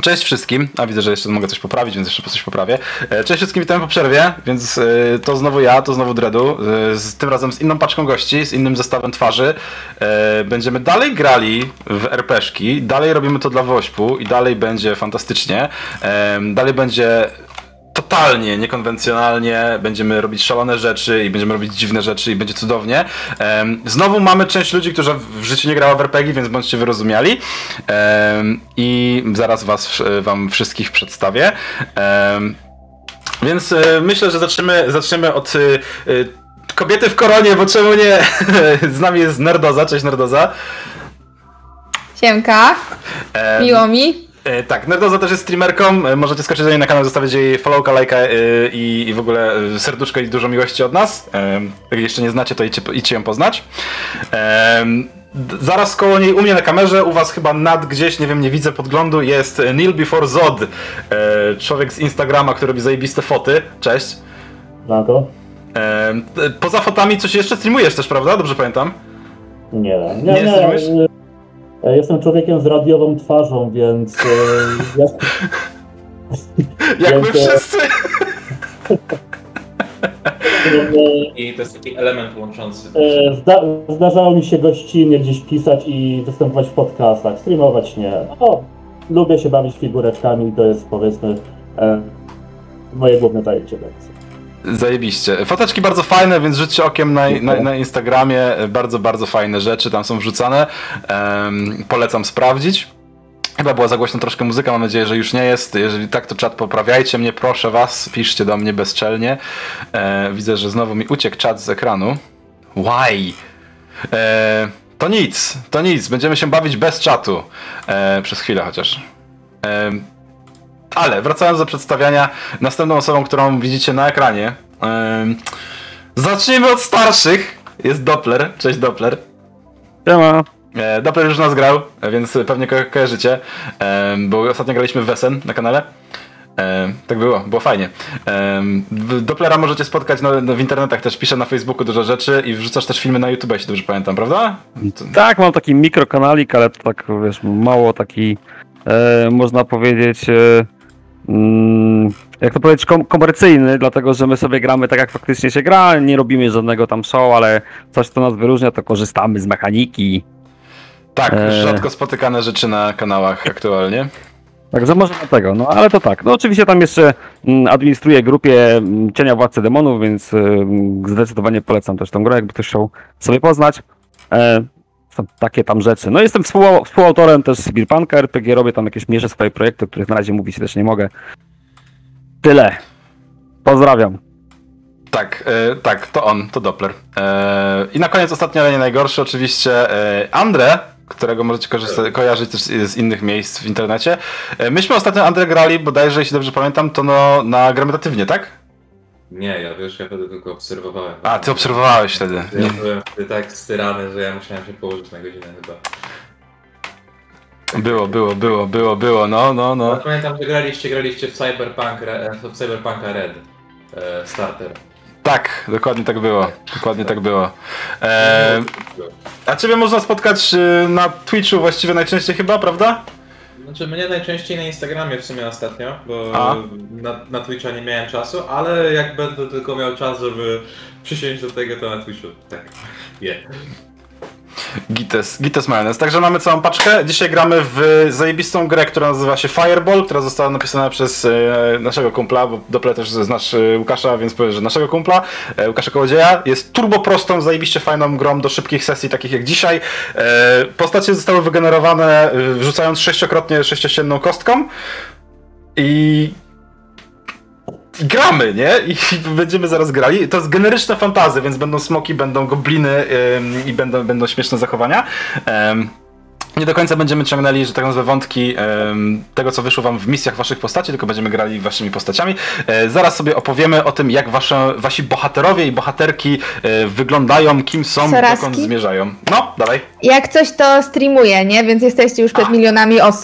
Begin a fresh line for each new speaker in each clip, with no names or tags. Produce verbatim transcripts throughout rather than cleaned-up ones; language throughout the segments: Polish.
Cześć wszystkim, a widzę, że jeszcze mogę coś poprawić, więc jeszcze coś poprawię. Cześć wszystkim, witam po przerwie, więc to znowu ja, to znowu Dredu, z, tym razem z inną paczką gości, z innym zestawem twarzy. Będziemy dalej grali w er pe szki, dalej robimy to dla Wośpu i dalej będzie fantastycznie. Dalej będzie totalnie niekonwencjonalnie, będziemy robić szalone rzeczy i będziemy robić dziwne rzeczy i będzie cudownie. Znowu mamy część ludzi, którzy w życiu nie grała w er pe gie, więc bądźcie wyrozumiali. I zaraz was, wam wszystkich przedstawię. Więc myślę, że zaczniemy, zaczniemy od kobiety w koronie, bo czemu nie? Z nami jest Nerdoza, cześć Nerdoza.
Siemka, miło mi.
E, tak, Nerdoza też jest streamerką, możecie skoczyć do niej na kanał, zostawić jej followka, lajka e, i, i w ogóle serduszko i dużo miłości od nas. E, jak jeszcze nie znacie, to idźcie, idźcie ją poznać. E, zaraz koło niej, u mnie na kamerze, u was chyba nad gdzieś, nie wiem, nie widzę podglądu, jest Neil Before Zod, e, człowiek z Instagrama, który robi zajebiste foty. Cześć.
Zanko?
E, poza fotami coś jeszcze streamujesz też, prawda? Dobrze pamiętam?
Nie, nie, nie. nie. Jestem człowiekiem z radiową twarzą, więc... ja...
Jak my wszyscy!
I to jest taki element łączący.
Zda zdarzało mi się gościnnie gdzieś pisać i występować w podcastach, streamować nie. No, lubię się bawić figureczkami, to jest powiedzmy e, moje główne zajęcie.
Zajebiście. Foteczki bardzo fajne, więc rzućcie okiem na, na, na Instagramie. Bardzo, bardzo fajne rzeczy tam są wrzucane. Um, polecam sprawdzić. Chyba była za głośno troszkę muzyka, mam nadzieję, że już nie jest. Jeżeli tak, to czat poprawiajcie mnie, proszę was. Piszcie do mnie bezczelnie. E, widzę, że znowu mi uciekł czat z ekranu. Why? E, to nic, to nic. Będziemy się bawić bez czatu. E, przez chwilę chociaż. E, Ale wracając do przedstawiania, następną osobą, którą widzicie na ekranie. Yy, zacznijmy od starszych. Jest Doppler. Cześć Doppler.
Siema.
E, Doppler już nas grał, więc pewnie ko kojarzycie, e, bo ostatnio graliśmy w Wesen na kanale. E, tak było, było fajnie. E, Dopplera możecie spotkać no, no, w internetach, też pisze na Facebooku dużo rzeczy i wrzucasz też filmy na YouTube, jeśli dobrze pamiętam, prawda?
To... Tak, mam taki mikrokanalik, ale to tak, wiesz, mało taki, e, można powiedzieć, e, mm, jak to powiedzieć, kom komercyjny, dlatego że my sobie gramy tak, jak faktycznie się gra, nie robimy żadnego tam show, ale coś, co nas wyróżnia, to korzystamy z mechaniki.
Tak, e... rzadko spotykane rzeczy na kanałach aktualnie.
Także może dlatego, no ale to tak. No oczywiście tam jeszcze administruję grupie Cienia Władcy Demonów, więc zdecydowanie polecam też tą grę, jakby ktoś chciał sobie poznać. E, są takie tam rzeczy. No jestem współ, współautorem też Cyberpunka er pe gie, robię tam jakieś mniejsze swoje projekty, o których na razie mówić też nie mogę. Tyle. Pozdrawiam.
Tak, e, tak, to on, to Doppler. E, I na koniec ostatni, ale nie najgorszy oczywiście, e, Andre, którego możecie kojarzyć też z innych miejsc w internecie. Myśmy ostatnio Andrę grali, bodajże, jeśli dobrze pamiętam, to no, na Grametatywnie, tak?
Nie, ja wiesz, ja wtedy tylko obserwowałem.
A, ty obserwowałeś wtedy.
Ja nie. byłem wtedy tak styrany, że ja musiałem się położyć na godzinę chyba.
Było, było, było, było, było, no, no, no.
Ja pamiętam, że graliście, graliście w Cyberpunk, w Cyberpunka Red e, Starter.
Tak, dokładnie tak było. Dokładnie tak było. E, a ciebie można spotkać na Twitchu właściwie najczęściej chyba, prawda?
Znaczy mnie najczęściej na Instagramie w sumie ostatnio, bo
a?
na, na Twitcha nie miałem czasu, ale jak będę tylko miał czas, żeby przysiąść do tego, to na Twitchu, tak, yeah.
Gites, Gites Mayonnaise. Także mamy całą paczkę. Dzisiaj gramy w zajebistą grę, która nazywa się Fireball, która została napisana przez e, naszego kumpla, bo Doppler też znasz e, Łukasza, więc powiem, że naszego kumpla, e, Łukasza Kołodzieja. Jest turbo prostą, zajebiście fajną grą do szybkich sesji, takich jak dzisiaj. E, postacie zostały wygenerowane e, wrzucając sześciokrotnie sześciościenną kostką i I gramy, nie? I będziemy zaraz grali. To jest generyczne fantasy, więc będą smoki, będą gobliny ym, i będą, będą śmieszne zachowania. Ym, nie do końca będziemy ciągnęli, że tak nazwę, wątki ym, tego, co wyszło wam w misjach waszych postaci, tylko będziemy grali waszymi postaciami. Yy, zaraz sobie opowiemy o tym, jak wasze, wasi bohaterowie i bohaterki yy, wyglądają, kim są,
Soraski?
dokąd zmierzają. No, dawaj.
Jak coś, to streamuję, nie? Więc jesteście już przed
A.
milionami osób.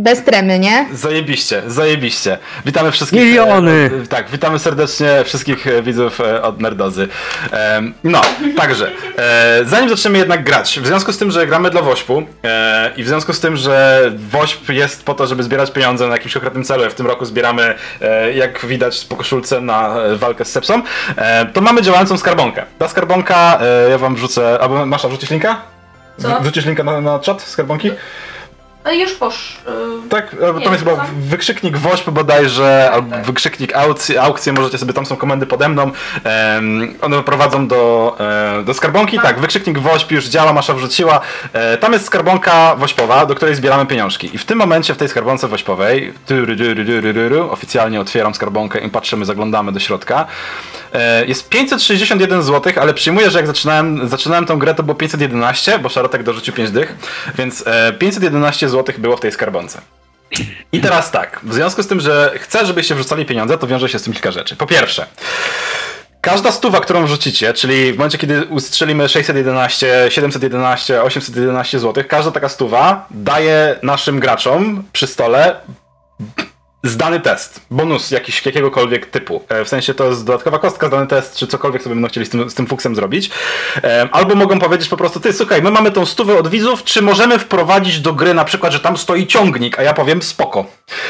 Bez tremy, nie?
Zajebiście, zajebiście. Witamy wszystkich.
Miliony!
E, tak, witamy serdecznie wszystkich widzów e, od Nerdozy. E, no, także, e, zanim zaczniemy jednak grać, w związku z tym, że gramy dla Wośpu e, i w związku z tym, że Wośp jest po to, żeby zbierać pieniądze na jakimś konkretnym celu, w tym roku zbieramy, e, jak widać po koszulce, na walkę z Sepsą, e, to mamy działającą skarbonkę. Ta skarbonka, e, ja wam wrzucę, albo Masza, wrzucisz linka?
Co?
Wrzucisz linka na, na czat skarbonki?
Ale już posz... Yy...
Tak, tam
Nie,
jest chyba
co?
wykrzyknik Wośp bodajże,
Tak,
albo
tak.
wykrzyknik aukcje, aukcje, możecie sobie, tam są komendy pode mną, um, one prowadzą do, e, do skarbonki, tak, wykrzyknik Wośp już działa, Masza wrzuciła, e, tam jest skarbonka wośpowa, do której zbieramy pieniążki i w tym momencie w tej skarbonce wośpowej, tyry, tyry, tyry, tyry, oficjalnie otwieram skarbonkę i patrzymy, zaglądamy do środka, e, jest pięćset sześćdziesiąt jeden złotych, ale przyjmuję, że jak zaczynałem, zaczynałem tą grę, to było pięćset jedenaście, bo Szarotek dorzucił pięć dych, więc e, pięćset jedenaście złotych było w tej skarbonce. I teraz tak, w związku z tym, że chcę, żebyście wrzucali pieniądze, to wiąże się z tym kilka rzeczy. Po pierwsze, każda stuwa, którą wrzucicie, czyli w momencie, kiedy ustrzelimy sześćset jedenaście, siedemset jedenaście, osiemset jedenaście złotych, każda taka stuwa daje naszym graczom przy stole zdany test, bonus jakiś, jakiegokolwiek typu. W sensie to jest dodatkowa kostka, zdany test, czy cokolwiek sobie będą chcieli z tym, z tym fuksem zrobić. Albo mogą powiedzieć po prostu, ty słuchaj, my mamy tą stówę od widzów, czy możemy wprowadzić do gry na przykład, że tam stoi ciągnik, a ja powiem spoko.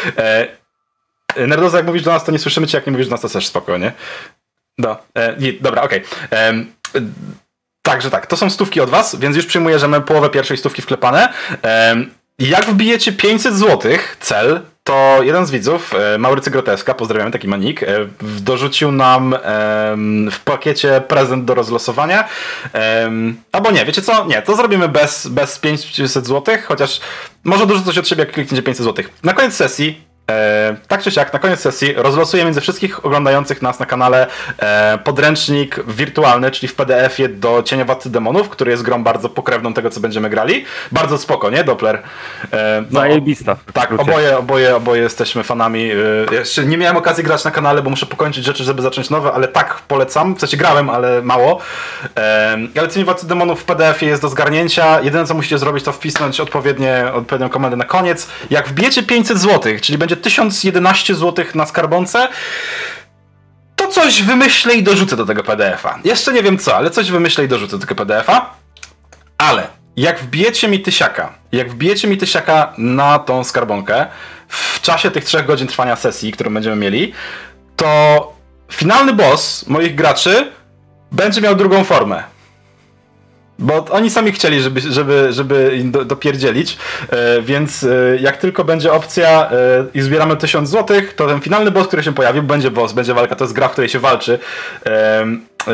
Nerdoza, jak mówisz do nas, to nie słyszymy cię, jak nie mówisz do nas, to też spoko, nie? Do, e, nie, dobra, okej. Okay. Także tak, to są stówki od was, więc już przyjmuję, że mamy połowę pierwszej stówki wklepane. E, jak wbijecie pięćset złotych, cel, to jeden z widzów, e, Maurycy Groteska, pozdrawiamy, taki manik, e, dorzucił nam e, w pakiecie prezent do rozlosowania. E, albo nie, wiecie co? Nie, to zrobimy bez, bez pięćset złotych, chociaż może dużo coś od siebie, jak klikniecie pięćset złotych. Na koniec sesji, E, tak czy siak, na koniec sesji rozlosuję między wszystkich oglądających nas na kanale e, podręcznik wirtualny, czyli w P D F-ie do Cienia Władcy Demonów, który jest grą bardzo pokrewną tego, co będziemy grali. Bardzo spoko, nie, Doppler? E, no,
Zajebista.
tak, oboje, oboje, oboje jesteśmy fanami. E, jeszcze nie miałem okazji grać na kanale, bo muszę pokończyć rzeczy, żeby zacząć nowe, ale tak, polecam. W sensie grałem, ale mało. E, ale Cienie Władcy Demonów w P D F-ie jest do zgarnięcia. Jedyne, co musicie zrobić, to wpisnąć odpowiednie, odpowiednią komendę na koniec. Jak wbijecie pięćset złotych, czyli będzie tysiąc jedenaście złotych na skarbonce, to coś wymyślę i dorzucę do tego P D F-a. Jeszcze nie wiem co, ale coś wymyślę i dorzucę do tego P D F-a. Ale jak wbijecie mi tysiaka, jak wbijecie mi tysiaka na tą skarbonkę w czasie tych trzech godzin trwania sesji, którą będziemy mieli, to finalny boss moich graczy będzie miał drugą formę. Bo oni sami chcieli, żeby, żeby, żeby im do, dopierdzielić, e, więc e, jak tylko będzie opcja e, i zbieramy tysiąc złotych, to ten finalny boss, który się pojawił, będzie boss, będzie walka, to jest gra, w której się walczy. E, e,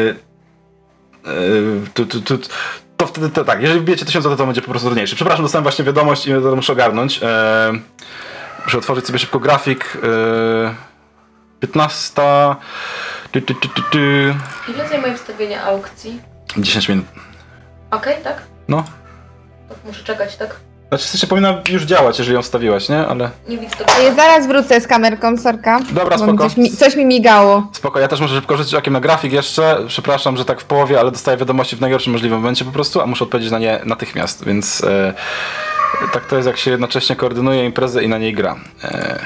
e, tu, tu, tu, to wtedy to, tak, jeżeli wbijecie tysiąc złotych, to będzie po prostu trudniejszy. Przepraszam, dostałem właśnie wiadomość i to muszę ogarnąć. E, muszę otworzyć sobie szybko grafik. E, piętnasta. Tu, tu, tu, tu, tu.
Ile zajmuje wstawienie aukcji?
dziesięć minut.
Okej, okay, tak?
No.
To muszę czekać, tak?
Znaczy, w sensie powinna już działać, jeżeli ją wstawiłaś, nie? Ale...
Nie widzę to. Ja zaraz wrócę z kamerką, sorka.
Dobra,
bo
spoko.
Coś mi, coś mi migało.
Spoko, ja też muszę szybko rzucić okiem na grafik jeszcze. Przepraszam, że tak w połowie, ale dostaję wiadomości w najgorszym możliwym momencie po prostu, a muszę odpowiedzieć na nie natychmiast, więc e, tak to jest, jak się jednocześnie koordynuje imprezę i na niej gra. E,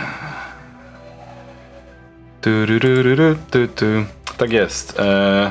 tu, ru, ru, ru, ru, tu, tu. Tak jest. E,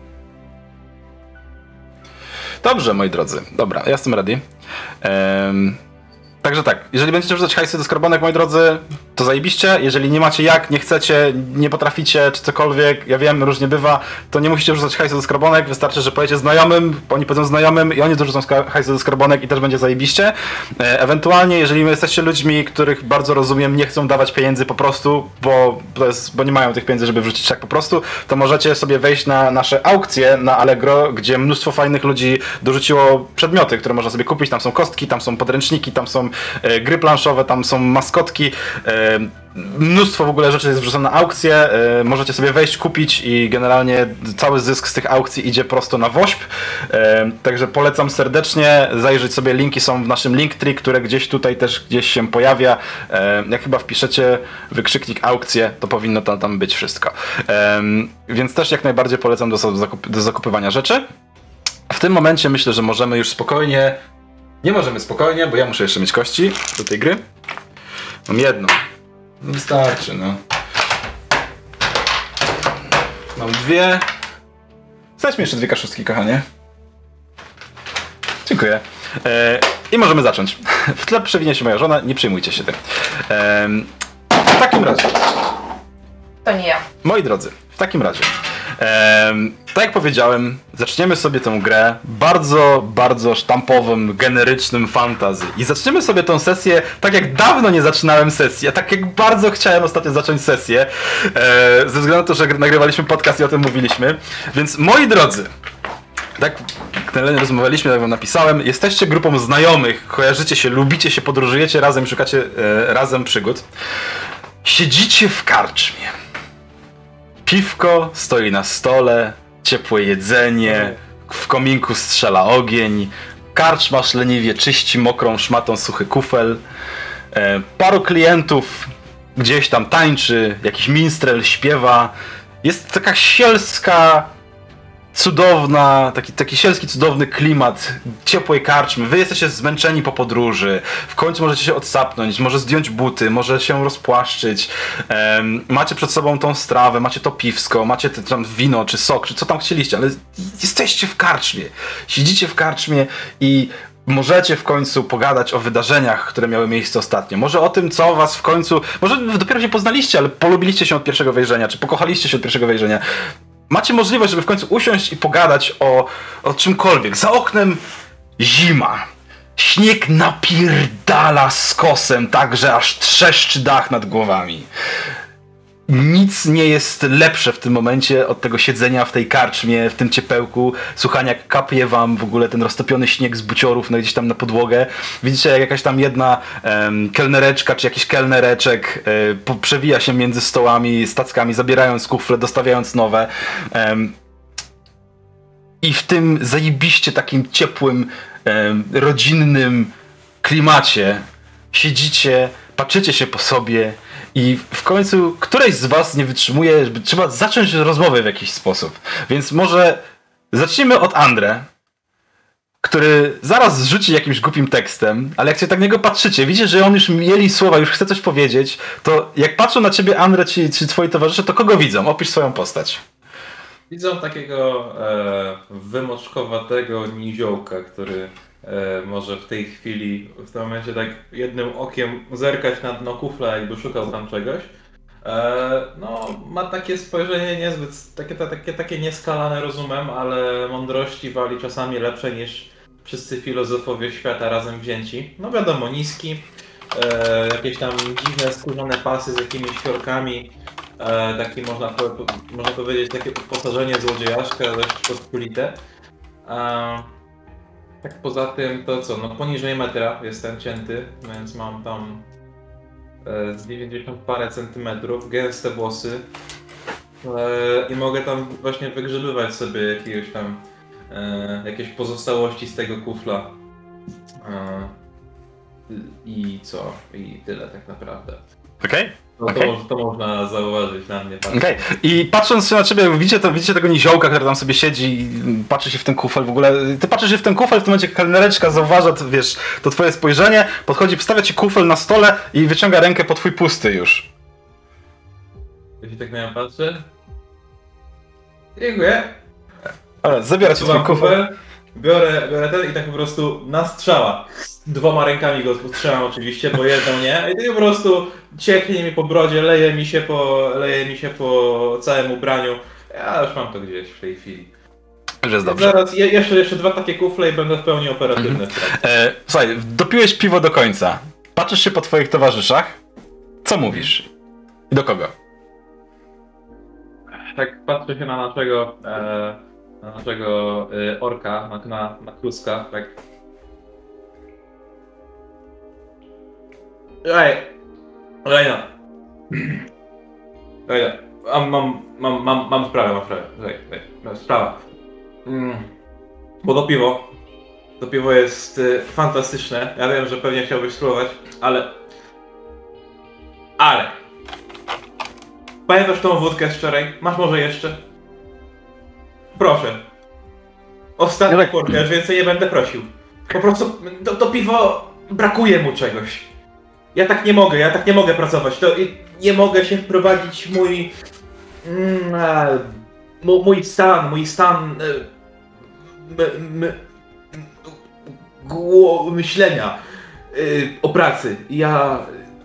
Dobrze, moi drodzy. Dobra, ja jestem ready. Um, także tak, jeżeli będziecie wrzucać hajsy do skarbonek, moi drodzy, to zajebiście. Jeżeli nie macie jak, nie chcecie, nie potraficie, czy cokolwiek, ja wiem, różnie bywa, to nie musicie wrzucać hajsy do skarbonek, wystarczy, że powiecie znajomym, oni powiedzą znajomym i oni dorzucą hajsy do skarbonek i też będzie zajebiście. E, ewentualnie, jeżeli jesteście ludźmi, których bardzo rozumiem, nie chcą dawać pieniędzy po prostu, bo, to jest, bo nie mają tych pieniędzy, żeby wrzucić tak po prostu, to możecie sobie wejść na nasze aukcje na Allegro, gdzie mnóstwo fajnych ludzi dorzuciło przedmioty, które można sobie kupić. Tam są kostki, tam są podręczniki, tam są e, gry planszowe, tam są maskotki. E, Mnóstwo w ogóle rzeczy jest wrzucone na aukcję, yy, możecie sobie wejść, kupić i generalnie cały zysk z tych aukcji idzie prosto na Wośp, yy, także polecam serdecznie zajrzeć sobie, linki są w naszym Linktree, które gdzieś tutaj też gdzieś się pojawia, yy, jak chyba wpiszecie wykrzyknik aukcje, to powinno tam, tam być wszystko, yy, więc też jak najbardziej polecam do, zakup do zakupywania rzeczy. W tym momencie myślę, że możemy już spokojnie, nie możemy spokojnie, bo ja muszę jeszcze mieć kości do tej gry. Mam jedną. Wystarczy, no. Mam dwie. Znajdź mi jeszcze dwie kaszustki, kochanie. Dziękuję. E, I możemy zacząć. W tle przewinie się moja żona, nie przejmujcie się tym. E, w takim razie.
To nie ja.
Moi drodzy, w takim razie. E, tak jak powiedziałem, zaczniemy sobie tę grę bardzo, bardzo sztampowym, generycznym fantasy. I zaczniemy sobie tę sesję tak jak dawno nie zaczynałem sesji, a tak jak bardzo chciałem ostatnio zacząć sesję. E, ze względu na to, że nagrywaliśmy podcast i o tym mówiliśmy. Więc moi drodzy, tak jak rozmawialiśmy, jak wam napisałem, jesteście grupą znajomych, kojarzycie się, lubicie się, podróżujecie razem, szukacie e, razem przygód. Siedzicie w karczmie. Piwko stoi na stole, ciepłe jedzenie, w kominku strzela ogień, karczma leniwie czyści mokrą szmatą suchy kufel, e, paru klientów gdzieś tam tańczy, jakiś minstrel śpiewa. Jest taka sielska, cudowna, taki, taki sielski, cudowny klimat ciepłej karczmy. Wy jesteście zmęczeni po podróży. W końcu możecie się odsapnąć, może zdjąć buty, może się rozpłaszczyć. Um, macie przed sobą tą strawę, macie to piwsko, macie te, tam wino, czy sok, czy co tam chcieliście, ale jesteście w karczmie. Siedzicie w karczmie i możecie w końcu pogadać o wydarzeniach, które miały miejsce ostatnio. Może o tym, co was w końcu... Może dopiero się poznaliście, ale polubiliście się od pierwszego wejrzenia, czy pokochaliście się od pierwszego wejrzenia. Macie możliwość, żeby w końcu usiąść i pogadać o, o czymkolwiek. Za oknem zima. Śnieg napierdala z kosem tak, że aż trzeszczy dach nad głowami. Nic nie jest lepsze w tym momencie od tego siedzenia w tej karczmie, w tym ciepełku, słuchania jak kapie wam w ogóle ten roztopiony śnieg z buciorów no, gdzieś tam na podłogę. Widzicie jak jakaś tam jedna um, kelnereczka czy jakiś kelnereczek um, przewija się między stołami, stackami, zabierając kufle, dostawiając nowe. Um, I w tym zajebiście takim ciepłym, um, rodzinnym klimacie siedzicie, patrzycie się po sobie i w końcu któreś z was nie wytrzymuje, żeby trzeba zacząć rozmowę w jakiś sposób. Więc może zacznijmy od Andre, który zaraz zrzuci jakimś głupim tekstem, ale jak się tak na niego patrzycie, widzicie, że on już mieli słowa, już chce coś powiedzieć, to jak patrzą na ciebie Andre czy, czy twoi towarzysze, to kogo widzą? Opisz swoją postać.
Widzą takiego e, wymoczkowatego niziołka, który e, może w tej chwili, w tym momencie tak jednym okiem zerkać na dno kufla, jakby szukał tam czegoś. E, no, ma takie spojrzenie niezbyt, takie, takie, takie nieskalane rozumem, ale mądrości wali czasami lepsze niż wszyscy filozofowie świata razem wzięci. No wiadomo, niski, e, jakieś tam dziwne, skórzane pasy z jakimiś fiorkami. E, taki można, po, można powiedzieć, takie podposażenie złodziejaszka, dość pospolite. E, tak poza tym to co, no poniżej metra jestem cięty, więc mam tam e, z dziewięćdziesiąt parę centymetrów, gęste włosy e, i mogę tam właśnie wygrzebywać sobie jakiegoś tam e, jakieś pozostałości z tego kufla. E, I co? I tyle tak naprawdę.
Okej? Okay?
No
Okay.
to, to można zauważyć na mnie.
Okej. Okay. I patrząc się na ciebie, widzicie, to, widzicie tego niziołka, który tam sobie siedzi i patrzy się w ten kufel w ogóle. Ty patrzysz się w ten kufel, w tym momencie kelnereczka zauważa, to, wiesz, to twoje spojrzenie, podchodzi, stawia ci kufel na stole i wyciąga rękę po twój pusty już.
Jeśli tak na mnie patrzy. Dziękuję.
Ale zabiera ci twój kufel.
Biorę, biorę ten i tak po prostu na strzała. Dwoma rękami go strzelam oczywiście, bo jedną nie. I tak po prostu cieknie mi po brodzie, leje mi się po, leje mi się po całym ubraniu. Ja już mam to gdzieś w tej chwili.
Już jest dobrze.
Zaraz je, jeszcze, jeszcze dwa takie kufle i będę w pełni operatywny.
Mhm. E, słuchaj, dopiłeś piwo do końca. Patrzysz się po twoich towarzyszach. Co mówisz? I do kogo?
Tak patrzę się na naszego, e, na naszego e, orka, na, na, na kluska, tak. Ej, Lejna. Lejna, mam, mam, mam, mam, mam sprawę, mam sprawę. Ej, ej, mam sprawa. Mm. Bo to piwo, to piwo jest y, fantastyczne. Ja wiem, że pewnie chciałbyś spróbować, ale... Ale... Pamiętasz tą wódkę z wczoraj? Masz może jeszcze? Proszę. Ostatni
Ja tak-
porcja, już więcej nie będę prosił. Po prostu to, to piwo brakuje mu czegoś. Ja tak nie mogę, ja tak nie mogę pracować. To i nie mogę się wprowadzić w mój... Mm, a, mu- mój stan, mój stan... e, m, m, gło, myślenia y, o pracy. Ja...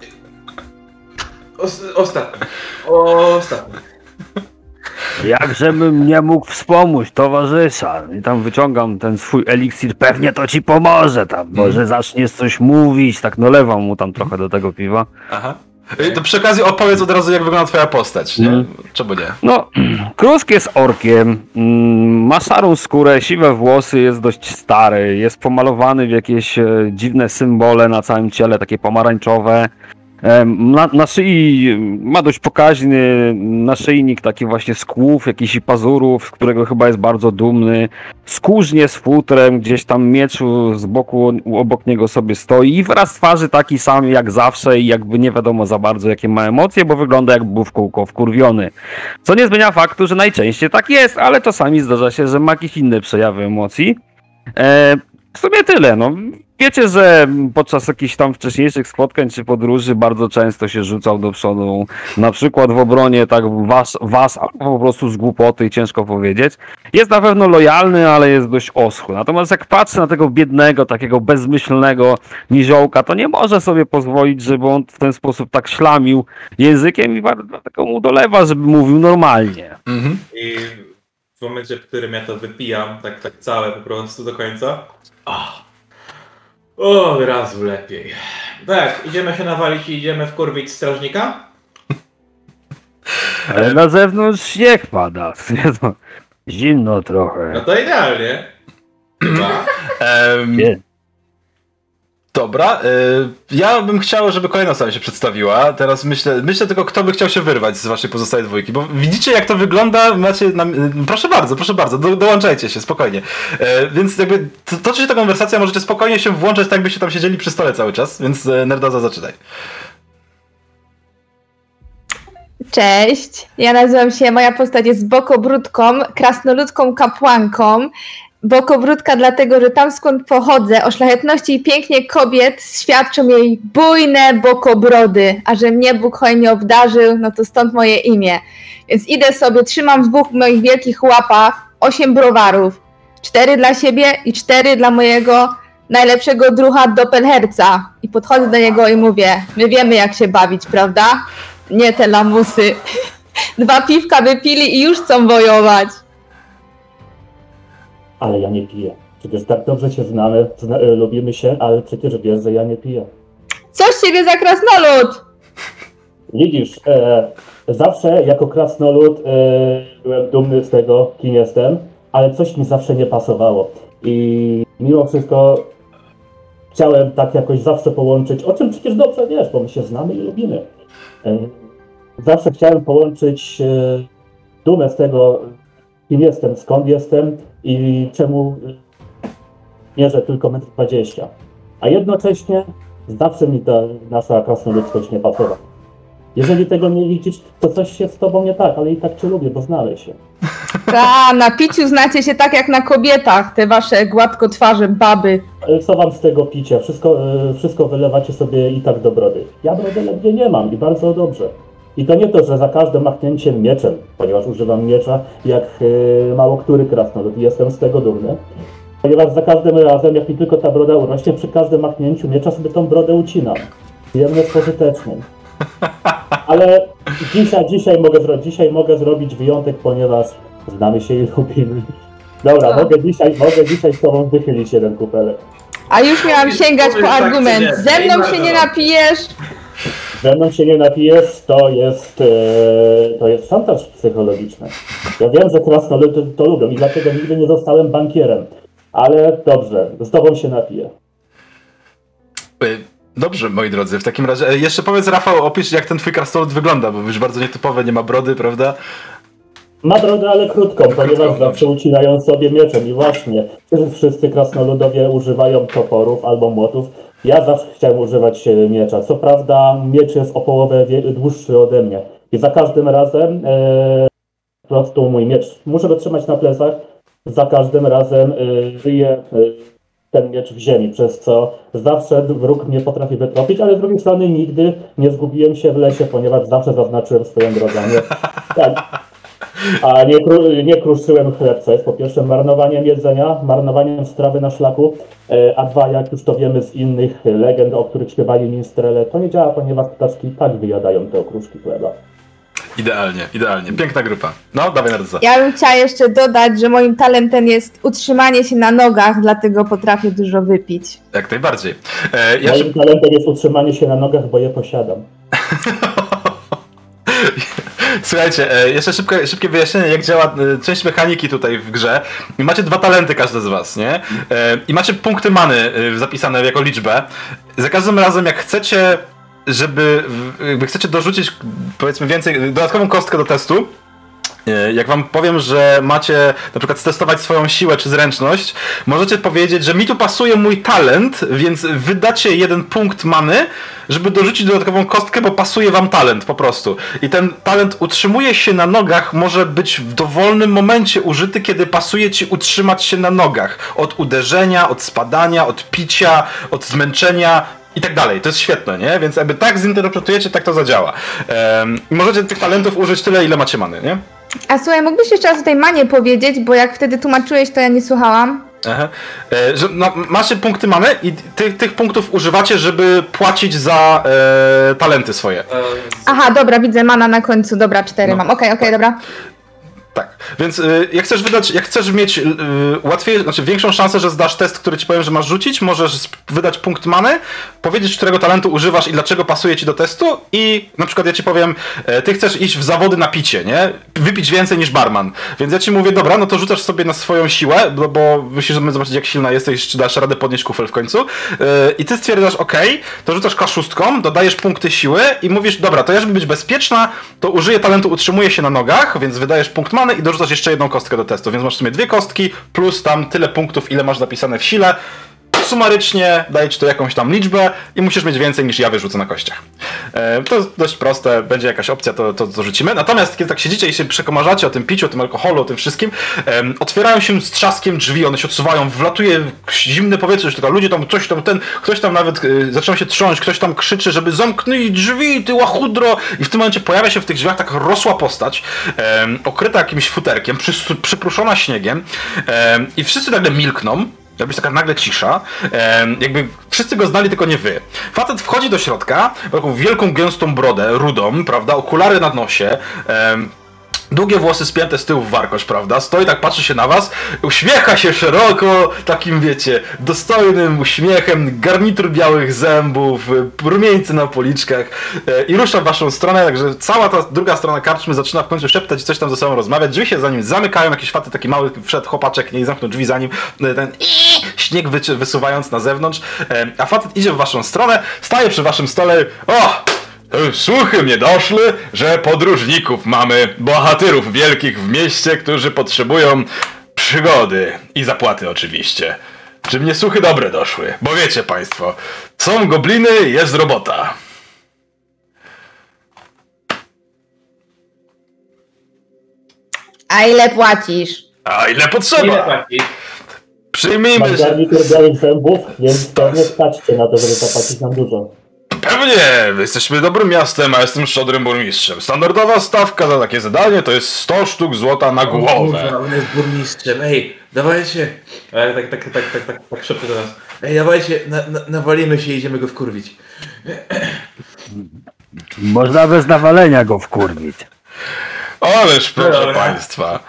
Os, ostatni. Ostatni.
Jakżebym nie mógł wspomóc towarzysza. I tam wyciągam ten swój eliksir, pewnie to ci pomoże tam, może zaczniesz coś mówić, tak nalewam mu tam trochę do tego piwa.
Aha. Y, To przy okazji opowiedz od razu, jak wygląda twoja postać, nie?
Mhm.
Czemu nie?
No, Krusk jest orkiem, mm, ma szarą skórę, siwe włosy, jest dość stary, jest pomalowany w jakieś e, dziwne symbole na całym ciele, takie pomarańczowe. Em, Na, na szyi ma dość pokaźny naszyjnik, taki właśnie z kłów, jakichś pazurów, z którego chyba jest bardzo dumny. Skórznie z futrem, gdzieś tam miecz z boku obok niego sobie stoi i wyraz twarzy taki sam jak zawsze i jakby nie wiadomo za bardzo jakie ma emocje, bo wygląda jakby był w kółko wkurwiony. Co nie zmienia faktu, że najczęściej tak jest, ale czasami zdarza się, że ma jakieś inne przejawy emocji. E, w sumie tyle, no. Wiecie, że podczas jakichś tam wcześniejszych spotkań czy podróży bardzo często się rzucał do przodu, na przykład w obronie tak was, was albo po prostu z głupoty, ciężko powiedzieć. Jest na pewno lojalny, ale jest dość oschły. Natomiast jak patrzę na tego biednego, takiego bezmyślnego niziołka, to nie może sobie pozwolić, żeby on w ten sposób tak ślamił językiem i dlatego mu dolewa, żeby mówił normalnie.
Mhm.
I w momencie, w którym ja to wypijam, tak, tak całe po prostu do końca. Oh. O, od razu lepiej. Tak, idziemy się nawalić i idziemy wkurwić strażnika?
Ale na zewnątrz śnieg pada. Zimno trochę.
No to idealnie. Chyba.
Em,
Nie.
Dobra, y, ja bym chciał, żeby kolejna osoba się przedstawiła. Teraz myślę, myślę tylko, kto by chciał się wyrwać z waszej pozostałej dwójki, bo widzicie, jak to wygląda, macie... Na, y, proszę bardzo, proszę bardzo, do, dołączajcie się, spokojnie. Y, więc jakby to, toczy się ta konwersacja, możecie spokojnie się włączać, tak byście tam siedzieli przy stole cały czas, więc y, Nerdoza, zaczynaj.
Cześć, ja nazywam się, moja postać jest Bokobrudką, krasnoludką kapłanką. Bokobrudka dlatego, że tam skąd pochodzę, o szlachetności i pięknie kobiet świadczą jej bujne bokobrody, a że mnie Bóg hojnie obdarzył, no to stąd moje imię. Więc idę sobie, trzymam w dwóch moich wielkich łapach osiem browarów. Cztery dla siebie i cztery dla mojego najlepszego druha Doppelherza. I podchodzę do niego i mówię, my wiemy jak się bawić, prawda? Nie te lamusy. Dwa piwka wypili i już chcą wojować.
Ale ja nie piję. Przecież tak dobrze się znamy, zna, e, lubimy się, ale przecież wiesz, że ja nie piję.
Co z ciebie za krasnolud?
Widzisz, e, zawsze jako krasnolud e, byłem dumny z tego, kim jestem, ale coś mi zawsze nie pasowało. I mimo wszystko chciałem tak jakoś zawsze połączyć, o czym przecież dobrze wiesz, bo my się znamy i lubimy. E, zawsze chciałem połączyć e, dumę z tego, kim jestem, skąd jestem i czemu mierzę tylko metr dwadzieścia. A jednocześnie zawsze mi ta nasza krasnoludzkość nie pasowała. Jeżeli tego nie widzisz, to coś się z tobą nie tak, ale i tak cię lubię, bo znamy się.
Ta, na piciu znacie się tak jak na kobietach, te wasze gładkotwarze baby.
Ale co wam z tego picia? Wszystko, e, wszystko wylewacie sobie i tak do brody. Ja brody ledwie nie mam i bardzo dobrze. I to nie to, że za każdym machnięciem mieczem, ponieważ używam miecza jak e, mało który krasnolud i jestem z tego dumny, ponieważ za każdym razem, jak mi tylko ta broda urośnie, przy każdym machnięciu miecza sobie tą brodę ucinam. Wiem, jest pożytecznym. Ale dzisiaj, dzisiaj, mogę zro- dzisiaj mogę zrobić wyjątek, ponieważ znamy się i lubimy. Dobra,
Co?
mogę dzisiaj, mogę dzisiaj z tobą wychylić jeden kupelek.
A już miałam sięgać po
Tak,
argument.
nie,
Ze
nie
mną
ma
się
to.
nie napijesz?
Ze mną się nie napijesz, to jest, e, to jest szantaż psychologiczny. Ja wiem, że krasnoludy to lubią i dlatego nigdy nie zostałem bankierem. Ale dobrze, z tobą się napiję.
Y, Dobrze, moi drodzy, w takim razie e, jeszcze powiedz, Rafał, opisz, jak ten twój krasnolud wygląda, bo już bardzo nietypowe, nie ma brody, prawda?
Ma brodę, ale krótką, ponieważ zawsze ucinają sobie mieczem i właśnie, przecież wszyscy krasnoludowie używają toporów albo młotów. Ja zawsze chciałem używać e, miecza. Co prawda miecz jest o połowę wie- dłuższy ode mnie i za każdym razem e, po prostu mój miecz, muszę go trzymać na plecach, za każdym razem e, żyję e, ten miecz w ziemi, przez co zawsze wróg mnie potrafi wytropić, ale z drugiej strony nigdy nie zgubiłem się w lesie, ponieważ zawsze zaznaczyłem swoją drogę. Nie, tak. A nie, nie kruszyłem chleb, co jest po pierwsze marnowaniem jedzenia, marnowaniem strawy na szlaku, a dwa, jak już to wiemy z innych legend, o których śpiewali minstrele, to nie działa, ponieważ ptaszki tak wyjadają te okruszki chleba.
Idealnie, idealnie. Piękna grupa. No, dawaj Nerdza.
Ja bym chciała jeszcze dodać, że moim talentem jest utrzymanie się na nogach, dlatego potrafię dużo wypić.
Jak najbardziej. E, ja
Moim
szyb...
talentem jest utrzymanie się na nogach, bo je posiadam.
Słuchajcie, e, jeszcze szybkie, szybkie wyjaśnienie, jak działa e, część mechaniki tutaj w grze. I macie dwa talenty każdy z was, nie? E, I macie punkty many e, zapisane jako liczbę. Za każdym razem, jak chcecie, żeby jakby chcecie dorzucić, powiedzmy więcej, dodatkową kostkę do testu, jak wam powiem, że macie na przykład stestować swoją siłę czy zręczność, możecie powiedzieć, że mi tu pasuje mój talent, więc wydacie jeden punkt many, żeby dorzucić dodatkową kostkę, bo pasuje wam talent po prostu. I ten talent utrzymuje się na nogach, może być w dowolnym momencie użyty, kiedy pasuje ci utrzymać się na nogach. Od uderzenia, od spadania, od picia, od zmęczenia i tak dalej. To jest świetne, nie? Więc jakby tak zinterpretujecie, tak to zadziała. Um, I możecie tych talentów użyć tyle, ile macie many, nie?
A słuchaj, mógłbyś jeszcze raz o tej manie powiedzieć, bo jak wtedy tłumaczyłeś, to ja nie słuchałam.
Aha. E, że, no, macie punkty many i ty, tych punktów używacie, żeby płacić za e, talenty swoje.
Aha, dobra, widzę, mana na końcu, dobra, cztery
No.
mam, okej, okej, dobra.
Tak, więc y, jak chcesz wydać, jak chcesz mieć y, łatwiej, znaczy większą szansę, że zdasz test, który ci powiem, że masz rzucić, możesz wydać punkt many, powiedzieć, którego talentu używasz i dlaczego pasuje ci do testu i na przykład ja ci powiem, e, ty chcesz iść w zawody na picie, nie? Wypić więcej niż barman, więc ja ci mówię, dobra, no to rzucasz sobie na swoją siłę, bo, bo myślisz, że my zobaczyć, jak silna jesteś, czy dasz radę podnieść kufel w końcu, y, i ty stwierdzasz, okej, to rzucasz kaszustką, dodajesz punkty siły i mówisz, dobra, to ja żeby być bezpieczna, to użyję talentu, utrzymuję się na nogach, więc wydajesz punkt many i dorzucasz jeszcze jedną kostkę do testu, więc masz w sumie dwie kostki, plus tam tyle punktów, ile masz zapisane w sile. Sumarycznie daje ci to jakąś tam liczbę i musisz mieć więcej niż ja wyrzucę na kościach. E, to jest dość proste, będzie jakaś opcja, to, to, to rzucimy. Natomiast kiedy tak siedzicie i się przekomarzacie o tym piciu, o tym alkoholu, o tym wszystkim, e, otwierają się z trzaskiem drzwi, one się odsuwają, wlatuje zimne powietrze, już tylko ludzie tam, coś tam, ten, ktoś tam nawet e, zaczyna się trząść, ktoś tam krzyczy, żeby zamknij drzwi, ty łachudro! I w tym momencie pojawia się w tych drzwiach tak rosła postać, e, okryta jakimś futerkiem, przy, przypruszona śniegiem e, i wszyscy nagle milkną. Jakbyś taka nagle cisza, e, jakby wszyscy go znali, tylko nie wy. Facet wchodzi do środka, ma taką wielką, gęstą brodę, rudą, prawda, okulary na nosie, e, długie włosy spięte z tyłu w warkosz, prawda, stoi tak, patrzy się na was, uśmiecha się szeroko, takim wiecie, dostojnym uśmiechem, garnitur białych zębów, rumieńce na policzkach e, i rusza w waszą stronę, także cała ta druga strona karczmy zaczyna w końcu szeptać i coś tam ze sobą rozmawiać, drzwi się za nim zamykają, jakiś facet taki mały wszedł chłopaczek, nie zamknął drzwi za nim, ten śnieg wy, wysuwając na zewnątrz, e, a facet idzie w waszą stronę, staje przy waszym stole, o! Słuchy mnie doszły, że podróżników mamy, bohaterów wielkich w mieście, którzy potrzebują przygody i zapłaty oczywiście. Czy mnie słuchy dobre doszły? Bo wiecie państwo, są gobliny, jest robota.
A ile płacisz?
A ile
Ile
potrzeba?
płacisz?
Przyjmijmy,
Mam
że...
garnitur białych zębów, więc pewnie staćcie na to, żeby zapłacić nam dużo.
Pewnie, jesteśmy dobrym miastem, a jestem szczodrym burmistrzem. Standardowa stawka za takie zadanie to jest sto sztuk złota na głowę.
On jest burmistrzem, ej, dawajcie. Ale tak, tak, tak, tak, tak, tak, tak szepczę do nas. Ej, dawajcie, na, na, nawalimy się i idziemy go wkurwić.
Można bez nawalenia go wkurwić.
Ależ proszę
Dobra.
państwa.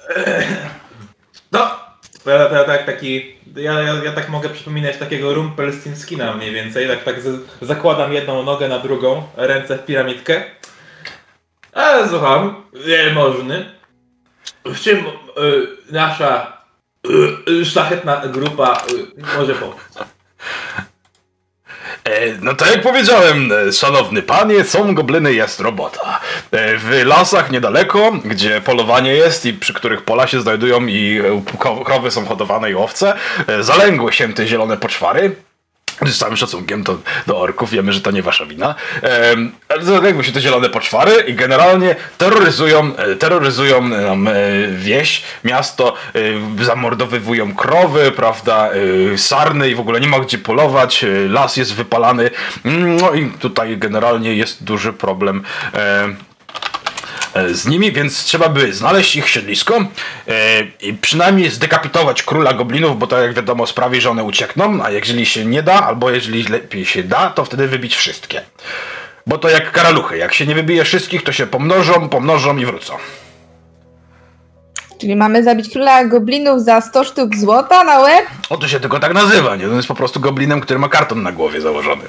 No, to ja, to ja tak taki, ja, ja, ja tak mogę przypominać takiego Rumpelstiltskina mniej więcej, tak, tak z, zakładam jedną nogę na drugą, ręce w piramidkę. Ale słucham, wielmożny, w czym y, nasza y, y, szlachetna grupa y, może pomóc.
E, no tak jak powiedziałem, e, szanowny panie, są gobliny, jest robota. E, w lasach niedaleko, gdzie polowanie jest i przy których pola się znajdują i e, ko- krowy są hodowane i owce, e, zalęgły się te zielone poczwary. Z całym szacunkiem to do orków, wiemy, że to nie wasza wina. Ehm, ale zajmują się te zielone poczwary i generalnie terroryzują, terroryzują nam e, wieś, miasto, e, zamordowywują krowy, prawda, e, sarny i w ogóle nie ma gdzie polować, e, las jest wypalany. No i tutaj generalnie jest duży problem e, z nimi, więc trzeba by znaleźć ich siedlisko e, i przynajmniej zdekapitować króla goblinów, bo to jak wiadomo sprawi, że one uciekną, a jeżeli się nie da, albo jeżeli lepiej się da, to wtedy wybić wszystkie. Bo to jak karaluchy, jak się nie wybije wszystkich, to się pomnożą, pomnożą i wrócą.
Czyli mamy zabić króla goblinów za sto sztuk złota na łeb?
O, to się tylko tak nazywa, nie? On jest po prostu goblinem, który ma karton na głowie założony.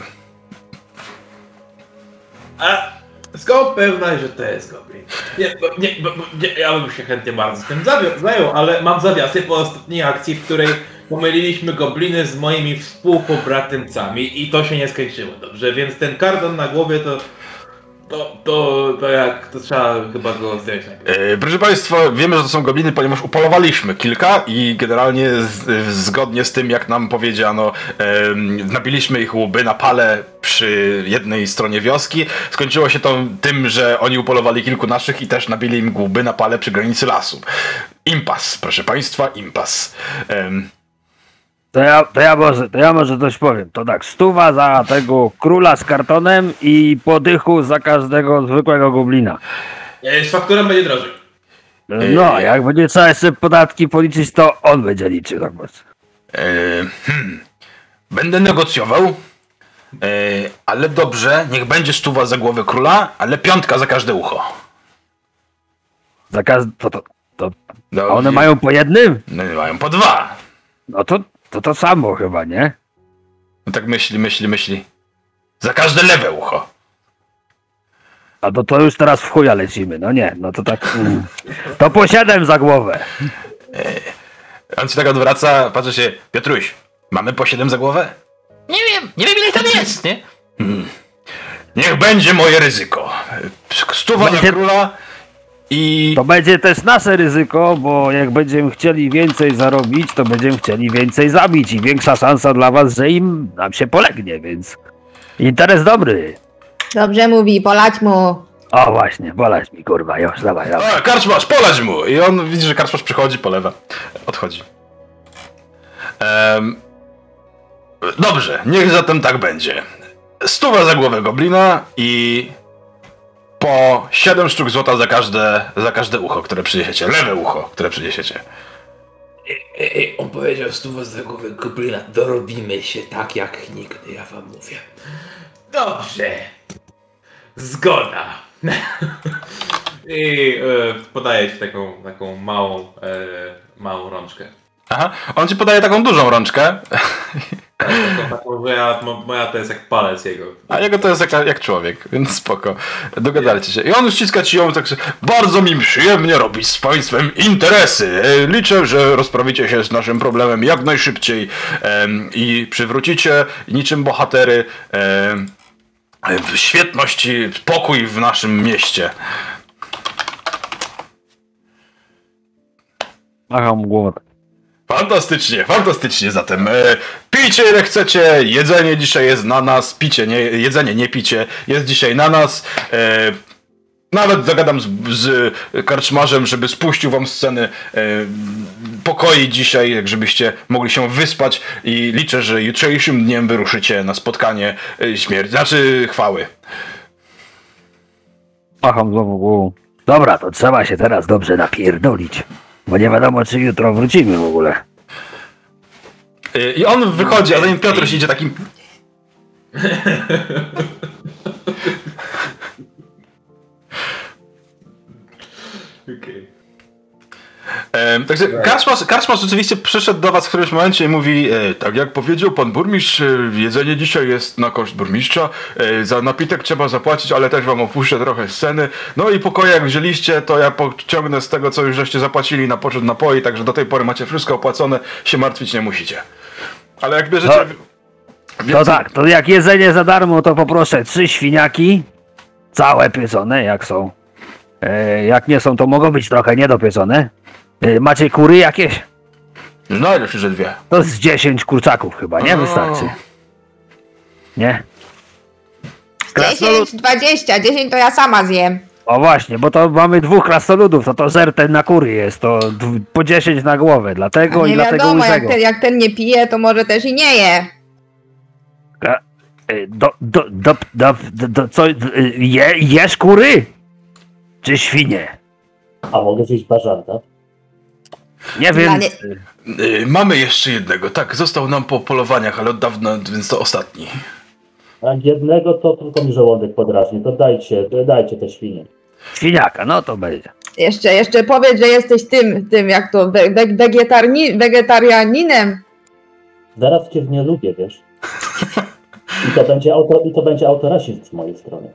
A skąd pewność, że to jest goblin? Nie, bo, nie, bo, bo, nie, ja bym się chętnie bardzo tym zajął, ale mam zawiasy po ostatniej akcji, w której pomyliliśmy gobliny z moimi współpobratymcami i to się nie skończyło dobrze, więc ten karton na głowie to... To, to, to jak, to trzeba chyba go zdjąć najpierw.
E, proszę Państwa, wiemy, że to są gobliny, ponieważ upolowaliśmy kilka i generalnie z, zgodnie z tym, jak nam powiedziano, e, nabiliśmy ich łby na pale przy jednej stronie wioski. Skończyło się to tym, że oni upolowali kilku naszych i też nabili im łby na pale przy granicy lasu. Impas, proszę Państwa, impas. E,
To ja, to, ja może, to ja może coś powiem. To tak, stuwa za tego króla z kartonem i po dychu za każdego zwykłego goblina.
Z fakturą będzie drożej.
No, jak będzie trzeba jeszcze podatki policzyć, to on będzie liczył, tak bardzo.
e, hmm. Będę negocjował, e, ale dobrze, niech będzie stuwa za głowę króla, ale piątka za każde ucho.
Za każdy, to, to, to
No,
a one
i-
mają po jednym?
No, mają po dwa.
No to to, to samo chyba, nie?
No tak myśli, myśli, myśli. Za każde lewe ucho.
A to, to już teraz w chuja lecimy, no nie, no to tak... Mm. To po siedem za głowę.
On się tak odwraca, patrzy się, Piotruś, mamy po siedem za głowę? Nie wiem, nie wiem ile tam jest, nie? Hmm. Niech będzie moje ryzyko. Stuwa
Będzie-
na króla i...
To będzie też nasze ryzyko, bo jak będziemy chcieli więcej zarobić, to będziemy chcieli więcej zabić i większa szansa dla was, że im nam się polegnie, więc... Interes dobry.
Dobrze mówi, polać mu.
O właśnie, bolać mi kurwa, już, dawaj, dawaj.
A, karczmasz, polać mu! I on widzi, że karczmasz przychodzi, polewa. Odchodzi. Em, dobrze, niech zatem tak będzie. Stuwa za głowę goblina i po siedem sztuk złota za każde, za każde ucho, które przyniesiecie. Lewe ucho, które przyniesiecie.
Ej, ej, on powiedział stówę za głowę goblina. Dorobimy się tak jak nigdy, ja wam mówię.
Dobrze. Zgoda. I e, podaję ci taką, taką małą, e, małą rączkę.
Aha, on ci podaje taką dużą rączkę,
Taką, taką, że ja, mo- moja to jest jak palec jego.
a jego to jest jak, jak człowiek, więc spoko. Dogadajcie się. I on ściska ci ją tak, że bardzo mi przyjemnie robić z państwem interesy. E, Liczę, że rozprawicie się z naszym problemem jak najszybciej em, i przywrócicie niczym bohatery em, w świetność i spokój w naszym mieście.
Macham głową.
Fantastycznie, fantastycznie zatem. E, pijcie ile chcecie, jedzenie dzisiaj jest na nas, picie, nie, jedzenie, nie picie, jest dzisiaj na nas. E, nawet zagadam z, z karczmarzem, żeby spuścił wam sceny e, pokoi dzisiaj, tak żebyście mogli się wyspać i liczę, że jutrzejszym dniem wyruszycie na spotkanie e, śmierci, znaczy chwały.
Macham znowu głową. Dobra, to trzeba się teraz dobrze napierdolić. Bo nie wiadomo, czy jutro wrócimy w ogóle.
E, I on wychodzi, a zanim Piotr idzie takim...
Okay.
Ehm, także Karczmasz, Karczmasz rzeczywiście przyszedł do was w którymś momencie i mówi e, tak jak powiedział pan burmistrz, e, jedzenie dzisiaj jest na koszt burmistrza, e, za napitek trzeba zapłacić, ale też wam opuszczę trochę sceny, no i pokoje jak wzięliście, to ja pociągnę z tego, co już żeście zapłacili na poczet napoi, także do tej pory macie wszystko opłacone, się martwić nie musicie. Ale jak bierzecie...
No, To
więcej-
tak, to jak jedzenie za darmo, to poproszę trzy świniaki, całe pieczone, jak są. E, jak nie są, to mogą być trochę niedopieczone. E, macie kury jakieś?
Znajdę się, że dwie.
To z dziesięć kurczaków chyba, nie
O.
wystarczy. Nie? Krasnolud...
dziesięć, dwadzieścia, dziesięć to ja sama zjem.
O właśnie, bo to mamy dwóch krasnoludów, to to żer ten na kury jest, to d- po dziesięć na głowę, dlatego
A nie
i dlatego
wiadomo, jak
łysego.
ten, jak ten nie pije, to może też i nie je.
Y, Do, do, do, do, do, do co, y, je, jesz kury? Czy świnie?
A mogę zjeść bażanta?
Nie
Dla
wiem.
nie-
Yy, mamy jeszcze jednego, tak, został nam po polowaniach, ale od dawna, więc to ostatni.
A jednego to tylko mi żołądek podrażni, to dajcie, dajcie te świnie.
Świniaka, no to będzie.
Jeszcze, jeszcze powiedz, że jesteś tym, tym jak to, we, we, wegetarni, wegetarianinem.
Zaraz cię nie lubię, wiesz? I to będzie, auto, i to będzie autorasizm z mojej strony.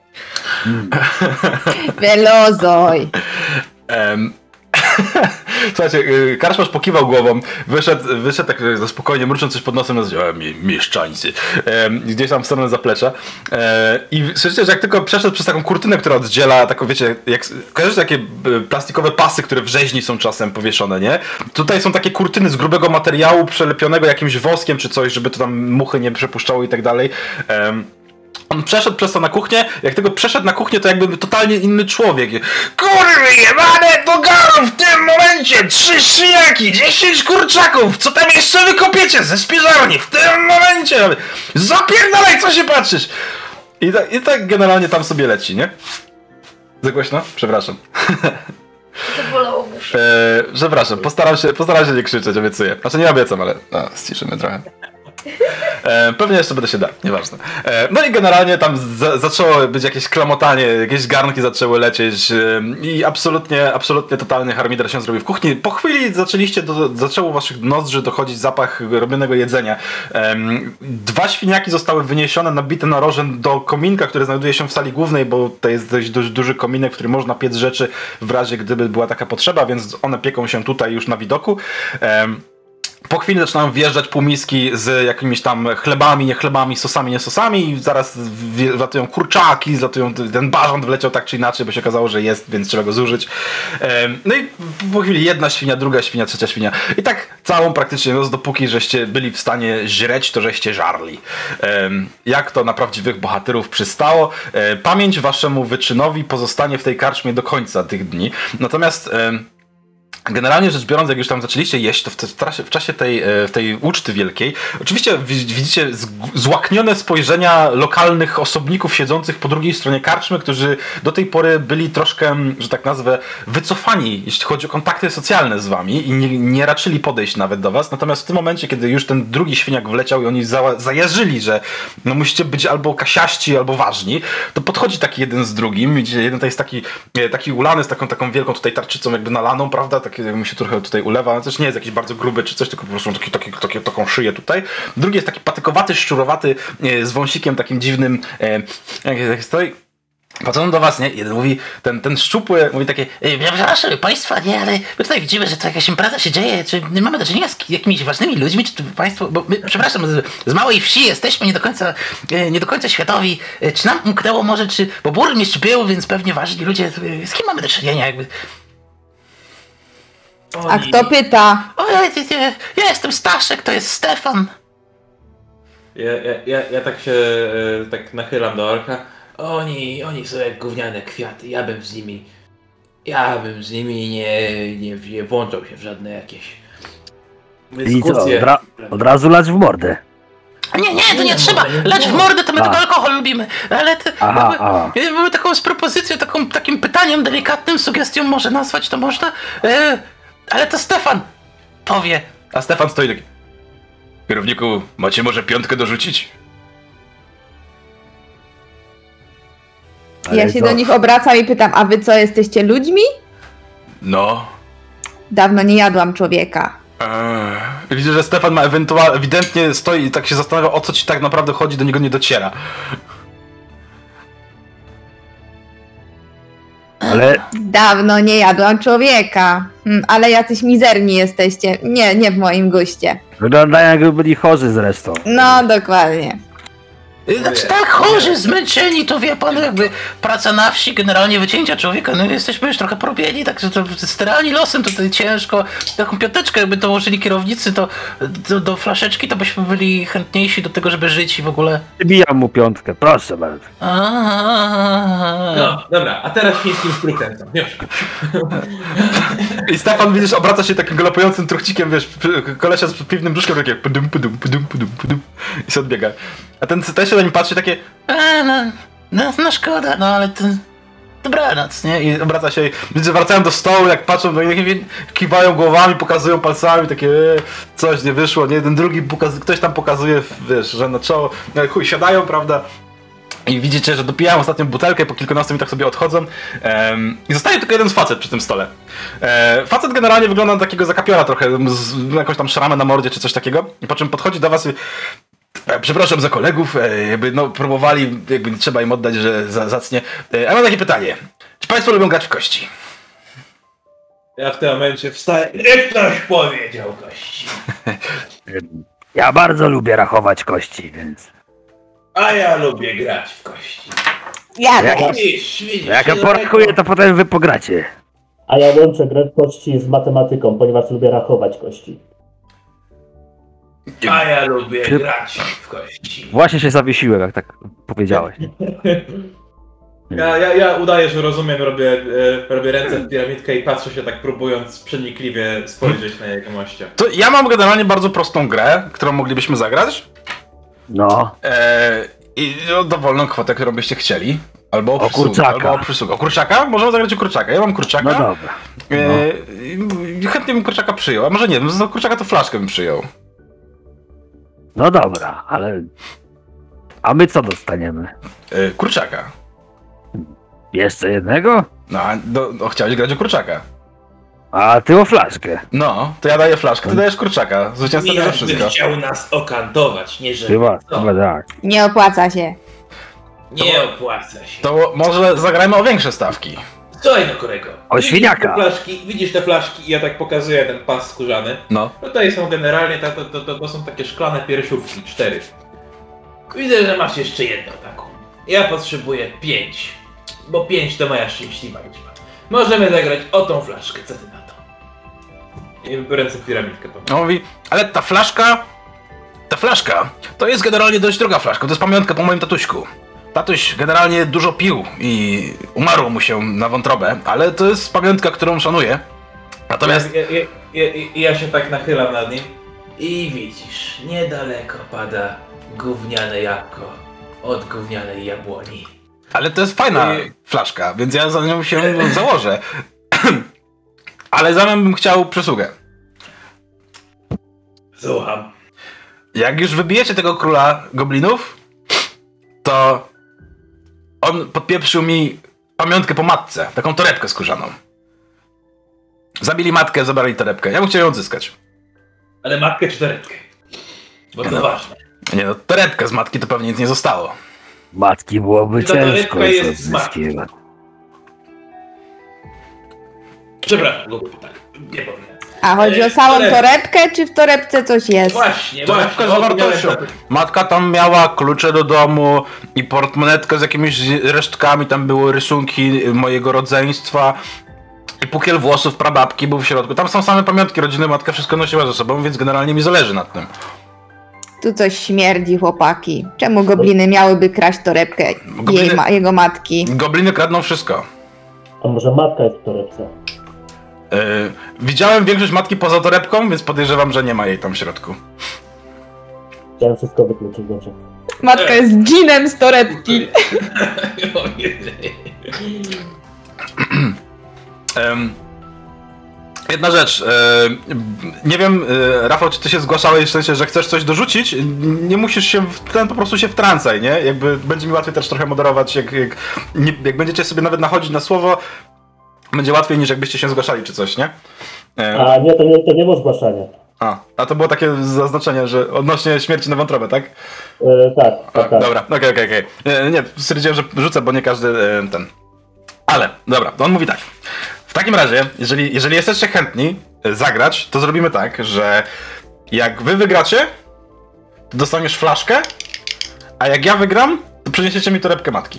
Wyluzuj.
Um, Słuchajcie, yy, Karczmarz pokiwał głową, wyszedł, wyszedł tak za spokojnie, mrucząc coś pod nosem, nazywał mi mieszczańcy, um, gdzieś tam w stronę zaplecza. Um, I słyszycie, że jak tylko przeszedł przez taką kurtynę, która oddziela, taką wiecie, jak, kojarzycie takie y, plastikowe pasy, które w rzeźni są czasem powieszone, nie? Tutaj są takie kurtyny z grubego materiału, przelepionego jakimś woskiem czy coś, żeby to tam muchy nie przepuszczało i tak dalej. Um, On przeszedł przez to na kuchnię, jak tylko przeszedł na kuchnię, to jakby totalnie inny człowiek. Kurwy jebane do garu w tym momencie! Trzy świniaki, dziesięć kurczaków! Co tam jeszcze wykopiecie ze spiżarni w tym momencie? Zapierdalaj, co się patrzysz? I tak, i tak generalnie tam sobie leci, nie? Za głośno? Przepraszam.
Zabolało mnie.
Eee, przepraszam, postaram się, postaram się nie krzyczeć, obiecuję. Znaczy nie obiecam, ale a, ściszymy trochę. E, pewnie jeszcze będę się dał, nieważne. E, no i generalnie tam za, zaczęło być jakieś klamotanie, jakieś garnki zaczęły lecieć e, i absolutnie, absolutnie totalny harmider się zrobił w kuchni. Po chwili zaczęliście, do, zaczęło waszych nozdrzy dochodzić zapach robionego jedzenia. E, dwa świniaki zostały wyniesione, nabite na rożen do kominka, który znajduje się w sali głównej, bo to jest dość duży, duży kominek, w którym można piec rzeczy w razie gdyby była taka potrzeba, więc one pieką się tutaj już na widoku. E, Po chwili zaczynają wjeżdżać półmiski z jakimiś tam chlebami, nie chlebami, sosami, nie sosami i zaraz wlatują kurczaki, zlatują, ten bażant wleciał tak czy inaczej, bo się okazało, że jest, więc trzeba go zużyć. No i po chwili jedna świnia, druga świnia, trzecia świnia. I tak całą praktycznie noc, dopóki żeście byli w stanie żreć, to żeście żarli. Jak to na prawdziwych bohaterów przystało. Pamięć waszemu wyczynowi pozostanie w tej karczmie do końca tych dni. Natomiast generalnie rzecz biorąc, jak już tam zaczęliście jeść, to w, te, w, czasie, w czasie tej, tej uczty wielkiej, oczywiście widzicie złaknione spojrzenia lokalnych osobników siedzących po drugiej stronie karczmy, którzy do tej pory byli troszkę, że tak nazwę, wycofani, jeśli chodzi o kontakty socjalne z wami i nie, nie raczyli podejść nawet do was. Natomiast w tym momencie, kiedy już ten drugi świniak wleciał i oni za, zajarzyli, że no musicie być albo kasiaści, albo ważni, to podchodzi taki jeden z drugim. Widzicie, jeden to jest taki, taki ulany z taką, taką wielką tutaj tarczycą jakby nalaną, prawda? Tak jak mi się trochę tutaj ulewa, też nie jest jakiś bardzo gruby czy coś, tylko po prostu taki, taki, taki, taką szyję tutaj. Drugi jest taki patykowaty, szczurowaty, e, z wąsikiem takim dziwnym, e, jak, jak stoi. Patrzą do was, nie? Jeden mówi, ten, ten szczupły, mówi takie, przepraszam państwa, nie, ale my tutaj widzimy, że to jakaś impreza się dzieje, czy my mamy do czynienia z jakimiś ważnymi ludźmi, czy państwo, bo my, przepraszam, z, z małej wsi jesteśmy, nie do końca, nie do końca światowi, czy nam umknęło może, czy, bo burmistrz był, więc pewnie ważni ludzie, z kim mamy do czynienia, jakby.
Oni... A kto pyta?
O, ja, ja, ja jestem Staszek, to jest Stefan.
Ja, ja, ja, ja tak się e, tak nachylam do orka.
Oni, oni są jak gówniane kwiaty, ja bym z nimi, ja bym z nimi nie, nie, nie włączał się w żadne jakieś dyskusje.
I co, od, ra od razu lać w mordę.
Nie, nie, to nie, nie trzeba, lecz w mordę, to my tylko alkohol lubimy, ale to,
aha,
mamy,
aha.
mamy taką z propozycją, taką, takim pytaniem delikatnym, sugestią może nazwać to można, e, ale to Stefan powie. A Stefan stoi taki, kierowniku, macie może piątkę dorzucić?
Ja się do nich obracam i pytam, a wy co, jesteście ludźmi?
No.
Dawno nie jadłam człowieka.
Eee, widzę, że Stefan ma ewentualnie, ewidentnie stoi i tak się zastanawia, o co ci tak naprawdę chodzi, do niego nie dociera.
Ale...
Dawno nie jadłam człowieka. Hmm, ale jacyś mizerni jesteście. Nie, nie w moim guście.
Wyglądają jakby byli chorzy zresztą.
No, dokładnie.
Znaczy tak, chorzy, zmęczeni, to wie pan, jakby praca na wsi generalnie wycięcia człowieka, no jesteśmy już trochę porobieni, także to sterani losem, to tutaj ciężko. Taką piąteczkę jakby dołożyli kierownicy, to do, do flaszeczki to byśmy byli chętniejsi do tego, żeby żyć i w ogóle...
Wybijam mu piątkę, proszę bardzo.
No, dobra, a teraz chińskim skrótem.
I Stefan, widzisz, obraca się takim galopującym truchcikiem, wiesz, kolesia z piwnym brzuszkiem, takie pudum, pudum, pudum, pudum, pudum i się odbiega. A ten też się na nim patrzy, takie
A, no, no, no szkoda, no ale to... Dobranoc, nie?
i obraca się i widzisz, wracają do stołu, jak patrzą, no i kiwają głowami, pokazują palcami, takie e, coś nie wyszło, nie? Jeden drugi pokazuje, ktoś tam pokazuje, wiesz, że na czoło, no i chuj, siadają, prawda? I widzicie, że dopijają ostatnią butelkę i po kilkunastu minutach sobie odchodzą. Um, I zostaje tylko jeden facet przy tym stole. E, facet generalnie wygląda na takiego zakapiora trochę, z jakąś tam szramę na mordzie czy coś takiego. I po czym podchodzi do was i e, przepraszam za kolegów, e, jakby no próbowali, jakby trzeba im oddać, że za, zacnie. E, a mam takie pytanie. Czy państwo lubią grać w kości?
Ja w tym momencie wstaję. Jak ktoś powiedział kości.
Ja bardzo lubię rachować kości, więc...
A ja lubię grać w kości.
Ja
Jak-
też.
Widzisz, widzisz.
Jak ja
się
porkuję, to potem wy pogracie.
A ja łączę grę w kości z matematyką, ponieważ lubię rachować kości.
A ja lubię grać w kości.
Właśnie się zawiesiłem, jak tak powiedziałeś.
Ja, ja, ja udaję, że rozumiem, robię, e, robię ręce w piramidkę i patrzę się tak, próbując przenikliwie spojrzeć na jego moście.
To ja mam generalnie bardzo prostą grę, którą moglibyśmy zagrać.
No.
E, I o dowolną kwotę, którą byście chcieli. Albo o,
O
przysługę,
kurczaka.
albo o przysługę. O kurczaka? Możemy zagrać o kurczaka. Ja mam kurczaka.
No dobra.
E, i chętnie bym kurczaka przyjął. A może nie, za kurczaka to flaszkę bym przyjął.
No dobra, ale... A my co dostaniemy?
E, kurczaka.
Jeszcze jednego?
No, a do, no, chciałeś grać o kurczaka.
A ty o flaszkę.
No, to ja daję flaszkę, ty dajesz kurczaka. Zwycięzca bierze
Jakby
wszystko.
chciał nas okantować, nie że...
Chyba,
No,
chyba tak.
Nie opłaca się.
nie opłaca się.
To może zagrajmy o większe stawki.
Słuchaj no kolego.
O
widzisz
świniaka.
te flaszki, widzisz te flaszki i ja tak pokazuję ten pas skórzany.
No.
Tutaj są generalnie, to, to, to, to są takie szklane piersiówki, cztery. Widzę, że masz jeszcze jedną taką. Ja potrzebuję pięć. Bo pięć to moja szczęśliwa liczba. Możemy zagrać o tą flaszkę, co ty na to? I ręce piramidkę to.
On mówi, ale ta flaszka, ta flaszka, to jest generalnie dość droga flaszka, to jest pamiątka po moim tatuśku. Tatuś generalnie dużo pił i umarło mu się na wątrobę, ale to jest pamiątka, którą szanuję. Natomiast...
Ja, ja, ja, ja, ja się tak nachylam nad nim. I widzisz, niedaleko pada gówniane jabłko od gównianej jabłoni.
Ale to jest fajna
I-
flaszka, więc ja za nią się założę. Ale w zamian bym chciał przysługę.
Słucham.
Jak już wybijecie tego króla goblinów, to on podpieprzył mi pamiątkę po matce, taką torebkę skórzaną. Zabili matkę, zabrali torebkę. Ja bym chciał ją odzyskać.
Ale matkę czy torebkę? Bo to
No.
ważne.
Nie no, torebkę z matki to pewnie nic nie zostało.
Matki byłoby
Ta
ciężko
torebka jest
coś
z matki.
zyskiwać.
Przepraszam, głupie pytanie. Nie powiem.
A chodzi o samą torebkę, czy w torebce coś jest?
Właśnie,
Torebka
właśnie.
z
o,
zawartością.
miałem tak-
Matka tam miała klucze do domu i portmonetkę z jakimiś resztkami, tam były rysunki mojego rodzeństwa. I pukiel włosów prababki był w środku. Tam są same pamiątki rodziny, matka wszystko nosiła ze sobą, więc generalnie mi zależy nad tym.
Tu coś śmierdzi, chłopaki. Czemu gobliny miałyby kraść torebkę
Gobliny-
jej ma jego matki?
Gobliny kradną wszystko.
A może matka jest w torebce?
Yy, widziałem większość matki poza torebką, więc podejrzewam, że nie ma jej tam w środku.
Chciałem wszystko wykluczyć, dobrze.
Matka jest dżinem z torebki.
O, nie.
Ym, jedna rzecz. Yy, nie wiem, yy, Rafał, czy ty się zgłaszałeś w sensie, że chcesz coś dorzucić? Nie musisz się w ten, po prostu się wtrącaj, nie? Jakby będzie mi łatwiej też trochę moderować, jak, jak, nie, jak będziecie sobie nawet nachodzić na słowo, będzie łatwiej niż jakbyście się zgłaszali czy coś, nie? Yy,
A nie, to nie, to nie było zgłaszanie.
a, a to było takie zaznaczenie, że odnośnie śmierci na wątrobę, tak?
E, tak,
A,
tak, tak.
dobra, okej, okej, okej. E, Nie, stwierdziłem, że rzucę, bo nie każdy e, ten. Ale, dobra, to on mówi tak. W takim razie, jeżeli, jeżeli jesteście chętni e, zagrać, to zrobimy tak, że jak wy wygracie, to dostaniesz flaszkę, A jak ja wygram, to przyniesiecie mi torebkę matki.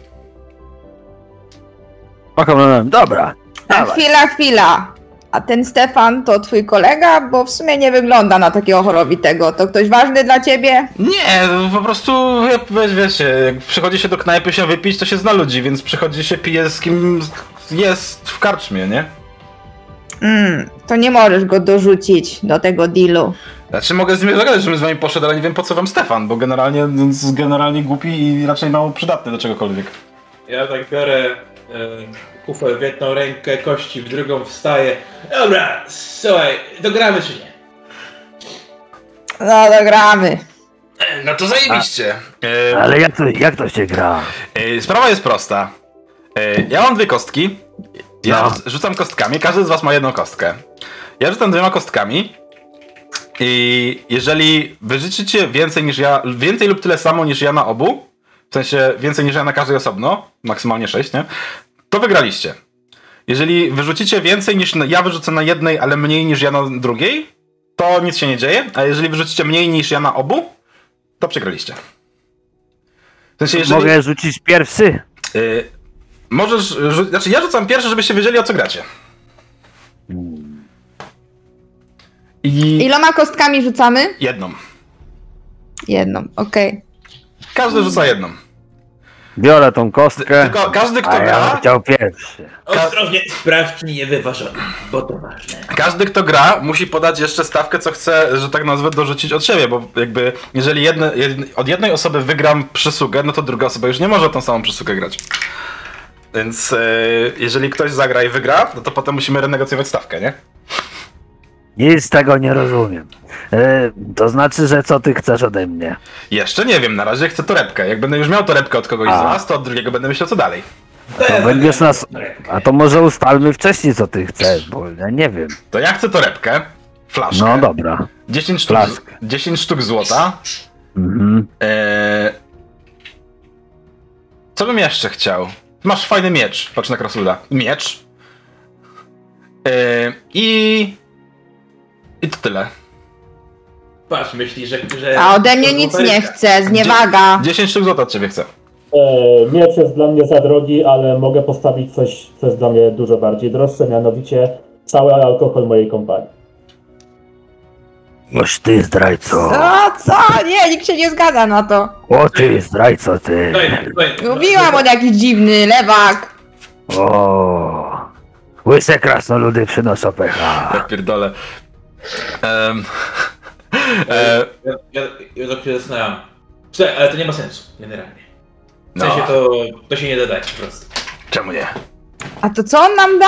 Dobra.
A
Dawaj.
chwila, chwila. A ten Stefan to twój kolega? Bo w sumie nie wygląda na takiego chorowitego. To ktoś ważny dla ciebie?
Nie, po prostu, wiesz, wiecie, jak przychodzi się do knajpy się wypić, to się zna ludzi, więc przychodzi się pije z kim jest w karczmie, nie?
Mm, to nie możesz go dorzucić do tego dealu.
Znaczy mogę z nim zagadać, żebym z wami poszedł, ale nie wiem po co wam Stefan, bo generalnie jest generalnie głupi i raczej mało przydatny do czegokolwiek.
Ja tak biorę e, kufel w jedną rękę, kości w drugą, wstaję. Dobra, słuchaj, dogramy czy nie?
No, dogramy.
No to zajebiście. E,
Ale jak to, jak to się gra?
e, sprawa jest prosta. E, ja mam dwie kostki. Ja
No.
rzucam kostkami, każdy z was ma jedną kostkę. Ja rzucam dwiema kostkami. I jeżeli wyrzucicie więcej niż ja, więcej lub tyle samo niż ja na obu, w sensie więcej niż ja na każdej osobno, maksymalnie sześć, nie? To wygraliście. Jeżeli wyrzucicie więcej niż ja wyrzucę na jednej, ale mniej niż ja na drugiej, to nic się nie dzieje, a jeżeli wyrzucicie mniej niż ja na obu, to przegraliście. W sensie, jeżeli...
Mogę rzucić pierwszy?
Yy, możesz, rzu- znaczy ja rzucam pierwszy, żebyście wiedzieli o co gracie. I
Iloma kostkami rzucamy?
jedną.
Jedną, okej.
Każdy rzuca jedną.
Biorę tą kostkę.
Tylko każdy kto
A ja bym
gra,
chciał pierwszy.
Ostrożnie, sprawdź czy nie wyważony, bo to ważne.
każdy kto gra musi podać jeszcze stawkę, co chce, że tak nazwę, dorzucić od siebie, bo jakby jeżeli jedne, jed, od jednej osoby wygram przysługę, no to druga osoba już nie może tą samą przysługę grać. Więc yy, jeżeli ktoś zagra i wygra, no to potem musimy renegocjować stawkę, nie?
Nic z tego nie rozumiem. E, to znaczy, że co ty chcesz ode mnie?
Jeszcze nie wiem, na razie chcę torebkę. Jak będę już miał torebkę od kogoś
A.
z was, to od drugiego będę myślał co dalej.
To będziesz nas... A to może ustalmy wcześniej, co ty chcesz, bo ja nie wiem.
To ja chcę torebkę, flaszkę,
No dobra.
dziesięć sztuk,
Flaszkę.
dziesięć sztuk złota.
Mhm.
Eee... Co bym jeszcze chciał? Masz fajny miecz, patrz na krasnoluda. Miecz. Eee... I... I to tyle.
Patrz, myślisz, że... że
A ode mnie nic nie chce, zniewaga.
dziesięć sztuk złota od ciebie chcę.
E, miecz jest dla mnie za drogi, ale mogę postawić coś, co jest dla mnie dużo bardziej droższe, mianowicie cały alkohol mojej kompanii.
Oż ty zdrajco.
Co, co? Nie, nikt się nie zgadza na to.
O ty zdrajco, ty.
Daj, daj.
Mówiłam, on jakiś dziwny, lewak.
O. Łyse krasnoludy przynoszą pecha.
Ja pierdolę. Ehm... eee...
Ja, ja, ja tak się zastanawiam. Słuchaj, ale to nie ma sensu, generalnie. W
No.
sensie to, to się nie da dać po prostu.
Czemu nie?
A to co on nam da?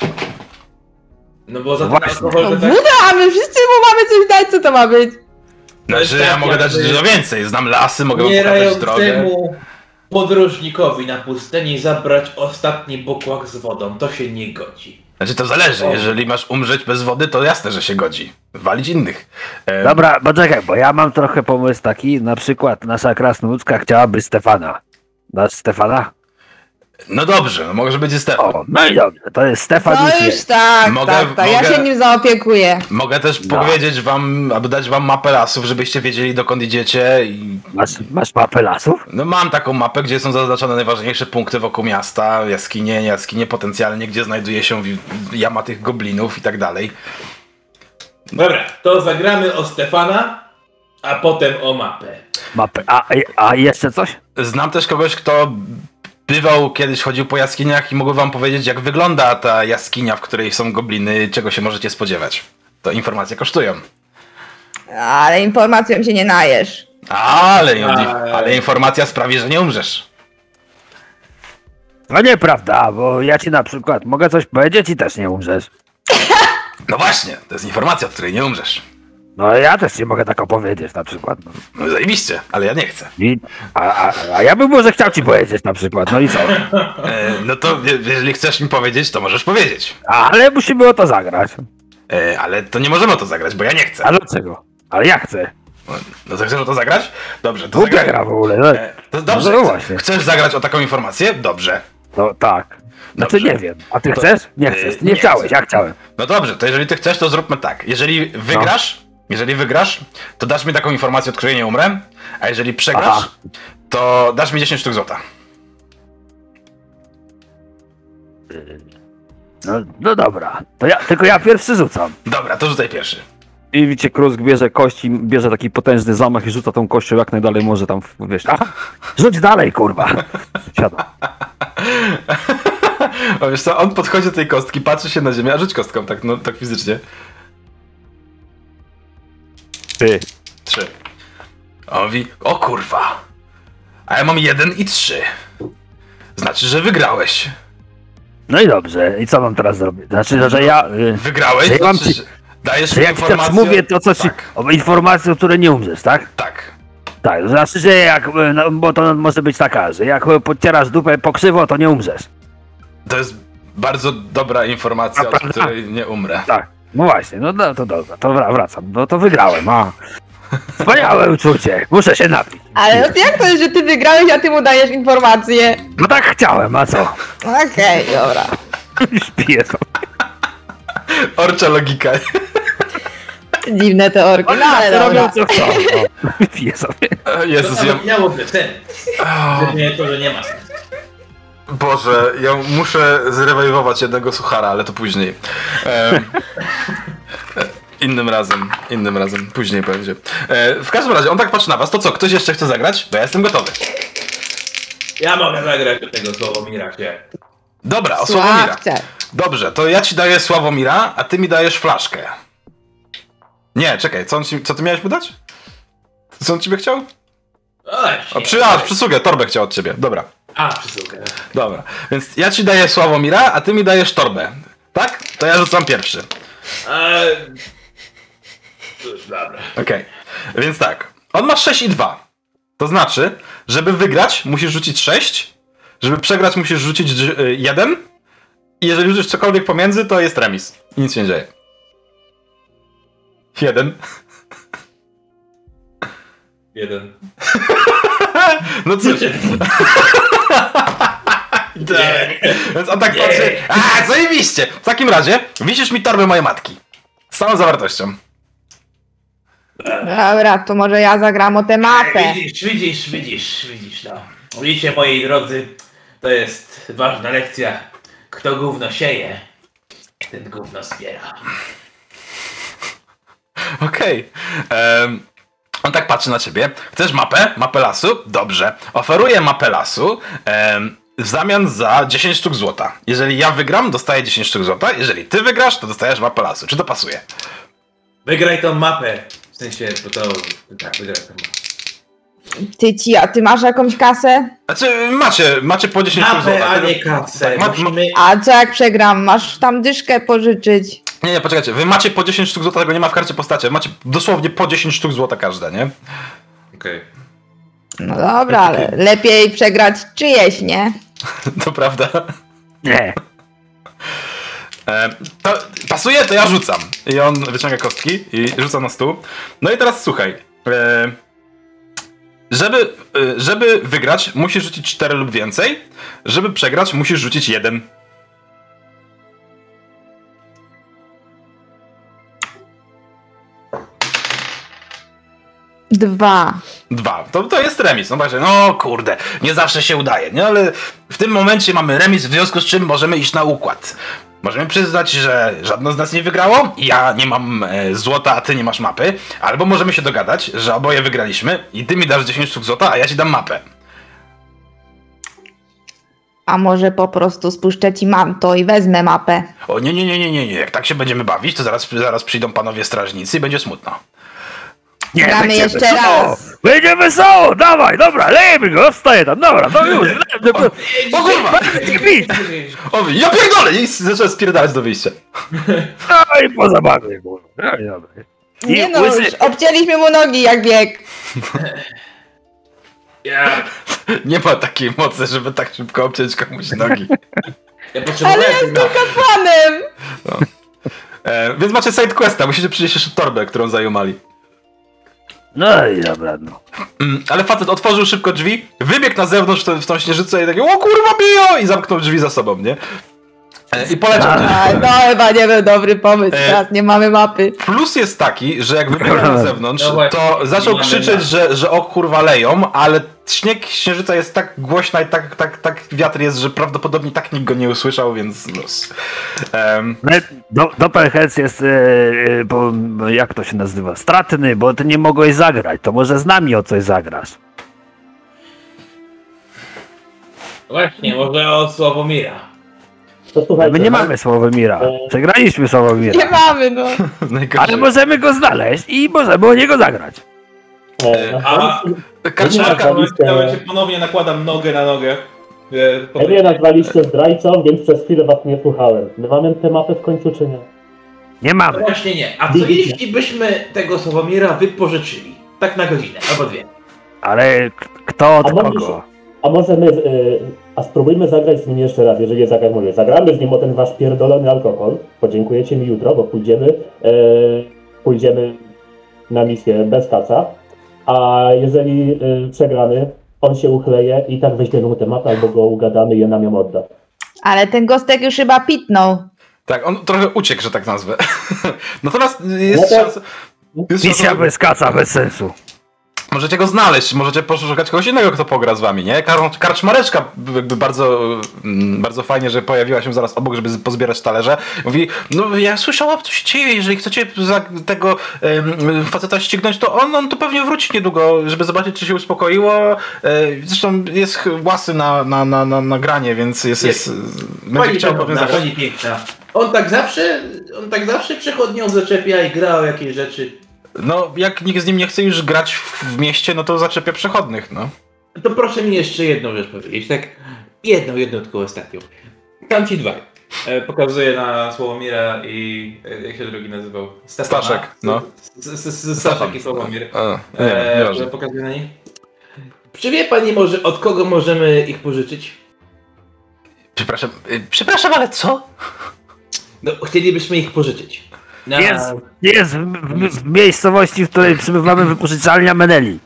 No bo za ten
Właśnie.
alkohol
No
to tak...
woda, a my wszyscy mu mamy coś dać, co to ma być?
Znaczy, ja
tak,
mogę dać
jakby-
dużo więcej. Znam lasy, mogę wam pokazać drogę.
Umierającemu podróżnikowi na pustyni zabrać ostatni bukłak z wodą, to się nie godzi.
Znaczy, to zależy.
O.
Jeżeli masz umrzeć bez wody, to jasne, że się godzi. Walić innych. Ehm...
Dobra, poczekaj, bo ja mam trochę pomysł taki, na przykład nasza krasnoludzka chciałaby Stefana. Dasz Stefana?
No dobrze, no może będzie Stefan.
O, no i dobrze, to jest Stefan
No
już
już
jest.
tak,
Mogę-
tak, tak, ja
mogę-
się nim zaopiekuję.
Mogę też
No.
powiedzieć wam, albo dać wam mapę lasów, żebyście wiedzieli dokąd idziecie i...
Masz, masz mapę lasów?
No mam taką mapę, gdzie są zaznaczone najważniejsze punkty wokół miasta, jaskinie, jaskinie potencjalnie, gdzie znajduje się wi- jama tych goblinów i tak dalej.
Dobra, to zagramy o Stefana, a potem o mapę.
Mapę. A, a jeszcze coś?
Znam też kogoś, kto bywał kiedyś, chodził po jaskiniach i mógł wam powiedzieć, jak wygląda ta jaskinia, w której są gobliny, czego się możecie spodziewać. To informacje kosztują.
Ale informacją się nie najesz.
Ale,
Ale-
ale informacja sprawi, że nie umrzesz.
No nieprawda, bo ja ci na przykład mogę coś powiedzieć i też nie umrzesz.
No właśnie, to jest informacja, od której nie umrzesz.
No ja też ci mogę tak opowiedzieć na przykład. No.
No zajebiście, ale ja nie chcę.
I, a, a, a ja bym może chciał ci powiedzieć na przykład, no i co?
E, no to je- jeżeli chcesz mi powiedzieć, to możesz powiedzieć.
Ale musimy o to zagrać.
E, ale to nie możemy o to zagrać, bo ja nie chcę.
A dlaczego? Ale ja chcę.
No to chcesz o to zagrać? Dobrze, to
Głupia
zagraj.
gra w ogóle. No,
E, to dobrze,
no
chce-
właśnie.
chcesz zagrać o taką informację? Dobrze.
no tak. Znaczy
Dobrze.
nie wiem. A ty
To-
chcesz? Nie
Yy,
chcesz. Ty nie,
nie
chciałeś,
chcę.
ja chciałem.
No dobrze, to jeżeli ty chcesz, to zróbmy tak. Jeżeli wygrasz, Jeżeli wygrasz, to dasz mi taką informację, od której nie umrę, a jeżeli przegrasz,
Aha.
to dasz mi dziesięć sztuk złota.
No, no dobra, to ja, tylko ja pierwszy rzucam.
Dobra, to rzucaj pierwszy.
I widzicie, Krusk bierze kości, bierze taki potężny zamach i rzuca tą kością jak najdalej może tam, wiesz, aha, rzuć dalej, kurwa. Siada.
O, wiesz co, on podchodzi do tej kostki, patrzy się na ziemię, a rzuć kostką, tak, no, tak fizycznie.
Ty.
Trzy. On mówi, o kurwa, a ja mam jeden i trzy. Znaczy, że wygrałeś.
No i dobrze, i co mam teraz zrobić? Znaczy, że ja... y,
Wygrałeś,
Że ja mam
znaczy,
ci-
że dajesz
Że
mi
jak teraz
informację...
mówię to, co ci...
Tak,
O informację, o której nie umrzesz, tak?
tak.
Tak, to znaczy, że jak... y, No, bo to może być taka, że jak y, podcierasz dupę po krzywo, to nie umrzesz.
To jest bardzo dobra informacja,
A,
od
prawda?
której nie umrę.
Tak. No właśnie, no, no to dobra, to wra- wracam. No to wygrałem, a. Wspaniałe uczucie, muszę się napić.
Ale no jak to jest, że ty wygrałeś, a ty mu dajesz informację?
No tak chciałem, a co?
Okej, dobra.
Śpię sobie.
Orcza logika.
Dziwne te orki, no ale dobra.
Robią co chcą. No. Piję sobie.
E, Jezus,
To
ja...
nawet miałoby sens. Gdyby nie to, że nie ma sensu.
Boże, ja muszę zrewajwować jednego suchara, ale to później. Em, innym razem, innym razem, później będzie. E, w każdym razie, on tak patrzy na was, to co, ktoś jeszcze chce zagrać? To ja jestem gotowy.
Ja mogę zagrać do tego Sławomira się.
Dobra, o Sławomira.
Sławcze.
Dobrze, to ja ci daję Sławomira, a ty mi dajesz flaszkę. Nie, czekaj, co, on ci, co ty miałeś mu dać? Co on ciebie chciał?
Oj,
O, przy, a, przysługę, torbę chciał od ciebie, dobra.
A, przysługę.
Dobra, więc ja ci daję Sławomira, a ty mi dajesz torbę. Tak? To ja rzucam pierwszy.
Eee... Dobra.
Okej, więc tak. On ma sześć i dwa. To znaczy, żeby wygrać, musisz rzucić sześć. Żeby przegrać, musisz rzucić jeden. I jeżeli rzucisz cokolwiek pomiędzy, to jest remis. I nic się nie dzieje. jeden.
Jeden.
No co?
Nie.
Więc on tak
Nie.
patrzy. A, zajebiście! W takim razie wisisz mi torbę mojej matki. Z całą zawartością.
Dobra, to może ja zagram o tę mapę.
Widzisz, widzisz, widzisz, widzisz, no. Widzicie, moi drodzy, to jest ważna lekcja. Kto gówno sieje, ten gówno zbiera.
Okej. Em, On tak patrzy na ciebie. Chcesz mapę? Mapę lasu? Dobrze. Oferuję mapę lasu em, w zamian za dziesięć sztuk złota. Jeżeli ja wygram, dostaję dziesięć sztuk złota. Jeżeli ty wygrasz, to dostajesz mapę lasu. Czy to pasuje?
Wygraj tą mapę. W sensie, bo to... Tak, wygraj tą mapę.
Ty ci, a ty masz jakąś kasę?
Znaczy, macie, macie po dziesięć sztuk
Mapę,
złota.
a
Tego-
nie kasę.
Tak, ma-
Musimy...
A co jak przegram? Masz tam dyszkę pożyczyć.
Nie, nie, poczekajcie. Wy macie po dziesięć sztuk złota, tego nie ma w karcie postaci. Macie dosłownie po dziesięć sztuk złota każde, nie?
Okej.
No dobra, ale lepiej przegrać czyjeś, nie?
To prawda.
Nie.
E, to pasuje, to ja rzucam. I on wyciąga kostki i rzuca na stół. No i teraz słuchaj. E, żeby, e, żeby wygrać, musisz rzucić cztery lub więcej. Żeby przegrać, musisz rzucić jeden.
Dwa.
Dwa. To, to jest remis. No właśnie, no kurde, nie zawsze się udaje, nie? Ale w tym momencie mamy remis, w związku z czym możemy iść na układ. Możemy przyznać, że żadno z nas nie wygrało, ja nie mam e, złota, a ty nie masz mapy. Albo możemy się dogadać, że oboje wygraliśmy i ty mi dasz dziesięć sztuk złota, a ja ci dam mapę.
A może po prostu spuszczę ci manto i wezmę mapę.
O nie, nie, nie, nie, nie, nie. Jak tak się będziemy bawić, to zaraz, zaraz przyjdą panowie strażnicy i będzie smutno.
Nie,
Gramy
będziemy
jeszcze
wesoło.
raz.
Będzie wesoło, dawaj, dobra, lejmy go, wstaję tam, dobra, to już.
O kurwa!
Kpit.
O, ja pierdolę! I zacząłem spierdalać do wyjścia.
No i po zabawie, kurwa. No i dobra. I
Nie no,
łysy-
już obcięliśmy mu nogi jak bieg.
Ja...
Nie ma takiej mocy, żeby tak szybko obciąć komuś nogi.
Ja
Ale
potrzebuję...
ja jestem kapłanem.
E, więc macie side questa, musicie przynieść jeszcze torbę, którą zajumali.
No i dobra, no.
Mm, ale facet otworzył szybko drzwi, wybiegł na zewnątrz w, tę- w tą śnieżycę i takie o kurwa bijo! I zamknął drzwi za sobą, nie? I poleciał.
A, no chyba nie był dobry pomysł,
E,
teraz nie mamy mapy.
Plus jest taki, że jak wybiegał na zewnątrz,
No właśnie,
to zaczął
nie mamy
krzyczeć,
mapy.
że, że o kurwa leją, ale śnieg księżyca jest tak głośna i tak, tak, tak wiatr jest, że prawdopodobnie tak nikt go nie usłyszał, więc no. Um,
No, do, Doppelherz jest, e, e, bo, jak to się nazywa, stratny, bo ty nie mogłeś zagrać, to może z nami o coś zagrasz.
Właśnie, może o Sławomira.
To słuchajcie,
My nie
no,
mamy Sławomira,
E,
przegraliśmy
Nie
Sławomira,
mamy, no.
najgorsze.
ale możemy go znaleźć i możemy o niego zagrać.
e, na
A-
Kaczmarka,
Czekam, momencie ponownie nakładam nogę na nogę. E,
Wy mnie nazwaliście zdrajcą, więc przez chwilę was nie słuchałem. My mamy tę mapę w końcu, czy nie?
Nie
No
mamy.
właśnie nie. A co jeśli byśmy tego Sławomira wypożyczyli? Tak na godzinę, albo dwie.
Ale k- kto od
A mogliś-
kogo?
A może my, y, a spróbujmy zagrać z nim jeszcze raz, jeżeli zagrać mówię. Zagramy z nim o ten wasz pierdolony alkohol. Podziękujecie mi jutro, bo pójdziemy, y, pójdziemy na misję bez kaca. A jeżeli y, przegramy, on się uchleje i tak weźmiemy mu tę mapę, albo go ugadamy i on nam ją odda.
Ale ten gostek już chyba pitnął.
Tak, on trochę uciekł, że tak nazwę. Natomiast jest
No to-
szansa... Jest
Misja
szansa,
bez kaca, bez sensu.
możecie go znaleźć, możecie poszukać kogoś innego, kto pogra z wami, nie? Kar Karczmareczka jakby bardzo, mm, bardzo fajnie, że pojawiła się zaraz obok, żeby pozbierać talerze. Mówi, no ja słyszałam, co się dzieje, jeżeli chcecie za tego um, faceta ścignąć, to on, on tu pewnie wróci niedługo, żeby zobaczyć, czy się uspokoiło. E, zresztą jest ch- łasy na, na, na, na nagranie, więc jest... jest będzie
Pani
chciał
Szanowna,
pewnie zagrać.
pani piękna. On tak zawsze, on tak zawsze przechodnią zaczepia i gra o jakieś rzeczy.
No, jak nikt z nim nie chce już grać w, w mieście, no to zaczepia przechodnych, no.
To proszę mi jeszcze jedną rzecz powiedzieć, tak? Jedną, jedną tylko ostatnią. Tam ci dwaj. E, pokazuję na Sławomira i... e, jak się drugi nazywał? Stefana.
Staszek, no.
S- s- s- Staszek i Sławomir.
A, nie wiem,
E,
nieważne.
pokazuję na nich. Czy wie pani może, od kogo możemy ich pożyczyć?
Przepraszam, y, przepraszam, ale co?
No, chcielibyśmy ich pożyczyć. Na...
Jest, jest w, w, w miejscowości, w której przybywamy wypożyczalnia Meneli.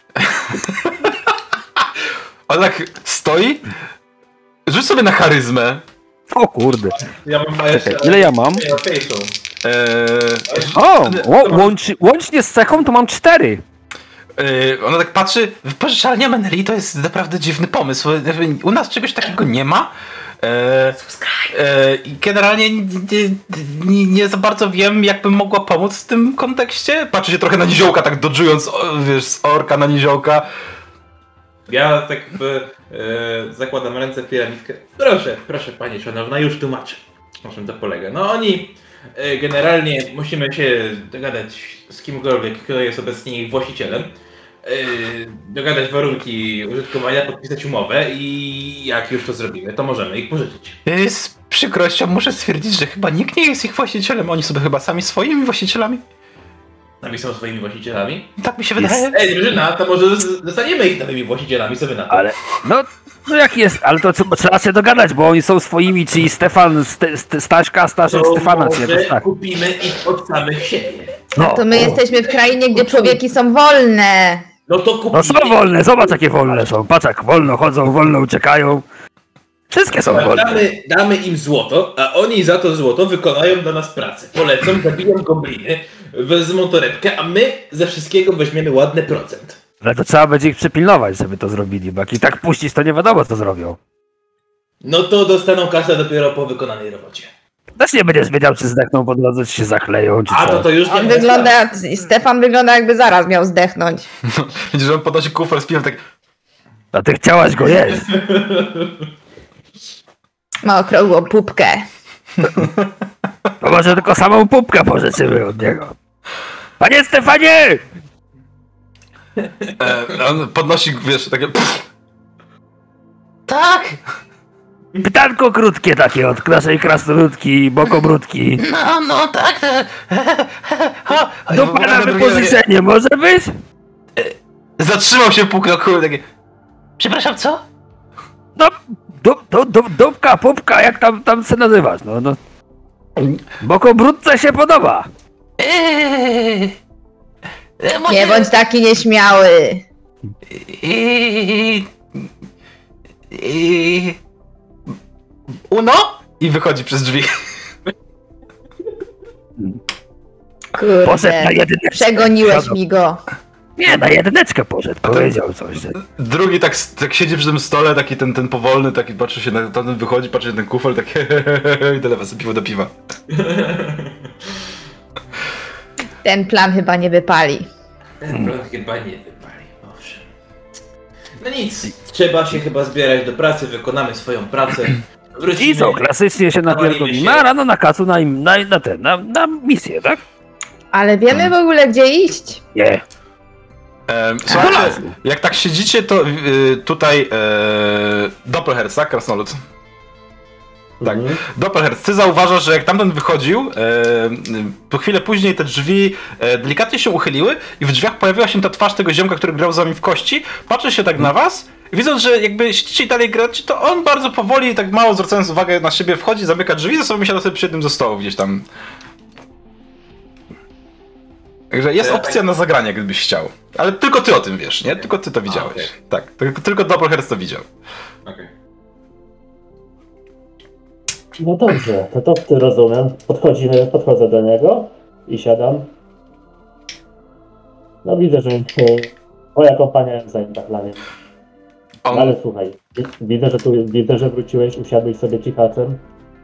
On tak stoi, rzuć sobie na charyzmę.
O kurde.
Ja mam jeszcze...
Czekaj, ile ja mam?
Ja okejszą.
Eee,
O, ło- łącz, łącznie z cechą to mam cztery.
eee, ona tak patrzy, wypożyczalnia Meneli to jest naprawdę dziwny pomysł. U nas czegoś takiego nie ma. Eee, eee, I generalnie nie, nie, nie, nie za bardzo wiem, jakbym mogła pomóc w tym kontekście. Patrzy się trochę na niziołka, tak dodżując, o, wiesz, z orka na niziołka.
Ja tak jakby e, zakładam ręce w piramidkę. Proszę, proszę pani szanowna, już tłumaczę. Na czym to polega? No oni e, generalnie musimy się dogadać z kimkolwiek, kto jest obecnie ich właścicielem. E, dogadać warunki użytkowania, podpisać umowę i jak już to zrobimy, to możemy ich pożyczyć.
Eee, Z przykrością muszę stwierdzić, że chyba nikt nie jest ich właścicielem. Oni sobie chyba sami swoimi właścicielami.
Sami są swoimi właścicielami.
Tak mi się
Jest.
wydaje.
Ej, drużyna, to może z- zostaniemy ich nowymi właścicielami, co wy na to?
Ale, no, no jak jest, ale to co- trzeba się dogadać, bo oni są swoimi, czyli Stefan, Ste, Ste, Staśka, Staszek,
To
Stefana, czy
może
jakoś tak.
kupimy ich od samych siebie.
No,
To my jesteśmy w krainie, gdzie człowieki są wolne.
No to kupimy.
no są wolne, zobacz jakie wolne są. Patrz jak wolno chodzą, wolno uciekają. Wszystkie są wolne.
Damy, damy im złoto, a oni za to złoto wykonają dla nas pracę. Polecą, zabiją gobliny, wezmą torebkę, a my ze wszystkiego weźmiemy ładny procent.
Ale to trzeba będzie ich przypilnować, żeby to zrobili, bo jak i tak puścić, to nie wiadomo co zrobią.
No to dostaną kasę dopiero po wykonanej robocie.
Też nie będziesz wiedział, czy zdechną po drodze, czy się zachleją, czy
A
co.
to to już nie
On
ma
wygląda, Stefan wygląda jakby zaraz miał zdechnąć.
Widzisz, że on podnosi kufer z piwem, tak...
A ty chciałaś go jeść.
Ma okrągłą pupkę.
To może tylko samą pupkę pożyczymy od niego. Panie Stefanie!
E, on podnosi, wiesz, takie... Pff,
Tak,
Pytanko krótkie takie od naszej krasnoludki i bokobrudki.
no, no, tak. e, e,
Do pana wypożyczenie może być?
Zatrzymał się pół kroku, takie...
Przepraszam, co?
No, do, do, do, dupka, pupka, jak tam, tam się nazywasz, no, no. Bokobrudce się podoba.
Eee, e, może-
Nie bądź taki nieśmiały.
Eee, eee,
Uno? i wychodzi przez drzwi.
Poszedł na
Kurde,
jedyneczkę.
przegoniłeś mi go.
Nie, na jedyneczkę poszedł, powiedział coś. Że...
Drugi tak, tak siedzi przy tym stole, taki ten, ten powolny, taki patrzy się na ten wychodzi, patrzy się na ten kufel, tak i dolewa sobie piwo do piwa.
Ten plan chyba nie wypali.
Ten plan chyba nie wypali, owszem. No nic, trzeba się chyba zbierać do pracy, wykonamy swoją pracę. Wrócimy.
I co, klasycznie się napierdolimy, a rano na kacu na, im- na, na, ten, na, na misję, tak?
Ale wiemy w ogóle, gdzie iść?
Nie.
Ehm,
Do
słuchajcie,
lasu.
jak tak siedzicie, to y, tutaj y, Doppelherz, tak? Krasnolud. Tak.
Mhm.
Doppelherz, ty zauważasz, że jak tamten wychodził, e, po chwilę później te drzwi e, delikatnie się uchyliły i w drzwiach pojawiła się ta twarz tego ziomka, który grał z wami w kości. Patrzy się tak na was i widząc, że jakby siedzicie i dalej gracie, to on bardzo powoli, tak mało zwracając uwagę na siebie, wchodzi, zamyka drzwi i ze sobą siada sobie przy jednym ze stołów gdzieś tam. Także jest
Ja
opcja
tak-
na zagranie, gdybyś chciał. Ale tylko ty o tym wiesz, nie? Tylko ty to widziałeś.
okej.
Tak, tylko, tylko Doppelherz to widział.
Okej.
No dobrze, to to ty rozumiem. Podchodzimy, podchodzę do niego i siadam. No widzę, że e, moja kompania jest zajęta planem. No,
On,
ale słuchaj, wi- widzę, że tu widzę, że wróciłeś, usiadłeś sobie cichaczem.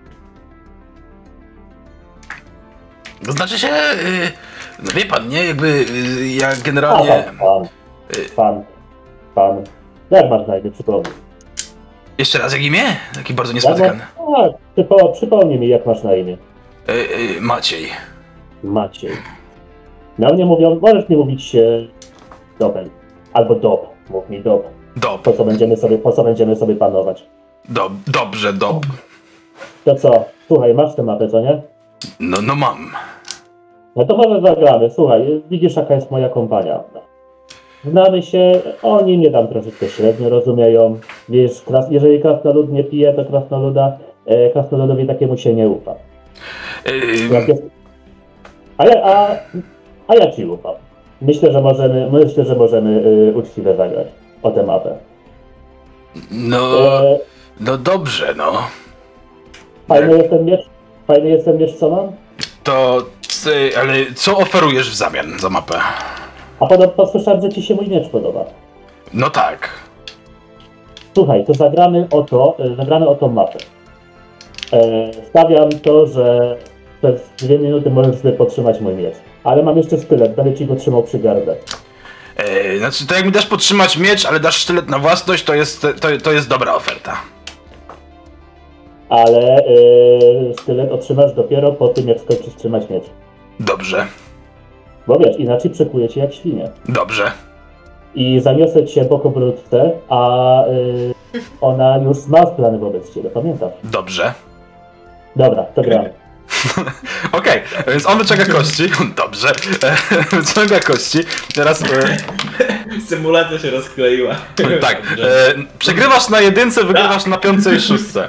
To znaczy się, yy, no wie pan, nie? Jakby yy, ja
A,
generalnie...
pan, pan, pan, pan. Jak masz na imię, przypomnij.
Jeszcze raz jak imię? Taki bardzo
Jak masz,
niespotykany.
a, przypo, przypomnij mi, jak masz na imię.
Yy, yy, Maciej.
Maciej. Na mnie mówią, możesz mi mówić e, Dobel. Albo Dob, mów mi Dob.
Dob,
Po co będziemy sobie, po co będziemy sobie panować?
dob, dobrze, Dob.
To co? Słuchaj, masz tę mapę, co nie?
No, no mam.
No to może zagramy. Słuchaj, widzisz jaka jest moja kompania. Znamy się, oni mnie tam troszeczkę średnio rozumieją. Wiesz, kras, jeżeli krasnolud nie pije, to krasnoluda, e, krasnoludowi takiemu się nie ufa. Jak
Yy,
jest... a, ja, a, a ja ci ufam. Myślę, że możemy, myślę, że możemy y, uczciwie zagrać o tę mapę.
no,
E,
no dobrze, no.
fajny jest ten miecz? Fajny jest ten miecz, co mam?
To, ty, ale co oferujesz w zamian za mapę?
A podobno słyszałem, że ci się mój miecz podoba.
No tak.
Słuchaj, to zagramy o to, e, zagramy o tą mapę. E, stawiam to, że przez dwie minuty możesz sobie podtrzymać mój miecz. Ale mam jeszcze sztylet, będę ci go trzymał przy gardle.
Yy, znaczy, to jak mi dasz podtrzymać miecz, ale dasz sztylet na własność, to jest, to, to jest dobra oferta.
Ale e, sztylet otrzymasz dopiero po tym, jak skończysz trzymać miecz.
Dobrze,
Bo wiesz, inaczej przekuję cię jak świnię.
dobrze.
I zaniosę cię po kobrutce, a y, ona już ma plany wobec ciebie, pamiętasz?
Dobrze.
Dobra, to gramy.
Okej, więc on wyciąga kości. Dobrze. E, wyciąga kości. Teraz. E,
Symulacja się rozkleiła.
tak. E, przegrywasz na jedynce, wygrywasz na piątce i szóstce.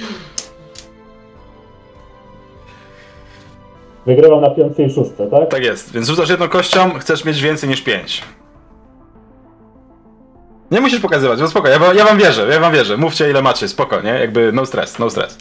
Wygrywam na piątce i szóstce, tak?
Tak jest. Więc rzucasz jedną kością, chcesz mieć więcej niż pięć. Nie musisz pokazywać, no spoko, ja wam, ja wam wierzę, ja wam wierzę. Mówcie ile macie, spoko, nie? Jakby no stres, no stres.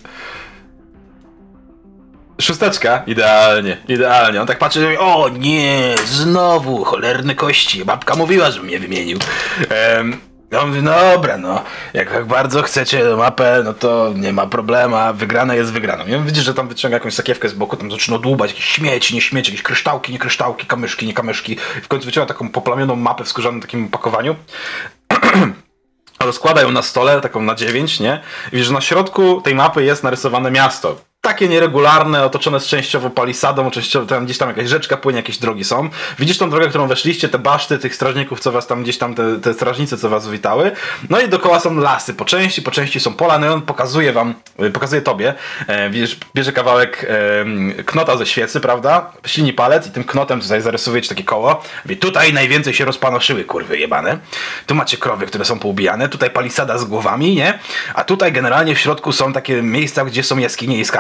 Szósteczka? Idealnie, idealnie. On tak patrzy i mówi,
O nie, znowu cholerne kości. Babka mówiła, żebym je wymienił.
Ehm, ja mówię, no dobra, no, jak tak bardzo chcecie mapę, no to nie ma problemu, a wygrana jest wygraną. I on widzi, że tam wyciąga jakąś sakiewkę z boku, tam zaczyna dłubać, jakieś śmieci, nie śmieci, jakieś kryształki, nie kryształki, kamyszki, nie kamyszki. I w końcu wyciąga taką poplamioną mapę w skórzanym takim opakowaniu. Rozkłada ją na stole, taką na dziewięć, nie? I widzisz, że na środku tej mapy jest narysowane miasto. Takie nieregularne, otoczone częściowo palisadą, częściowo tam gdzieś tam jakaś rzeczka płynie, jakieś drogi są. Widzisz tą drogę, którą weszliście, te baszty tych strażników, co was tam gdzieś tam, te, te strażnicy, co was witały. No i dookoła są lasy, po części, po części są pola, no i on pokazuje wam, pokazuje tobie, e, widzisz, bierze kawałek e, knota ze świecy, prawda? Silni palec i tym knotem tutaj zarysowuje ci takie koło. Mówi, tutaj najwięcej się rozpanoszyły, kurwy jebane. Tu macie krowy, które są poubijane, tutaj palisada z głowami, nie? A tutaj generalnie w środku są takie miejsca, gdzie są jaskinie i skarby.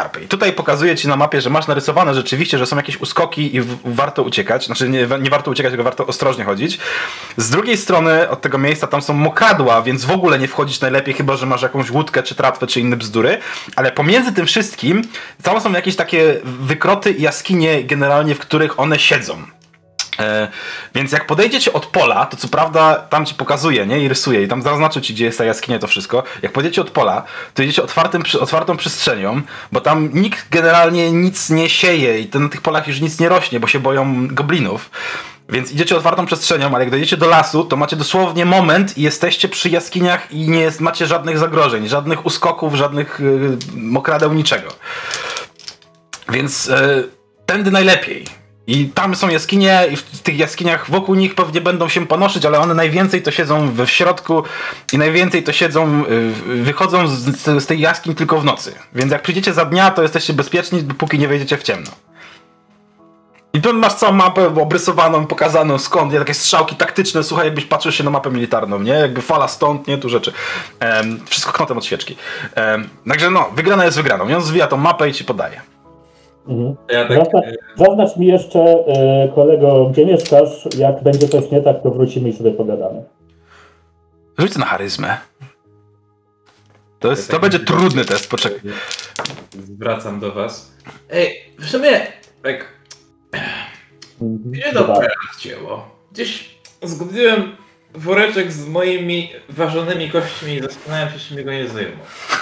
etapy. I tutaj pokazuje ci na mapie, że masz narysowane rzeczywiście, że są jakieś uskoki i w, warto uciekać. Znaczy nie, nie warto uciekać, tylko warto ostrożnie chodzić. Z drugiej strony od tego miejsca tam są mokradła, więc w ogóle nie wchodzić najlepiej, chyba że masz jakąś łódkę, czy tratwę, czy inne bzdury. Ale pomiędzy tym wszystkim tam są jakieś takie wykroty i jaskinie generalnie, w których one siedzą. E, więc jak podejdziecie od pola, to co prawda tam ci pokazuje, nie? I rysuje i tam zaznaczy ci, gdzie jest ta jaskinia, to wszystko. Jak podejdziecie od pola, to idziecie otwartym, otwartą przestrzenią, bo tam nikt generalnie nic nie sieje i to na tych polach już nic nie rośnie, bo się boją goblinów. Więc idziecie otwartą przestrzenią, ale jak dojdziecie do lasu, to macie dosłownie moment i jesteście przy jaskiniach i nie jest, macie żadnych zagrożeń, żadnych uskoków, żadnych yy, mokradeł, niczego. Więc yy, tędy najlepiej. I tam są jaskinie i w tych jaskiniach wokół nich pewnie będą się panoszyć, ale one najwięcej to siedzą w środku i najwięcej to siedzą, wychodzą z, z tej jaskiń tylko w nocy. Więc jak przyjdziecie za dnia, to jesteście bezpieczni, dopóki nie wejdziecie w ciemno. I tu masz całą mapę obrysowaną, pokazaną skąd, nie? Takie strzałki taktyczne, słuchaj, jakbyś patrzył się na mapę militarną, nie? Jakby fala stąd, nie? Tu rzeczy. Ehm, wszystko knotem od świeczki. Ehm, także no, wygrana jest wygraną. I on zwija tą mapę i ci podaje.
Mhm.
Ja tak,
Zaznacz, zaznacz mi jeszcze, y, kolego, gdzie mieszkasz. Jak będzie coś nie tak, to wrócimy i sobie pogadamy.
Rzuć na charyzmę. To, jest, to
tak
będzie
jak-
trudny test, poczekaj.
Zwracam do was. Ej, w sumie, tak, mnie to
Dobra.
przecięło. Gdzieś zgubiłem woreczek z moimi ważonymi kośćmi i zastanawiam się, czy mi go nie zajmą.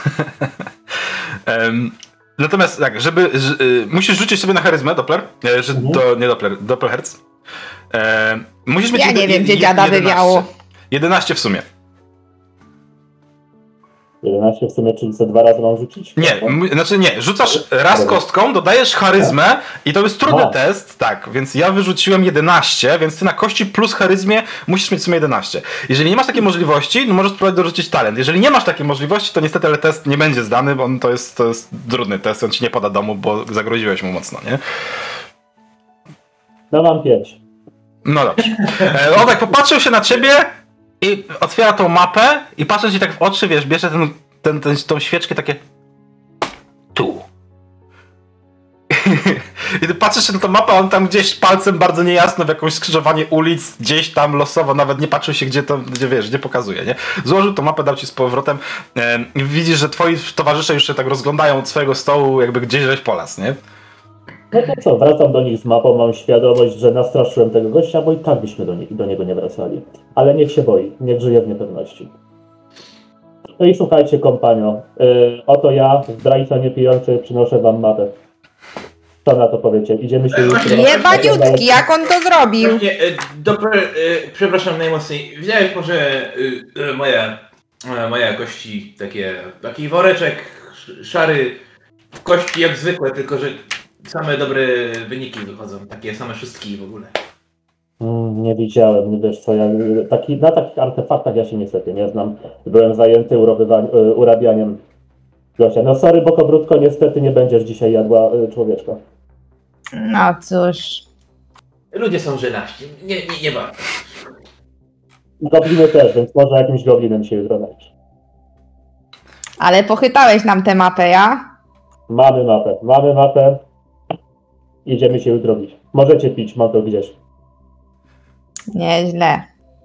Um, natomiast tak, żeby... Ż, y, musisz rzucić sobie na charyzmę, Doppler. E, że
Mhm.
to nie Doppler, Dopplerherz. E, musisz mieć
Ja
jed-
nie wiem,
jed-
gdzie dziada
jedenaście.
wywiało.
jedenaście w sumie.
jedenaście w sumie, czyli co dwa razy mam rzucić?
Nie, m- znaczy nie, rzucasz raz kostką, dodajesz charyzmę i to jest trudny
Aha.
test, tak, więc ja wyrzuciłem jedenaście, więc ty na kości plus charyzmie musisz mieć w sumie jedenaście. Jeżeli nie masz takiej możliwości, no możesz spróbować dorzucić talent. Jeżeli nie masz takiej możliwości, to niestety ale test nie będzie zdany, bo on to jest, to jest trudny test, on ci nie poda domu, bo zagroziłeś mu mocno, nie?
No mam pięć.
No dobrze. E, on tak popatrzył się na ciebie i otwiera tą mapę i patrząc ci tak w oczy, wiesz, bierze ten, ten, ten, tą świeczkę takie... Tu. I ty patrzysz na tą mapę, on tam gdzieś palcem bardzo niejasno w jakieś skrzyżowanie ulic, gdzieś tam losowo, nawet nie patrzył się, gdzie to, gdzie wiesz, gdzie pokazuje, nie? Złożył tą mapę, dał ci z powrotem e, i widzisz, że twoi towarzysze już się tak rozglądają od swojego stołu, jakby gdzieś żeś po las, nie?
No to co, wracam do nich z mapą, mam świadomość, że nastraszyłem tego gościa, bo i tak byśmy do, nie, do niego nie wracali. Ale niech się boi, niech żyje w niepewności. No i słuchajcie, kompanio, yy, oto ja, zdrajca niepijący, przynoszę wam mapę. Co na to powiecie? Idziemy się jutro...
Jebaniutki, jak on to zrobił?
Właśnie, e, dobra, e, przepraszam najmocniej. Widziałeś może e, e, moje, e, moje kości, takie, taki woreczek sz- szary, kości jak zwykłe, tylko że same dobre wyniki wychodzą, takie same szóstki w ogóle.
Mm, nie widziałem, nie wiesz co, ja, taki, na takich artefaktach ja się niestety nie znam. Byłem zajęty urobywa- y, urabianiem gościa. No sorry, Bokobrudko, niestety nie będziesz dzisiaj jadła y, człowieczka.
No cóż.
Ludzie są żenaści, nie, nie, nie warto.
Gobliny też, więc może jakimś goblinem się jutro znajdziesz.
Ale pochytałeś nam tę mapę, ja?
Mamy mapę, mamy mapę. Idziemy się jutro bić. Możecie pić, mam to gdzieś.
Nieźle.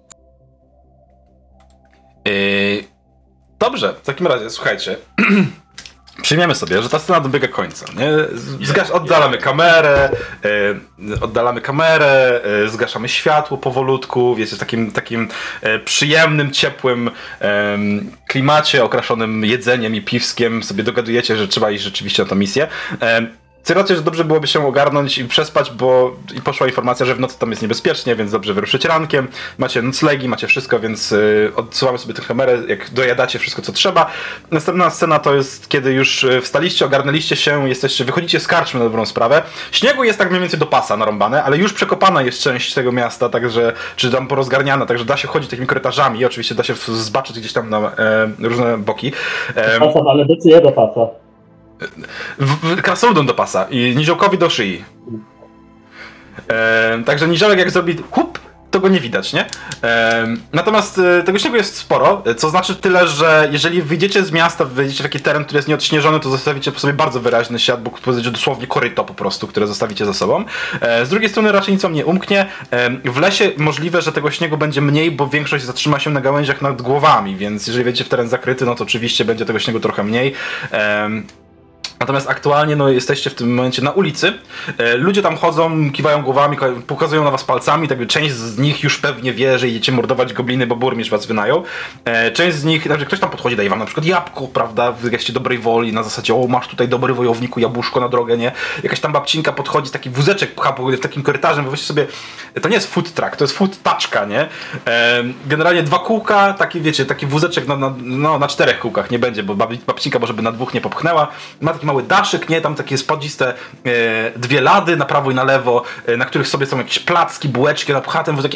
Yy, dobrze, w takim razie, słuchajcie. Przyjmiemy sobie, że ta scena dobiega końca, nie? Zgasz, oddalamy kamerę, yy, oddalamy kamerę, yy, zgaszamy światło powolutku, wiecie, w takim, takim yy, przyjemnym, ciepłym yy, klimacie, okraszonym jedzeniem i piwskiem sobie dogadujecie, że trzeba iść rzeczywiście na tę misję. Yy, Cyracie, że dobrze byłoby się ogarnąć i przespać, bo i poszła informacja, że w nocy tam jest niebezpiecznie, więc dobrze wyruszyć rankiem. Macie noclegi, macie wszystko, więc yy, odsyłamy sobie tę kamerę, jak dojadacie wszystko, co trzeba. Następna scena to jest, kiedy już wstaliście, ogarnęliście się, jesteście, wychodzicie z karczmy na dobrą sprawę. Śniegu jest tak mniej więcej do pasa narąbane, ale już przekopana jest część tego miasta, także, czy tam porozgarniana, także da się chodzić takimi korytarzami, oczywiście da się zbaczyć gdzieś tam na e, różne boki. E,
Pasam, ale do czyjego pasa?
Krasnoludom do pasa i niziołkowi do szyi. E, także niziołek jak zrobi hup, to go nie widać, nie? Ehm, natomiast e, tego śniegu jest sporo, co znaczy tyle, że jeżeli wyjdziecie z miasta, wyjdziecie w taki teren, który jest nieodśnieżony, to zostawicie po sobie bardzo wyraźny ślad, bo powiedzieć, że dosłownie koryto po prostu, które zostawicie za sobą. E, z drugiej strony raczej nic wam nie umknie. E, w lesie możliwe, że tego śniegu będzie mniej, bo większość zatrzyma się na gałęziach nad głowami, więc jeżeli wejdziecie w teren zakryty, no to oczywiście będzie tego śniegu trochę mniej. E, Natomiast aktualnie no, jesteście w tym momencie na ulicy. E, ludzie tam chodzą, kiwają głowami, pokazują na was palcami, tak część z nich już pewnie wie, że idziecie mordować gobliny, bo burmistrz was wynajął. E, część z nich, znaczy ktoś tam podchodzi, daje wam na przykład jabłko, prawda, w geście dobrej woli, na zasadzie, o masz tutaj dobry wojowniku, jabłuszko na drogę, nie? Jakaś tam babcinka podchodzi, taki wózeczek pcha w takim korytarzem, weźcie sobie, to nie jest food truck, to jest food taczka, nie? E, generalnie dwa kółka, taki wiecie, taki wózeczek na, na, no, na czterech kółkach nie będzie, bo babcinka może by na dwóch nie popchnęła. Ma taki mały daszek, nie? Tam takie spodziste e, dwie lady na prawo i na lewo, e, na których sobie są jakieś placki, bułeczki, napchatem, takie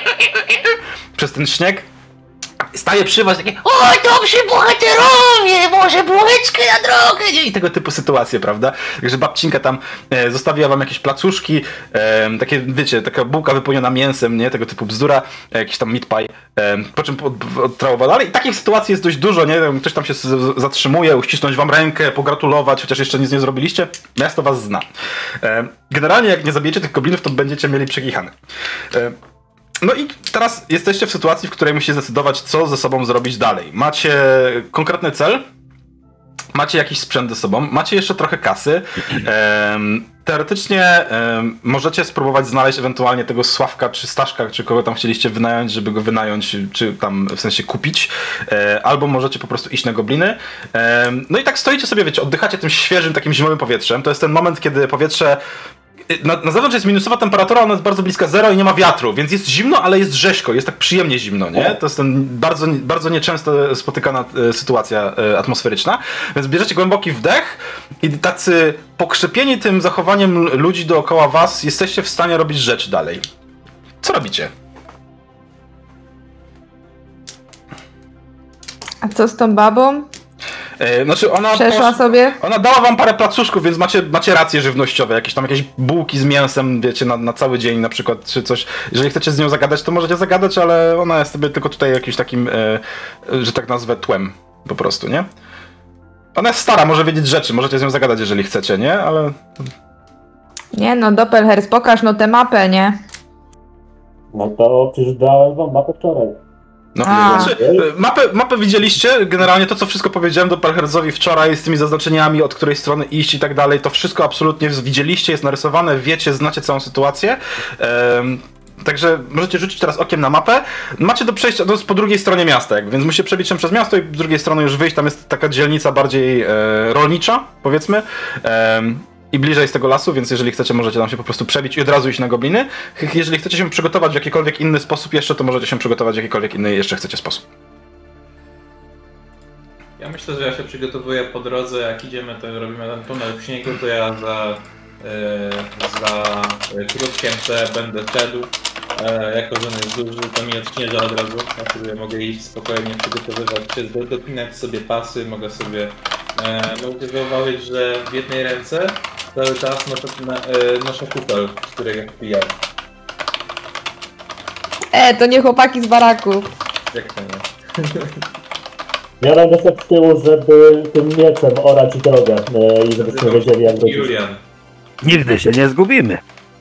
przez ten śnieg. Staje przy was takie,
Oj, dobrze bohaterowie, może bułeczkę na drogę, nie?
i tego typu sytuacje, prawda? Także babcinka tam e, zostawiła wam jakieś placuszki, e, takie, wiecie, taka bułka wypełniona mięsem, nie? Tego typu bzdura, e, jakiś tam meat pie, e, po czym odtrałowa dalej. I takich sytuacji jest dość dużo, nie? Ktoś tam się z, zatrzymuje, uścisnąć wam rękę, pogratulować, chociaż jeszcze nic nie zrobiliście. Miasto was zna. E, generalnie jak nie zabijecie tych goblinów, to będziecie mieli przekichane. E, No i teraz jesteście w sytuacji, w której musicie zdecydować, co ze sobą zrobić dalej. Macie konkretny cel, macie jakiś sprzęt ze sobą, macie jeszcze trochę kasy. Ehm, teoretycznie ehm, możecie spróbować znaleźć ewentualnie tego Sławka, czy Staszka, czy kogo tam chcieliście wynająć, żeby go wynająć, czy tam w sensie kupić. E, albo możecie po prostu iść na gobliny. E, no i tak stoicie sobie, wiecie, oddychacie tym świeżym, takim zimowym powietrzem. To jest ten moment, kiedy powietrze Na, na zewnątrz jest minusowa temperatura, ona jest bardzo bliska zero i nie ma wiatru, więc jest zimno, ale jest rzeźko, jest tak przyjemnie zimno, nie? To jest ten bardzo, bardzo nieczęsto spotykana e, sytuacja e, atmosferyczna. Więc bierzecie głęboki wdech i tacy pokrzepieni tym zachowaniem ludzi dookoła was jesteście w stanie robić rzeczy dalej. Co robicie?
A co z tą babą?
E, znaczy ona
Przeszła
posz...
sobie?
Ona dała wam parę placuszków, więc macie, macie racje żywnościowe, jakieś tam jakieś bułki z mięsem, wiecie, na, na cały dzień na przykład, czy coś. Jeżeli chcecie z nią zagadać, to możecie zagadać, ale ona jest sobie tylko tutaj jakimś takim, e, że tak nazwę, tłem po prostu, nie? Ona jest stara, może wiedzieć rzeczy, możecie z nią zagadać, jeżeli chcecie, nie? Ale...
Nie no, Doppelherz, pokaż no tę mapę, nie?
No to przecież dałem wam mapę wczoraj.
No,
A.
znaczy, mapę, mapę widzieliście, generalnie to, co wszystko powiedziałem do Doppelherzowi wczoraj z tymi zaznaczeniami, od której strony iść i tak dalej, to wszystko absolutnie widzieliście, jest narysowane, wiecie, znacie całą sytuację. Um, Także możecie rzucić teraz okiem na mapę. Macie do przejścia, to jest po drugiej stronie miasta, jakby, więc musicie przebić się przez miasto i z drugiej strony już wyjść, tam jest taka dzielnica bardziej e, rolnicza, powiedzmy. E, I bliżej z tego lasu, więc jeżeli chcecie, możecie tam się po prostu przebić i od razu iść na gobliny. Jeżeli chcecie się przygotować w jakikolwiek inny sposób jeszcze, to możecie się przygotować w jakikolwiek inny jeszcze chcecie sposób.
Ja myślę, że ja się przygotowuję po drodze, jak idziemy, to robimy ten tunel w śniegu, to ja za, yy, za krótkiem te będę szedł. E, jako, że on jest duży, to mi odśnieża od razu, ja sobie mogę iść spokojnie, przygotowywać się, dopinać sobie pasy, mogę sobie... E, mogę zauważyć, że w jednej ręce cały czas noszę, na, e, noszę kufel, z którego pijam.
E, to nie chłopaki z baraku.
Jak to nie?
Ja będę szedł z tyłu, żeby tym mieczem orać drogę e, i żebyśmy wiedzieli, jak robić.
Julian.
Nigdy się nie zgubimy.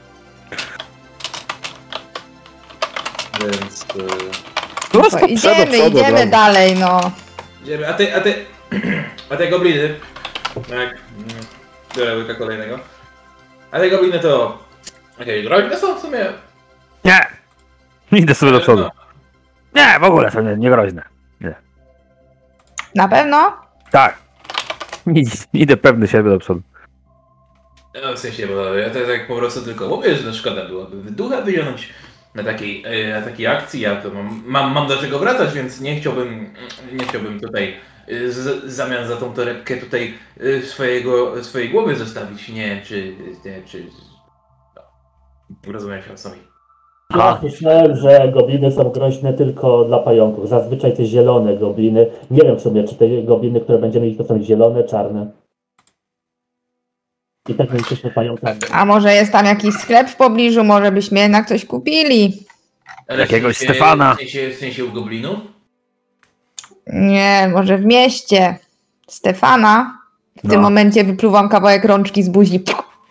Więc... E,
No,
To idziemy, idziemy dalej, no.
idziemy, a ty, a ty... A te gobliny... Jak... Biorę łyka kolejnego. A te gobliny to... Okej, okay, groźne są w sumie...
Nie! Idę sobie do przodu. Nie, w ogóle są nie- niegroźne. Nie.
Na pewno?
Tak. Idź- Idę pewny siebie do przodu.
No w sensie, bo ja to tak po prostu tylko mówię, że szkoda byłoby ducha wyjąć na takiej, e, na takiej akcji. Ja to mam, mam, mam do czego wracać, więc nie chciałbym, nie chciałbym tutaj e, z, w zamian za tą torebkę tutaj e, swojego, swojej głowy zostawić. Nie wiem, czy, nie, czy no, rozumiem się o co mi.
Ja myślałem, że gobliny są groźne tylko dla pająków. Zazwyczaj te zielone gobliny. Nie wiem w sumie, czy te gobliny, które będziemy mieć, to są zielone, czarne. I tak my jesteśmy pająkami.
A może jest tam jakiś sklep w pobliżu, może byśmy jednak coś kupili.
Ale
Jakiegoś
w sensie,
Stefana.
W sensie, w sensie u goblinów?
Nie, może w mieście. Stefana. W
No.
tym momencie wypluwam kawałek rączki z buzi.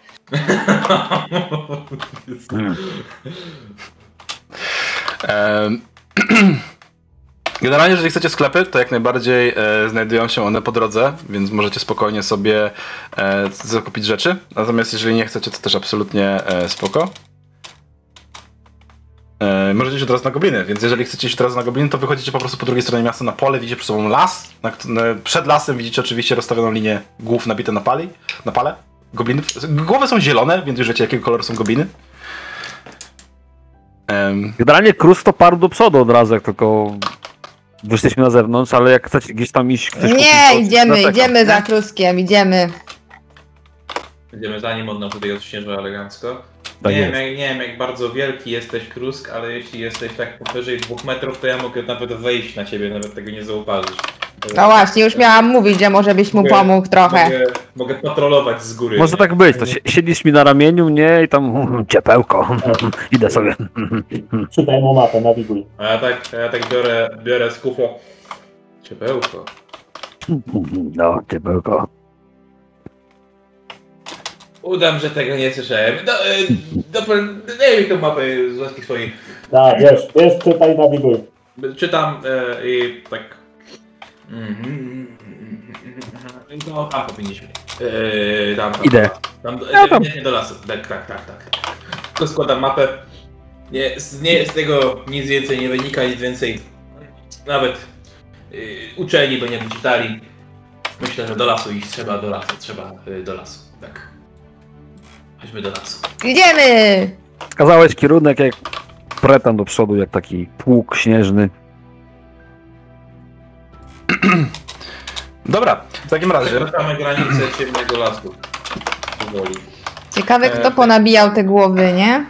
Hmm.
Em, Generalnie, jeżeli chcecie sklepy, to jak najbardziej e, znajdują się one po drodze, więc możecie spokojnie sobie e, zakupić rzeczy. Natomiast jeżeli nie chcecie, to też absolutnie e, spoko. E, możecie iść od razu na gobliny, więc jeżeli chcecie iść od razu na gobliny, to wychodzicie po prostu po drugiej stronie miasta na pole, widzicie przed sobą las. Na, na, przed lasem widzicie oczywiście rozstawioną linię głów nabite na pali, na pale. Goblinów. Głowy są zielone, więc już wiecie, jakiego koloru są gobliny. Em,
Generalnie Krus to parł do przodu od razu, jak tylko wyszliśmy na zewnątrz, ale jak chcecie gdzieś tam iść... ktoś kupić,
Nie,
to
idziemy,
zaczekam,
idziemy
nie?
za Kruskiem, idziemy.
Będziemy za nim, on nam tutaj odśnieżył elegancko.
Tak
nie,
jest.
wiem, jak, nie wiem jak bardzo wielki jesteś, Krusk, ale jeśli jesteś tak powyżej dwóch metrów, to ja mogę nawet wejść na ciebie, nawet tego nie zauważysz.
No właśnie, już miałam mówić, że może byś mu
Mogę-
pomógł trochę.
Mogę, mogę patrolować z góry.
Może
nie?
tak być, to si- siedzisz mi na ramieniu, nie? I tam mm, ciepełko, idę sobie.
Czytaj mu mapę, nawiguj.
A ja tak, a ja tak biorę, biorę z kufla. Ciepełko.
No, ciepełko.
Udam, że tego nie słyszałem. Do, e, do, daj mi tą mapę z łaski swojej.
Tak, wiesz, wiesz, czytaj, nawiguj.
Czytam e, i tak... Mhm. No, tam powinniśmy. E, tam, tam,
Idę.
Tam,
Ja tam.
nie, nie do lasu. Tak, tak, tak, tak. To składam mapę. Nie, z, nie, z tego nic więcej nie wynika, nic więcej. Nawet y, uczeni by nie wyczytali. Myślę, że do lasu iść trzeba, do lasu, trzeba y, do lasu. Tak. Chodźmy do lasu.
Idziemy!
Wskazałeś kierunek jak pretan do przodu, jak taki pług śnieżny.
Dobra, w takim razie.
Przekraczamy granicę ciemnego lasu. Powoli.
Ciekawe, kto ponabijał te głowy, nie?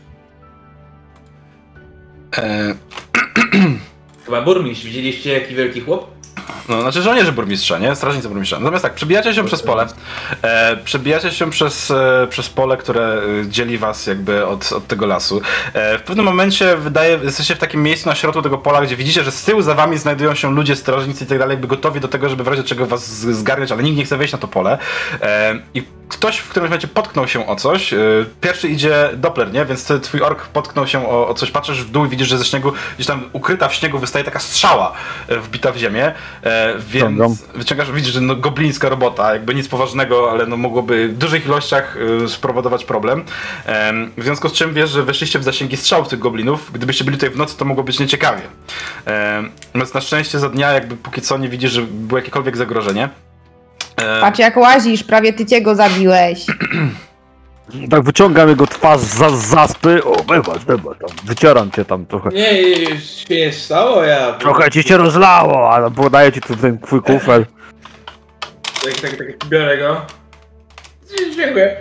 E,
Chyba burmistrz, widzieliście jaki wielki chłop?
No, znaczy żołnierze burmistrza, nie? Strażnicy burmistrza. Natomiast tak, przebijacie się przez pole. E, przebijacie się przez, e, przez pole, które e, dzieli was jakby od, od tego lasu. E, w pewnym momencie wydaje, jesteście w takim miejscu na środku tego pola, gdzie widzicie, że z tyłu za wami znajdują się ludzie, strażnicy i tak dalej, jakby gotowi do tego, żeby w razie czego was z- zgarniać, ale nikt nie chce wejść na to pole. E, I ktoś w którymś momencie potknął się o coś. E, pierwszy idzie Doppler, nie? Więc ty, twój ork potknął się o, o coś, patrzysz w dół i widzisz, że ze śniegu, gdzieś tam ukryta w śniegu wystaje taka strzała e, wbita w ziemię. E,
Ciągam.
więc wyciągasz, widzisz, że no, goblińska robota, jakby nic poważnego, ale no, mogłoby w dużych ilościach y, spowodować problem. Em, w związku z czym wiesz, że weszliście w zasięgi strzałów tych goblinów. Gdybyście byli tutaj w nocy, to mogło być nieciekawie. Em, Natomiast na szczęście za dnia jakby póki co nie widzisz, że było jakiekolwiek zagrożenie. Em,
Patrz jak łazisz, prawie ty cię go zabiłeś.
Tak wyciągam jego twarz za zaspy. O, wybacz, wybacz, tam wycieram cię tam trochę.
Nie, już się nie stało, ja...
Trochę ci się rozlało, ale podaję ci tu ten twój kufel.
Tak, tak, tak, biorę go. Dziękuję.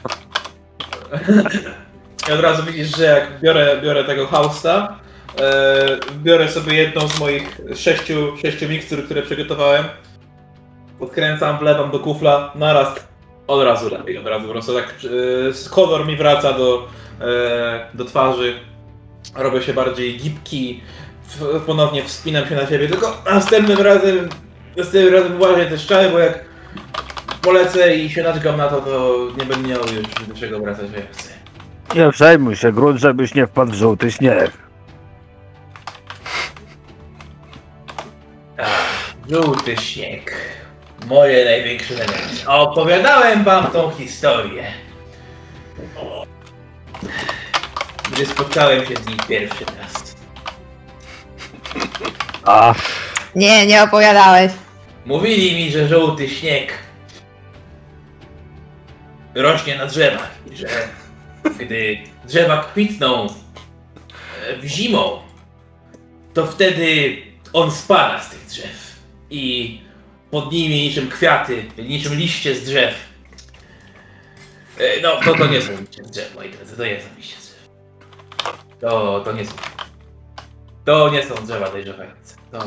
I od razu widzisz, że jak biorę, biorę tego hausta, e, biorę sobie jedną z moich sześciu, sześciu mikstur, które przygotowałem, odkręcam, wlewam do kufla, naraz, od razu lepiej, od razu po prostu tak e, kolor mi wraca do, e, do twarzy, robię się bardziej gibki, w, ponownie wspinam się na siebie, tylko następnym razem, następnym razem uważaj te strzały, bo jak polecę i się naczgam na to, to nie będę miał już do czego wracać więcej.
Nie przejmuj się, grunt, żebyś nie wpadł w żółty śnieg.
Ach, żółty śnieg. Moje największe największe. Opowiadałem wam tą historię. Gdy spotkałem się z nim pierwszy raz.
A,
Nie, nie opowiadałeś.
Mówili mi, że żółty śnieg rośnie na drzewach i że gdy drzewa kwitną e, w zimą, to wtedy on spada z tych drzew i pod nimi niczym kwiaty, niczym liście z drzew. E, No, to, to nie są liście z drzew, moi drodzy, to nie są liście z drzew. To, to nie są. To nie są drzewa dojrzewające. To...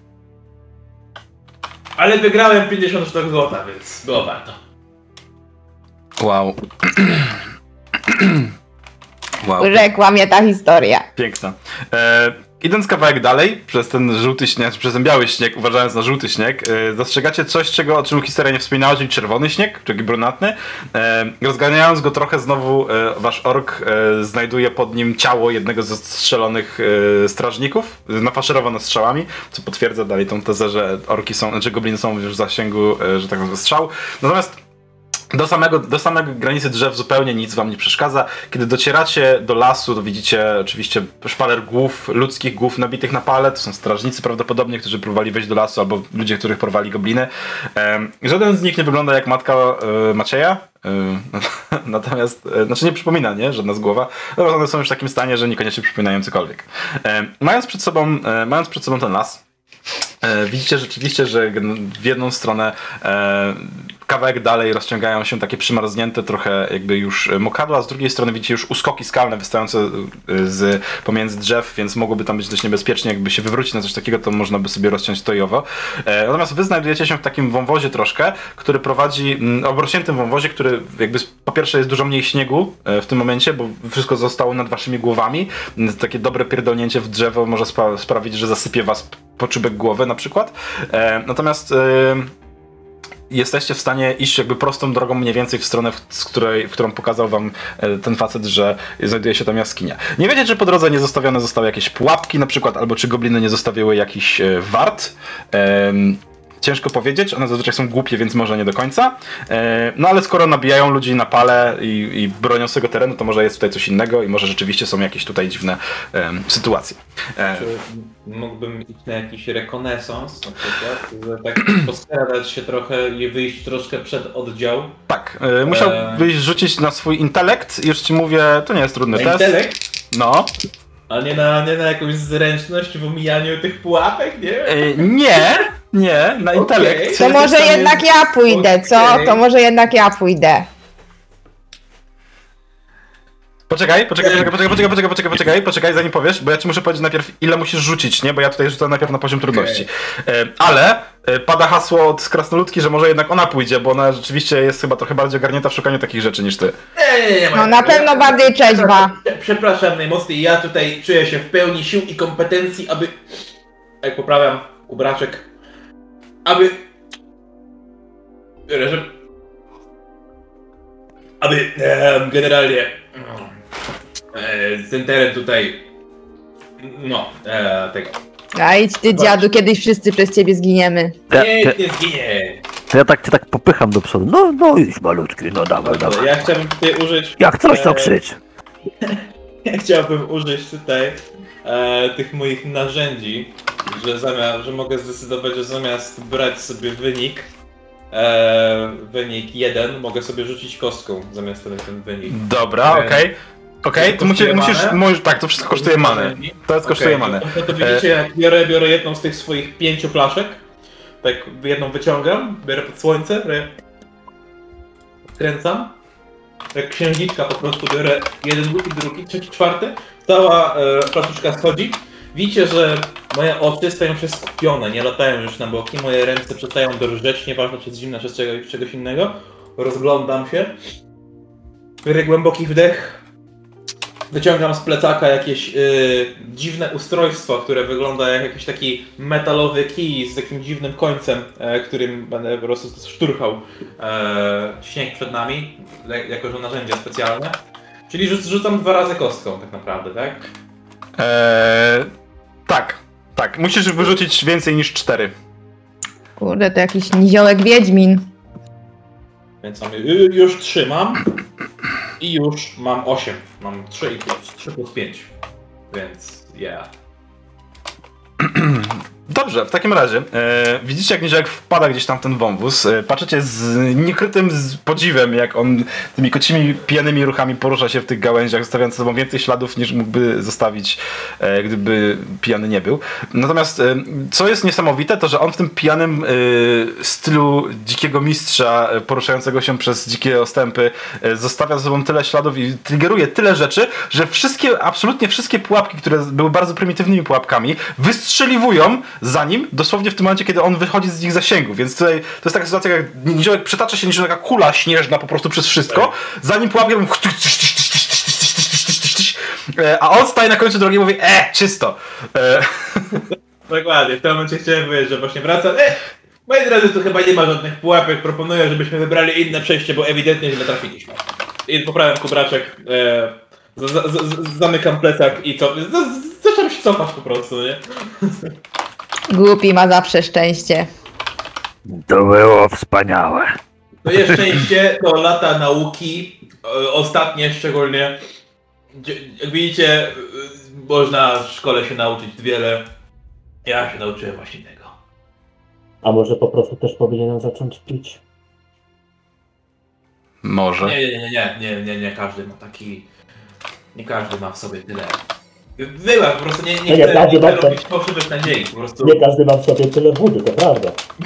Ale wygrałem pięćdziesiąt sztuk złota, więc było warto.
Wow. Wow.
Rzekła mnie ta historia.
Piękna. E, idąc kawałek dalej, przez ten żółty śnieg, przez ten biały śnieg, uważając na żółty śnieg, e, dostrzegacie coś, czego, o czym historia nie wspominała, czyli czerwony śnieg, czyli brunatny. E, rozganiając go trochę znowu, e, wasz ork e, znajduje pod nim ciało jednego ze strzelonych e, strażników, nafaszerowane strzałami, co potwierdza dalej tą tezę, że orki są, znaczy gobliny są już w zasięgu, e, że tak powiem, strzał. Natomiast Do samego, do samego granicy drzew zupełnie nic wam nie przeszkadza. Kiedy docieracie do lasu, to widzicie oczywiście szpaler głów, ludzkich głów nabitych na pale. To są strażnicy prawdopodobnie, którzy próbowali wejść do lasu, albo ludzie, których porwali gobliny. Um, żaden z nich nie wygląda jak matka e, Macieja. E, natomiast, e, znaczy nie przypomina, nie? Żadna z głowa. Natomiast one są już w takim stanie, że niekoniecznie przypominają cokolwiek. E, mając przed sobą, e, mając przed sobą ten las, e, widzicie rzeczywiście, że w jedną stronę e, kawałek dalej rozciągają się takie przymarznięte trochę jakby już mokradła, a z drugiej strony widzicie już uskoki skalne wystające z pomiędzy drzew, więc mogłoby tam być dość niebezpiecznie. Jakby się wywrócić na coś takiego, to można by sobie rozciąć tojowo. E, natomiast wy znajdujecie się w takim wąwozie troszkę, który prowadzi, m, obrośniętym wąwozie, który jakby po pierwsze jest dużo mniej śniegu e, w tym momencie, bo wszystko zostało nad waszymi głowami. Takie dobre pierdolnięcie w drzewo może spa- sprawić, że zasypie was po czubek głowy na przykład. E, natomiast e, jesteście w stanie iść jakby prostą drogą mniej więcej w stronę, w, z której, w którą pokazał wam ten facet, że znajduje się tam jaskinia. Nie wiecie, czy po drodze nie zostawione zostały jakieś pułapki na przykład, albo czy gobliny nie zostawiły jakiś wart. Ehm, Ciężko powiedzieć, one zazwyczaj są głupie, więc może nie do końca. E, no ale skoro nabijają ludzi na pale i, i bronią swego terenu, to może jest tutaj coś innego i może rzeczywiście są jakieś tutaj dziwne e, sytuacje. E,
Czy mógłbym iść na jakiś rekonesans na przykład, że tak poskradać się trochę i wyjść troszkę przed oddział?
tak, e, musiałbyś rzucić na swój intelekt i już ci mówię, to nie jest trudny
Na
test.
intelekt?
No.
A nie na, nie na jakąś zręczność w omijaniu tych pułapek, nie?
E, nie, nie, na intelekt.
To może jednak ja pójdę, co?
Okej.
To może jednak ja pójdę.
Poczekaj, poczekaj, poczekaj, poczekaj, poczekaj, poczekaj, poczekaj, poczekaj, poczekaj, zanim powiesz, bo ja ci muszę powiedzieć najpierw, ile musisz rzucić, nie? Bo ja tutaj rzucam najpierw na poziom trudności. E, ale e, pada hasło od krasnoludki, że może jednak ona pójdzie, bo ona rzeczywiście jest chyba trochę bardziej ogarnięta w szukaniu takich rzeczy niż ty.
Nie, nie, nie,
No na pewno bardziej trzeźwa.
Przepraszam najmocniej, ja tutaj czuję się w pełni sił i kompetencji, aby... Jak poprawiam, kubraczek, aby... Że... Aby e, generalnie... E, ten teren tutaj... No, e, tego...
A idź ty dziadu, kiedyś wszyscy przez ciebie zginiemy.
Ja,
Nie,
ja,
nie zginie!
to ja tak cię tak popycham do przodu. No, no idź malutki, no dawaj, dawaj.
Ja chciałbym tutaj użyć...
Jak coś to
e,
krzycz.
Ja chciałbym użyć tutaj e, tych moich narzędzi, że zamiast, że mogę zdecydować, że zamiast brać sobie wynik, e, wynik jeden, mogę sobie rzucić kostką zamiast ten, ten wynik.
Dobra, okej. Okay. Okej, okay, to musisz, musisz, musisz, tak, to wszystko kosztuje manę. To jest kosztuje
Okay,
manę.
to, to, to widzicie, jak biorę, biorę jedną z tych swoich pięciu flaszek, tak jedną wyciągam, biorę pod słońce, kręcam, jak księżniczka po prostu biorę jeden, drugi, drugi, trzeci, czwarty, cała e, flaszeczka schodzi. Widzicie, że moje oczy stają się skupione, nie latają już na boki, moje ręce przestają drżeć, nieważne czy jest zimna, czy z czegoś, czegoś innego. Rozglądam się, biorę głęboki wdech, wyciągam z plecaka jakieś y, dziwne ustrojstwo, które wygląda jak jakiś taki metalowy kij z takim dziwnym końcem, e, którym będę po prostu szturchał e, śnieg przed nami, le, jako że narzędzie specjalne. Czyli rzuc, rzucam dwa razy kostką tak naprawdę, tak?
Eee, tak, tak. Musisz wyrzucić więcej niż cztery.
Kurde, to jakiś niziołek wiedźmin.
Więc mam, y, już trzy mam i już mam osiem. Mam trzy i plus, trzy plus pięć. Więc yeah.
Dobrze, w takim razie e, widzicie, jak Niziołek wpada gdzieś tam w ten wąwóz. E, patrzycie z niekrytym z podziwem, jak on tymi kocimi, pijanymi ruchami porusza się w tych gałęziach, zostawiając za sobą więcej śladów, niż mógłby zostawić, e, gdyby pijany nie był. Natomiast e, co jest niesamowite, to że on w tym pijanym e, stylu dzikiego mistrza, e, poruszającego się przez dzikie ostępy, e, zostawia za sobą tyle śladów i triggeruje tyle rzeczy, że wszystkie, absolutnie wszystkie pułapki, które były bardzo prymitywnymi pułapkami, wystrzeliwują za nim, dosłownie w tym momencie, kiedy on wychodzi z ich zasięgu, więc tutaj to jest taka sytuacja, jak Niziołek przetacza się niż taka kula śnieżna po prostu przez wszystko, zanim pułapkę E, a on staje na końcu drogi i mówi, e, czysto. E,
Dokładnie, w tym momencie chciałem powiedzieć, że właśnie wraca. E, moi drodzy, tu chyba nie ma żadnych pułapek, proponuję, żebyśmy wybrali inne przejście, bo ewidentnie źle trafiliśmy. I poprawiam kubraczek, e, z, z, z, zamykam plecak i co? Z, z, zaczynam się cofać po prostu, nie?
Głupi ma zawsze szczęście.
To było wspaniałe.
Moje szczęście to lata nauki, e, ostatnie szczególnie. Dzie- Jak widzicie, e, można w szkole się nauczyć wiele. Ja się nauczyłem właśnie tego.
A może po prostu też powinienem zacząć pić?
może.
Nie, nie, nie, nie, nie, nie, nie, każdy ma taki... Nie każdy ma w sobie tyle. Była, po prostu nie, nie
Nie, nie,
chcę,
każdy
nie chcę
ma-
robić fałszywych nadziei, po prostu...
Nie każdy ma w sobie tyle wody, to prawda.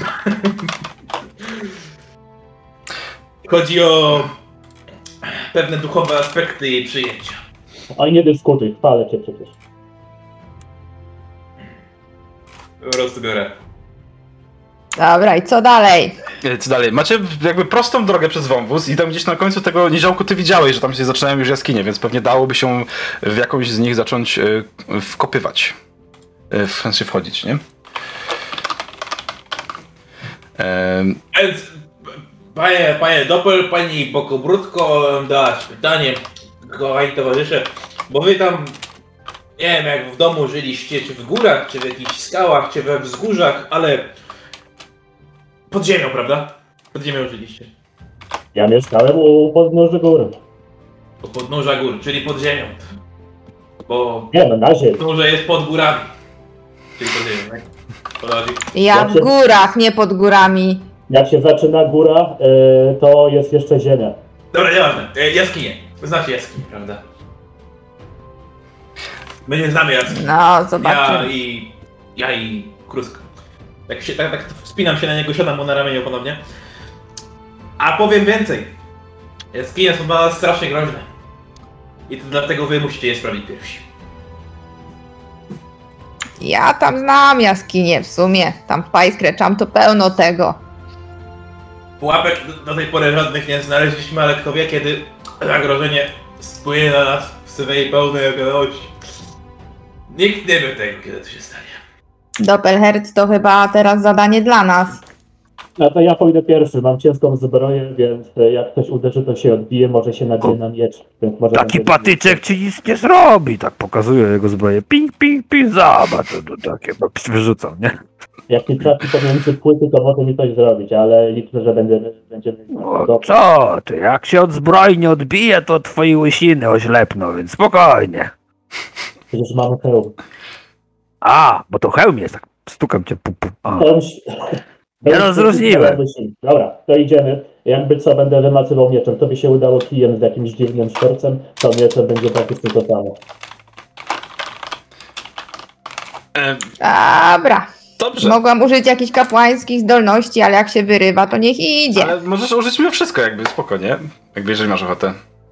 Chodzi o pewne duchowe aspekty jej przyjęcia.
A nie dyskutuj, chwalę cię przecież.
Po prostu biorę.
Dobra, i co dalej?
E, Co dalej? Macie jakby prostą drogę przez wąwóz i tam gdzieś na końcu tego niziołku ty widziałeś, że tam się zaczynają już jaskinie, więc pewnie dałoby się w jakąś z nich zacząć e, wkopywać. E, w sensie wchodzić, nie? E,
Więc, panie, panie Doppel, pani Bokobrudko, dałaś pytanie, kochani towarzysze, bo wy tam, nie wiem, jak w domu żyliście, czy w górach, czy w jakichś skałach, czy we wzgórzach, ale pod ziemią, prawda? Pod ziemią żyliście.
Ja mieszkałem u podnóży góry.
U podnóża gór, czyli pod ziemią. Bo
Nie no, na ziemi.
podnóże jest pod górami. Czyli pod ziemią, tak? Podchodzi.
Ja w górach, nie pod górami.
Jak się zaczyna góra, y, to jest jeszcze ziemia.
Dobra, nieważne. E, Jaskinie. Znacie jaskinie, prawda? My nie znamy jaskini.
No,
Ja
zobaczymy.
i... ja i Kruska. Tak, się, tak, tak wspinam się na niego, siadam mu na ramieniu ponownie. A powiem więcej. Jaskinie są dla nas strasznie groźne. I to dlatego wy musicie je sprawić pierwsi.
Ja tam znam jaskinie w sumie. Tam w Pajskreczam to pełno tego.
Pułapek do, do tej pory żadnych nie znaleźliśmy, ale kto wie, kiedy zagrożenie spłynie na nas w swej pełnej okazałości. Nikt nie wie tego, kiedy to się stanie.
Doppelherd to chyba teraz zadanie dla nas.
No to ja pójdę pierwszy, mam ciężką zbroję, więc y, jak ktoś uderzy, to się odbije, może się nabije na miecz. Więc może
Taki
będę-
patyczek ci nic nie zrobi, tak pokazuje jego zbroję. Ping, ping, ping, zobacz, to, to takie no, wyrzucą, nie?
Jak mi trafi pomiędzy płyty, to może mi coś zrobić, ale liczę, że będziemy... będziemy
No co ty, jak się od zbroi nie odbije, to twoi łysiny oślepną, więc spokojnie.
Przecież mamy hełm.
A, bo to hełm jest, tak stukam cię, pu, pu. A.
Hełm...
Nie rozróżniłem.
Dobra, to idziemy. Jakby co, będę wymacywał mieczem. To by się udało kijem z jakimś dziwnym sztorcem, to mieczem będzie praktycznie to samo.
e,
Dobra.
dobrze.
Mogłam użyć jakichś kapłańskich zdolności, ale jak się wyrywa, to niech idzie.
Ale możesz użyć mimo wszystko, jakby spokojnie. Jakby jeżeli masz ochotę.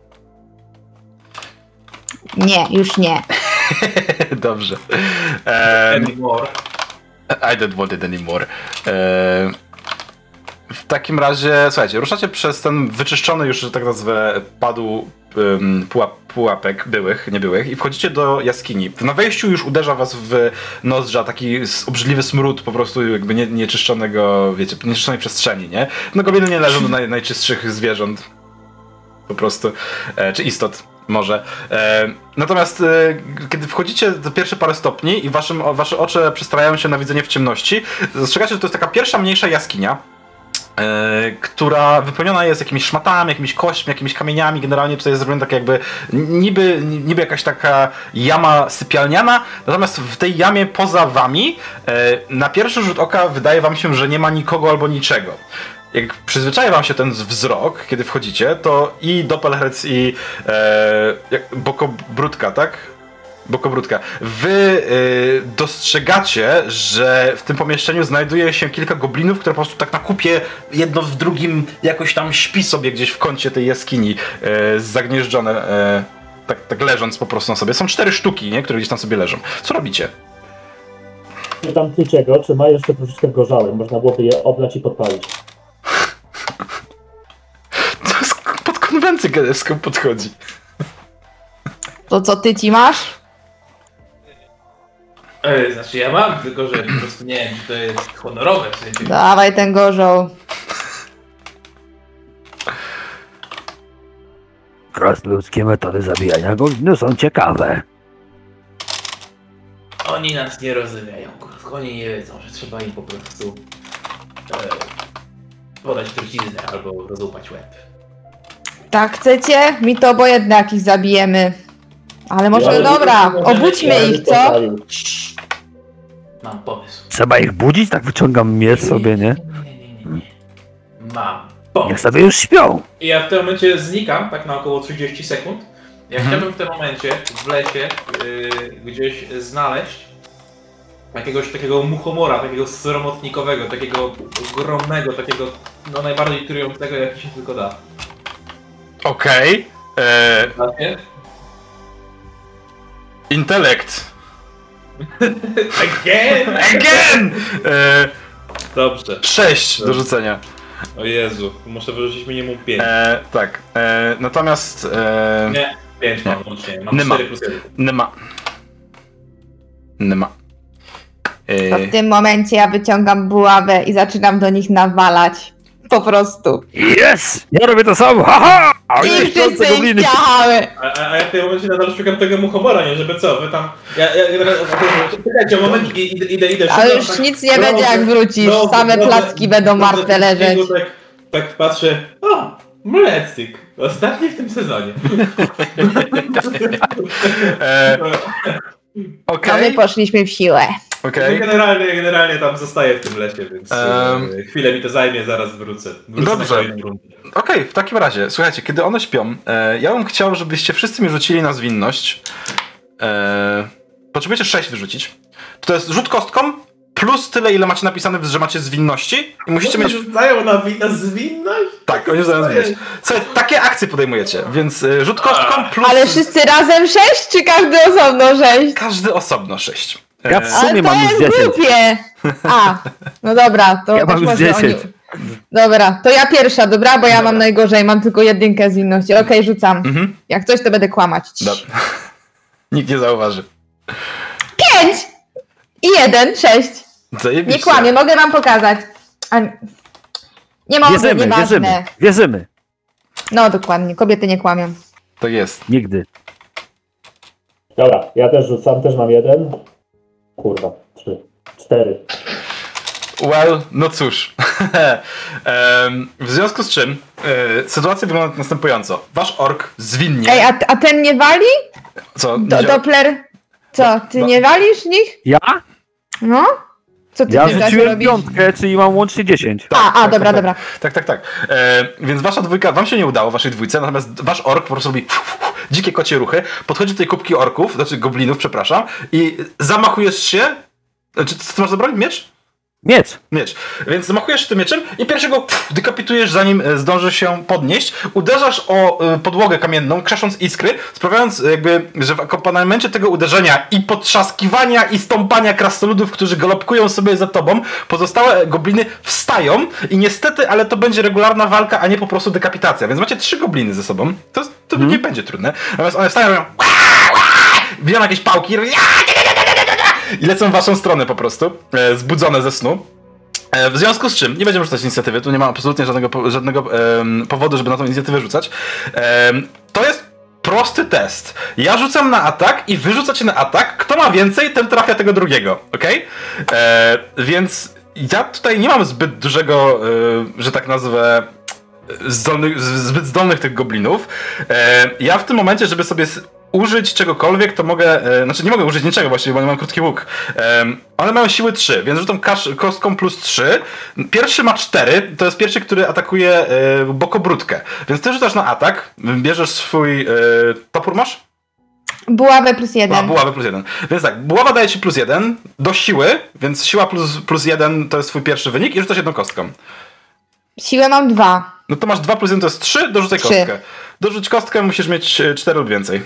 Nie, już nie.
Dobrze. E,
Anymore.
I don't want it anymore. E, w takim razie, słuchajcie, ruszacie przez ten wyczyszczony już, że tak nazwę, padł um, pułap, pułapek byłych, niebyłych i wchodzicie do jaskini. Na wejściu już uderza was w nozdrza taki s- obrzydliwy smród po prostu jakby nie, nieczyszczonego, wiecie, nieczyszczonej przestrzeni, nie? No gobliny nie należą do naj, najczystszych zwierząt. Po prostu. E, czy istot. Może. E, natomiast e, kiedy wchodzicie do pierwsze parę stopni i waszym, o, wasze oczy przestarają się na widzenie w ciemności, dostrzegacie, że to jest taka pierwsza mniejsza jaskinia, e, która wypełniona jest jakimiś szmatami, jakimiś kośćmi, jakimiś kamieniami. Generalnie tutaj jest zrobione tak jakby niby, niby jakaś taka jama sypialniana, natomiast w tej jamie poza wami e, na pierwszy rzut oka wydaje wam się, że nie ma nikogo albo niczego. Jak przyzwyczaja wam się ten wzrok, kiedy wchodzicie, to i Doppelherz i e, jak, Bokobrudka, tak? Bokobrudka. Wy e, dostrzegacie, że w tym pomieszczeniu znajduje się kilka goblinów, które po prostu tak na kupie jedno w drugim jakoś tam śpi sobie gdzieś w kącie tej jaskini e, zagnieżdżone, e, tak, tak leżąc po prostu na sobie. Są cztery sztuki, nie? Które gdzieś tam sobie leżą. Co robicie?
Pytam Tyciego, czy ma jeszcze troszeczkę gorzały. Można byłoby je oblać i podpalić.
To jest pod konwencję genewską podchodzi.
To co ty ci masz?
E, znaczy ja mam, tylko że po prostu nie wiem, czy to jest honorowe w sensie.
Dawaj ten gorzoł.
Krasnoludzkie metody zabijania gobliny są ciekawe.
Oni nas nie rozumieją, kurwa. Oni nie wiedzą, że trzeba im po prostu e, podać truciznę albo rozłupać łeb.
Tak chcecie? Mi to obojętne, jak ich zabijemy. Ale może
Ja-
dobra,
ja-
obudźmy
Ja
ich,
już
co?
postawił.
Mam pomysł.
Trzeba ich budzić? Tak wyciągam miecz sobie, nie?
Nie, nie, nie, nie, nie. Mam pomysł.
Niech sobie już śpią.
I ja w tym momencie znikam, tak na około trzydzieści sekund. Ja
Mhm.
chciałbym w tym momencie w lesie yy, gdzieś znaleźć jakiegoś takiego muchomora, takiego sromotnikowego, takiego ogromnego, takiego no najbardziej trującego jaki się tylko da.
Okej. Okay.
Znacie?
Intelekt.
Again!
Again! E,
Dobrze.
sześć do rzucenia.
O Jezu, muszę wyrzucić minimum pięć.
E, tak. E, natomiast... E,
Nie, pięć mam łącznie. Mam
Nie ma.
cztery plus jeden.
Nie ma. Nie ma. E,
To w tym momencie ja wyciągam buławę i zaczynam do nich nawalać. Po prostu.
Yes! Ja robię to samo, haha! A
I
nie
wszyscy
śpiące gobliny.
ich ciachały.
A, a, a ja w tym momencie nadal szukam tego muchomora, nie? Żeby co? Wy tam... Ja, ja, ja, czekajcie, moment, i- idę, idę, idę.
Ale
szukam,
już
tak,
nic nie
no,
będzie jak wrócisz.
no,
Same
no,
placki
no,
będą
no,
martwe
no,
leżeć.
Tak, tak patrzę, o, mlecyk. Ostatni w tym sezonie.
e,
A my
Okej.
poszliśmy w siłę.
Okej.
Generalnie, generalnie tam zostaję w tym lesie, więc
Em.
e, chwilę mi to zajmie, zaraz wrócę. wrócę
Dobrze.
Na kolejną rundę.
Okej, w takim razie, słuchajcie, kiedy one śpią, e, ja bym chciał, żebyście wszyscy mi rzucili na zwinność. E, potrzebujecie sześć wyrzucić. To jest rzut kostką plus tyle, ile macie napisane, że macie zwinności i musicie mieć...
Rzucają na wina zwinność?
Tak, oni rzucają zwinność. Słuchajcie, takie akcje podejmujecie, więc e, rzut kostką plus...
Ale wszyscy razem sześć, czy każdy osobno sześć?
Każdy osobno sześć. E,
Ja w
Ale
sumie
to
mam już
jest
dziesięć.
głupie. A, no dobra, to
Ja mam
też
już
może
dziesięć.
oni... Dobra, to ja pierwsza, dobra, bo ja mam najgorzej, mam tylko jedynkę z inności. Okej, rzucam.
Mhm.
Jak coś, to będę kłamać.
Dobrze. Nikt nie zauważy.
Pięć! I jeden, sześć.
Zajebiście.
Nie kłamię, mogę wam pokazać. A... Nie mogę,
Wierzymy,
nieważne.
wierzymy, wierzymy.
No dokładnie, kobiety nie kłamią.
Tak jest.
Nigdy.
Dobra, ja też rzucam, też mam jeden. Kurwa, trzy, cztery.
Well, no cóż. Em, w związku z czym e, sytuacja wygląda następująco. Wasz ork zwinnie.
Ej, a, a ten nie wali?
Co?
Do,
nie-
Doppler, co, ty
No.
nie walisz nich?
Ja?
No? Co ty
Ja
ty
rzuciłem
robisz?
piątkę, czyli mam łącznie dziesięć.
A, a,
tak,
dobra,
tak,
dobra.
Tak, tak, tak. E, więc wasza dwójka, wam się nie udało, waszej dwójce, natomiast wasz ork po prostu robi dzikie kocie ruchy, podchodzi do tej kubki orków, znaczy goblinów, przepraszam, i zamachujesz się. Znaczy, co ty masz zabrać? Miecz?
Miecz.
Miecz. Więc zamachujesz się tym mieczem i pierwszego pff, dekapitujesz, zanim e, zdąży się podnieść. Uderzasz o e, podłogę kamienną, krzesząc iskry, sprawiając e, jakby, że w akompaniamencie tego uderzenia i potrzaskiwania i stąpania krasnoludów, którzy galopkują sobie za tobą, pozostałe gobliny wstają i niestety, ale to będzie regularna walka, a nie po prostu dekapitacja. Więc macie trzy gobliny ze sobą. To, to nie będzie trudne. Natomiast one wstają i robią biją jakieś pałki i robią i lecą w waszą stronę po prostu, e, zbudzone ze snu. E, w związku z czym, nie będziemy rzucać inicjatywy, tu nie ma absolutnie żadnego, po- żadnego em, powodu, żeby na tą inicjatywę rzucać. Em, to jest prosty test. Ja rzucam na atak i wy rzucacie na atak. Kto ma więcej, ten trafia tego drugiego, okej? E, Więc ja tutaj nie mam zbyt dużego, e, że tak nazwę, zdolnych, z- zbyt zdolnych tych goblinów. E, ja w tym momencie, żeby sobie s- użyć czegokolwiek, to mogę, e, znaczy nie mogę użyć niczego właściwie, bo nie mam krótki łuk. E, one mają siły trzy, więc rzucam kasz, kostką plus trzy. Pierwszy ma cztery, to jest pierwszy, który atakuje e, bokobrudkę. Więc ty rzucasz na atak, bierzesz swój e, topór masz?
Buławę plus
A,
jeden.
buławę plus jeden. Więc tak, buława daje ci plus jeden do siły, więc siła plus, plus jeden to jest twój pierwszy wynik i rzucasz jedną kostką.
Siłę mam dwa.
No to masz dwa plus jeden to jest trzy, dorzucaj
Trzy.
kostkę. Dorzuć kostkę, musisz mieć cztery lub więcej.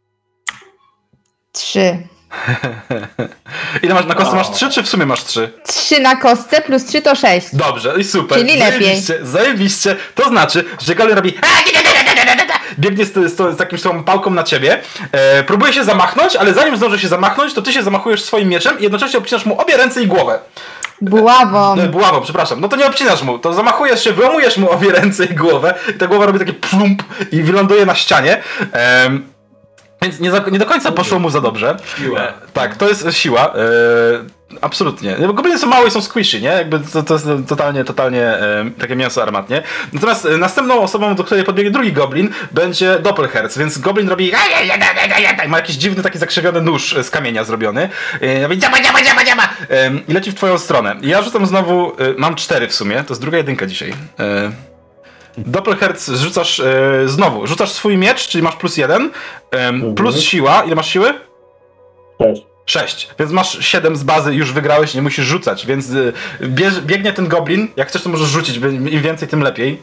Trzy.
Ile masz na kostce? Masz trzy, czy w sumie masz trzy?
Trzy na kostce plus trzy to sześć.
Dobrze, i super.
Czyli lepiej.
Zajebiście, zajebiście. To znaczy, że Galen robi biegnie z, z, z takim z tą pałką na ciebie, e, próbuje się zamachnąć, ale zanim zdąży się zamachnąć, to ty się zamachujesz swoim mieczem i jednocześnie obcinasz mu obie ręce i głowę.
Buławą.
E, buławą, przepraszam. No to nie obcinasz mu, to zamachujesz się, wyłamujesz mu obie ręce i głowę i ta głowa robi takie plump i wyląduje na ścianie. E, Więc nie, za, nie do końca poszło mu za dobrze.
Siła.
E, tak, to jest siła. E, absolutnie. Gobliny są małe i są squishy, nie? Jakby to, to jest totalnie, totalnie e, takie mięso armatnie. Natomiast e, następną osobą, do której podbiegnie drugi goblin, będzie Doppelherz, więc goblin robi ma jakiś dziwny, taki zakrzywiony nóż z kamienia zrobiony. E, robi dziaba, dziaba, dziaba, dziaba! E, I leci w twoją stronę. Ja rzucam znowu, e, mam cztery w sumie, to jest druga jedynka dzisiaj. E, Doppelherz rzucasz e, znowu, rzucasz swój miecz, czyli masz plus jeden, e, plus
Mhm.
siła. Ile masz siły?
Cześć.
sześć, więc masz siedem z bazy, już wygrałeś, nie musisz rzucać, więc e, bierz, biegnie ten goblin, jak chcesz to możesz rzucić, by- im więcej tym lepiej.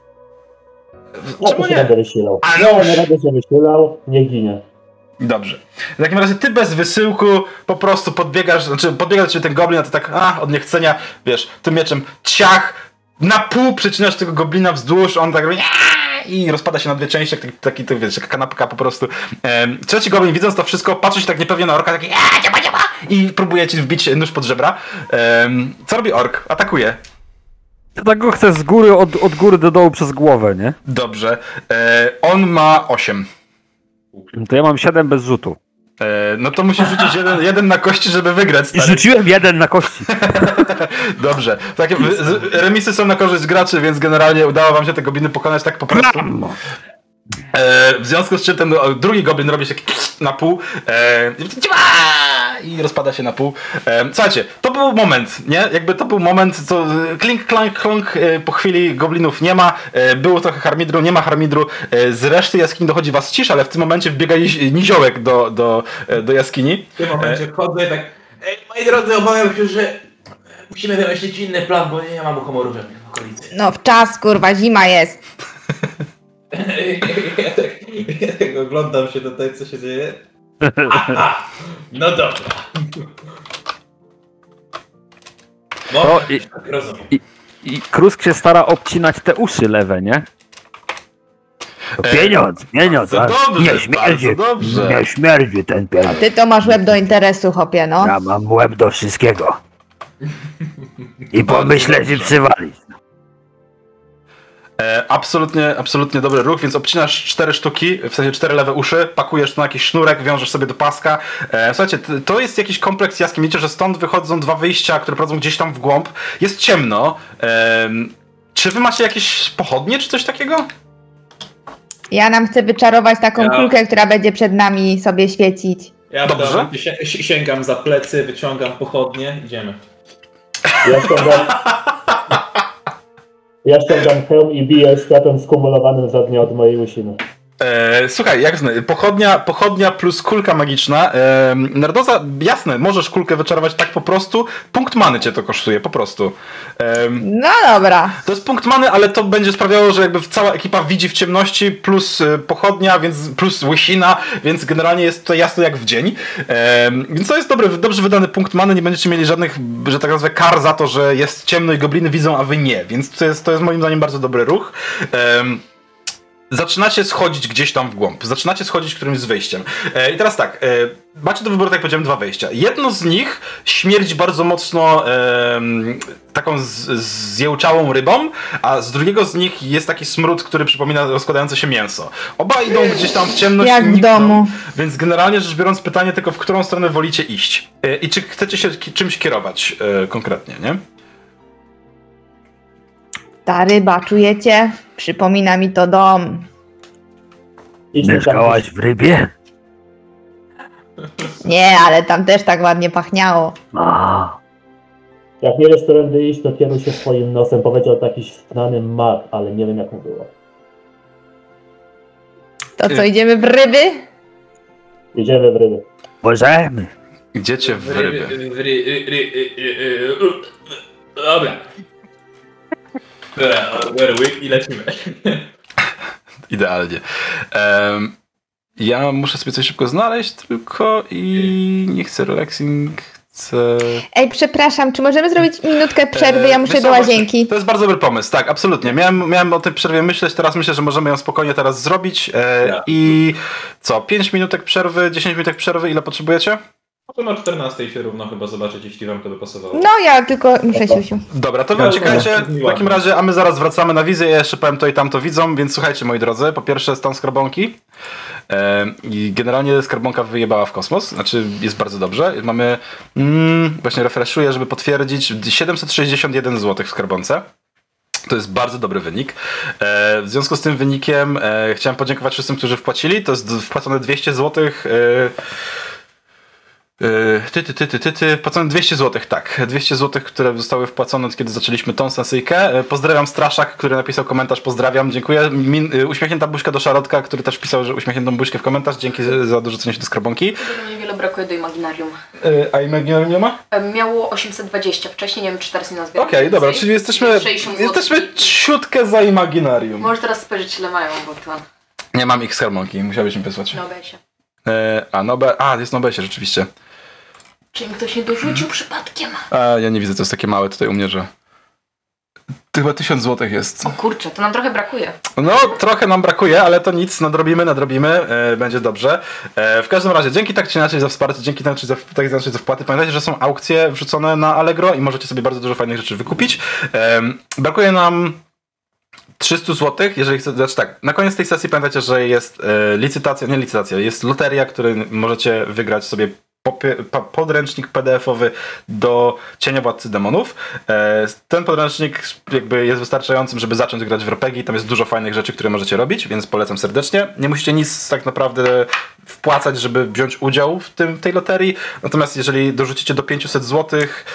Ja
Czemu
to się
nie?
będę wysilał.
A
No,
już.
nie będę się wysilał, nie ginie.
Dobrze. W takim razie ty bez wysyłku po prostu podbiegasz, znaczy podbiega do ciebie ten goblin, a ty tak, a, od niechcenia, wiesz, tym mieczem ciach, na pół przecinasz tego goblina wzdłuż, on tak robi "Aaa!" i rozpada się na dwie części, jak taki, taki to, wiesz, jak kanapka po prostu. Ehm, trzeci goblin, widząc to wszystko, patrzy się tak niepewnie na orka, taki "Aaa, dziaba, dziaba!" i próbuje ci wbić nóż pod żebra. Ehm, co robi ork? Atakuje.
Ja tak go chcę z góry, od, od góry do dołu przez głowę, nie?
Dobrze. Ehm, on ma osiem.
To ja mam siedem bez rzutu.
Ehm, no to musisz rzucić jeden, jeden na kości, żeby wygrać.
I
Stary.
rzuciłem jeden na kości.
Dobrze. Takie z- remisy są na korzyść graczy, więc generalnie udało wam się te gobliny pokonać tak po prostu. E, w związku z czym ten o, drugi goblin robi się na pół e, i rozpada się na pół. E, słuchajcie, to był moment, nie? Jakby to był moment, co klink, klank, klonk, e, po chwili goblinów nie ma, e, było trochę harmidru, nie ma harmidru, e, z reszty jaskini dochodzi was cisza, ale w tym momencie wbiega nizi- niziołek do, do, e, do jaskini.
W tym momencie wchodzę i tak, ej, moi drodzy, obawiam się, że musimy wymyślić inny plan, bo nie ma humoru we mnie w okolicy.
No w czas, kurwa, zima jest.
Ja tak, ja tak oglądam się tutaj, co się dzieje. Aha, no dobra. No,
To i,
rozumiem.
i Krusk się stara obcinać te uszy lewe, nie? To pieniądz, pieniądz,
to
a
dobrze,
nie śmierdzi,
bardzo dobrze.
nie śmierdzi ten pieniądz.
Ty to masz łeb do interesu, chopie, no.
Ja mam łeb do wszystkiego. I pomyśleć i przywalić.
E, absolutnie, absolutnie dobry ruch, więc obcinasz cztery sztuki, w sensie cztery lewe uszy, pakujesz to na jakiś sznurek, wiążesz sobie do paska. E, słuchajcie, t- to jest jakiś kompleks jaskiń. Wiecie, że stąd wychodzą dwa wyjścia, które prowadzą gdzieś tam w głąb. Jest ciemno. E, czy wy macie jakieś pochodnie, czy coś takiego?
Ja nam chcę wyczarować taką
Ja-
kulkę, która będzie przed nami sobie świecić.
Ja
Dobrze.
Dobrze. Si- sięgam za plecy, wyciągam pochodnie, idziemy.
Ja ściągam... Ja ściągam hełm i biję światłem skumulowanym z ognia od mojej łysiny.
E, słuchaj, jak zna, pochodnia, pochodnia plus kulka magiczna. E, Nerdoza, jasne, możesz kulkę wyczarować tak po prostu. Punkt many cię to kosztuje, po prostu. E,
No dobra.
To jest punkt many, ale to będzie sprawiało, że jakby cała ekipa widzi w ciemności, plus y, pochodnia, więc plus łysina, więc generalnie jest to jasno jak w dzień. Ehm, więc to jest dobry, dobrze wydany punkt many, nie będziecie mieli żadnych, że tak nazwę, kar za to, że jest ciemno i gobliny widzą, a wy nie. Więc to jest, to jest moim zdaniem bardzo dobry ruch. Ehm, Zaczynacie schodzić gdzieś tam w głąb. Zaczynacie schodzić którymś z wyjściem. E, I teraz tak, e, macie do wyboru, tak jak powiedziałem, dwa wyjścia. Jedno z nich śmierdzi bardzo mocno e, taką z- zjełczałą rybą, a z drugiego z nich jest taki smród, który przypomina rozkładające się mięso. Oba idą gdzieś tam w ciemność.
Jak
i
w
nikną.
domu.
Więc generalnie rzecz biorąc pytanie tylko, w którą stronę wolicie iść. E, I czy chcecie się ki- czymś kierować e, konkretnie, nie?
Ta ryba, czujecie? Przypomina mi to dom.
Idźmy tam.
Mieszkałaś w rybie?
Nie, ale tam też tak ładnie pachniało.
A,
Jak nie wiesz, którędy iść, to kieruj się swoim nosem. Powiedział taki znany mag, ale nie wiem jak mu było.
To co, idziemy w ryby?
Idziemy w ryby.
możemy.
Idziecie w ryby.
W ry- ry- ry- ry- ry- Dobra. Dobra, where we i lecimy.
Idealnie. Em, ja muszę sobie coś szybko znaleźć tylko i nie chcę relaxing
Ej, przepraszam, czy możemy zrobić minutkę przerwy? Ja muszę
Wiesz
do
co,
łazienki.
właśnie, to jest bardzo dobry pomysł, tak, absolutnie. Miałem, miałem o tej przerwie myśleć, teraz myślę, że możemy ją spokojnie teraz zrobić. E,
Ja.
I co, pięć minutek przerwy, dziesięć minutek przerwy, ile potrzebujecie?
To na czternastej się równo chyba zobaczyć, jeśli wam to by pasowało.
No ja tylko muszę siusiu.
Dobra, to wy
Ja
uciekajcie
to
w takim razie, a my zaraz wracamy na wizję, ja jeszcze powiem to i tamto widzom, więc słuchajcie moi drodzy, po pierwsze stan skarbonki e, i generalnie skarbonka wyjebała w kosmos, znaczy jest bardzo dobrze, mamy, mm, właśnie refreshuję, żeby potwierdzić, siedemset sześćdziesiąt jeden złotych w skarbonce. To jest bardzo dobry wynik. E, w związku z tym wynikiem e, chciałem podziękować wszystkim, którzy wpłacili, to jest wpłacone dwieście złotych. E, Ty, ty, ty, ty, ty, ty, wpłacone dwieście złotych, tak. dwieście złotych, które zostały wpłacone, kiedy zaczęliśmy tą sesyjkę. Pozdrawiam Straszak, który napisał komentarz, pozdrawiam, dziękuję. Min, uśmiechnięta buźka do Szarotka, który też pisał, że uśmiechniętą buźkę w komentarz. Dzięki za dorzucenie się do skarbonki.
Tego niewiele brakuje do Imaginarium.
A Imaginarium nie ma?
Miało osiemset dwadzieścia, wcześniej nie wiem, czy teraz nie nazbierało.
Okej, okay, dobra, czyli jesteśmy, jesteśmy ciutkę za Imaginarium.
Możesz teraz spojrzeć, ile mają, bo to...
Nie mam ich skarbonki, musiałbyś mi wysłać.
Na obesie.
E, a, Nobe, a, jest na obesie rzeczywiście.
Czy mi ktoś nie dorzucił przypadkiem?
A, ja nie widzę, to jest takie małe tutaj u mnie, że... To chyba tysiąc złotych jest.
O kurczę, to nam trochę brakuje.
No, trochę nam brakuje, ale to nic, nadrobimy, nadrobimy, e, będzie dobrze. E, w każdym razie, dzięki tak czy inaczej za wsparcie, dzięki tak czy za, tak inaczej za wpłaty. Pamiętajcie, że są aukcje wrzucone na Allegro i możecie sobie bardzo dużo fajnych rzeczy wykupić. E, brakuje nam trzysta złotych, jeżeli chcecie, znaczy tak, na koniec tej sesji pamiętajcie, że jest e, licytacja, nie licytacja, jest loteria, której możecie wygrać sobie podręcznik P D F-owy do Cienia Władcy Demonów. Ten podręcznik jakby jest wystarczającym, żeby zacząć grać w er pe gie. Tam jest dużo fajnych rzeczy, które możecie robić, więc polecam serdecznie. Nie musicie nic tak naprawdę wpłacać, żeby wziąć udział w, tym, w tej loterii. Natomiast jeżeli dorzucicie do pięćset złotych,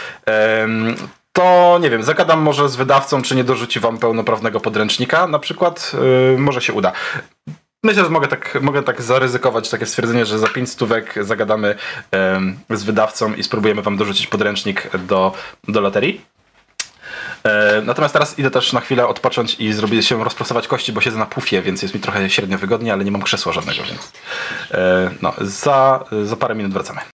to nie wiem, zagadam może z wydawcą, czy nie dorzuci wam pełnoprawnego podręcznika. Na przykład może się uda. Myślę, że mogę tak, mogę tak zaryzykować takie stwierdzenie, że za pięć stówek zagadamy um, z wydawcą i spróbujemy wam dorzucić podręcznik do, do loterii. E, natomiast teraz idę też na chwilę odpocząć i zrobię się rozprostować kości, bo siedzę na pufie, więc jest mi trochę średnio wygodnie, ale nie mam krzesła żadnego, więc e, no, za, za parę minut wracamy.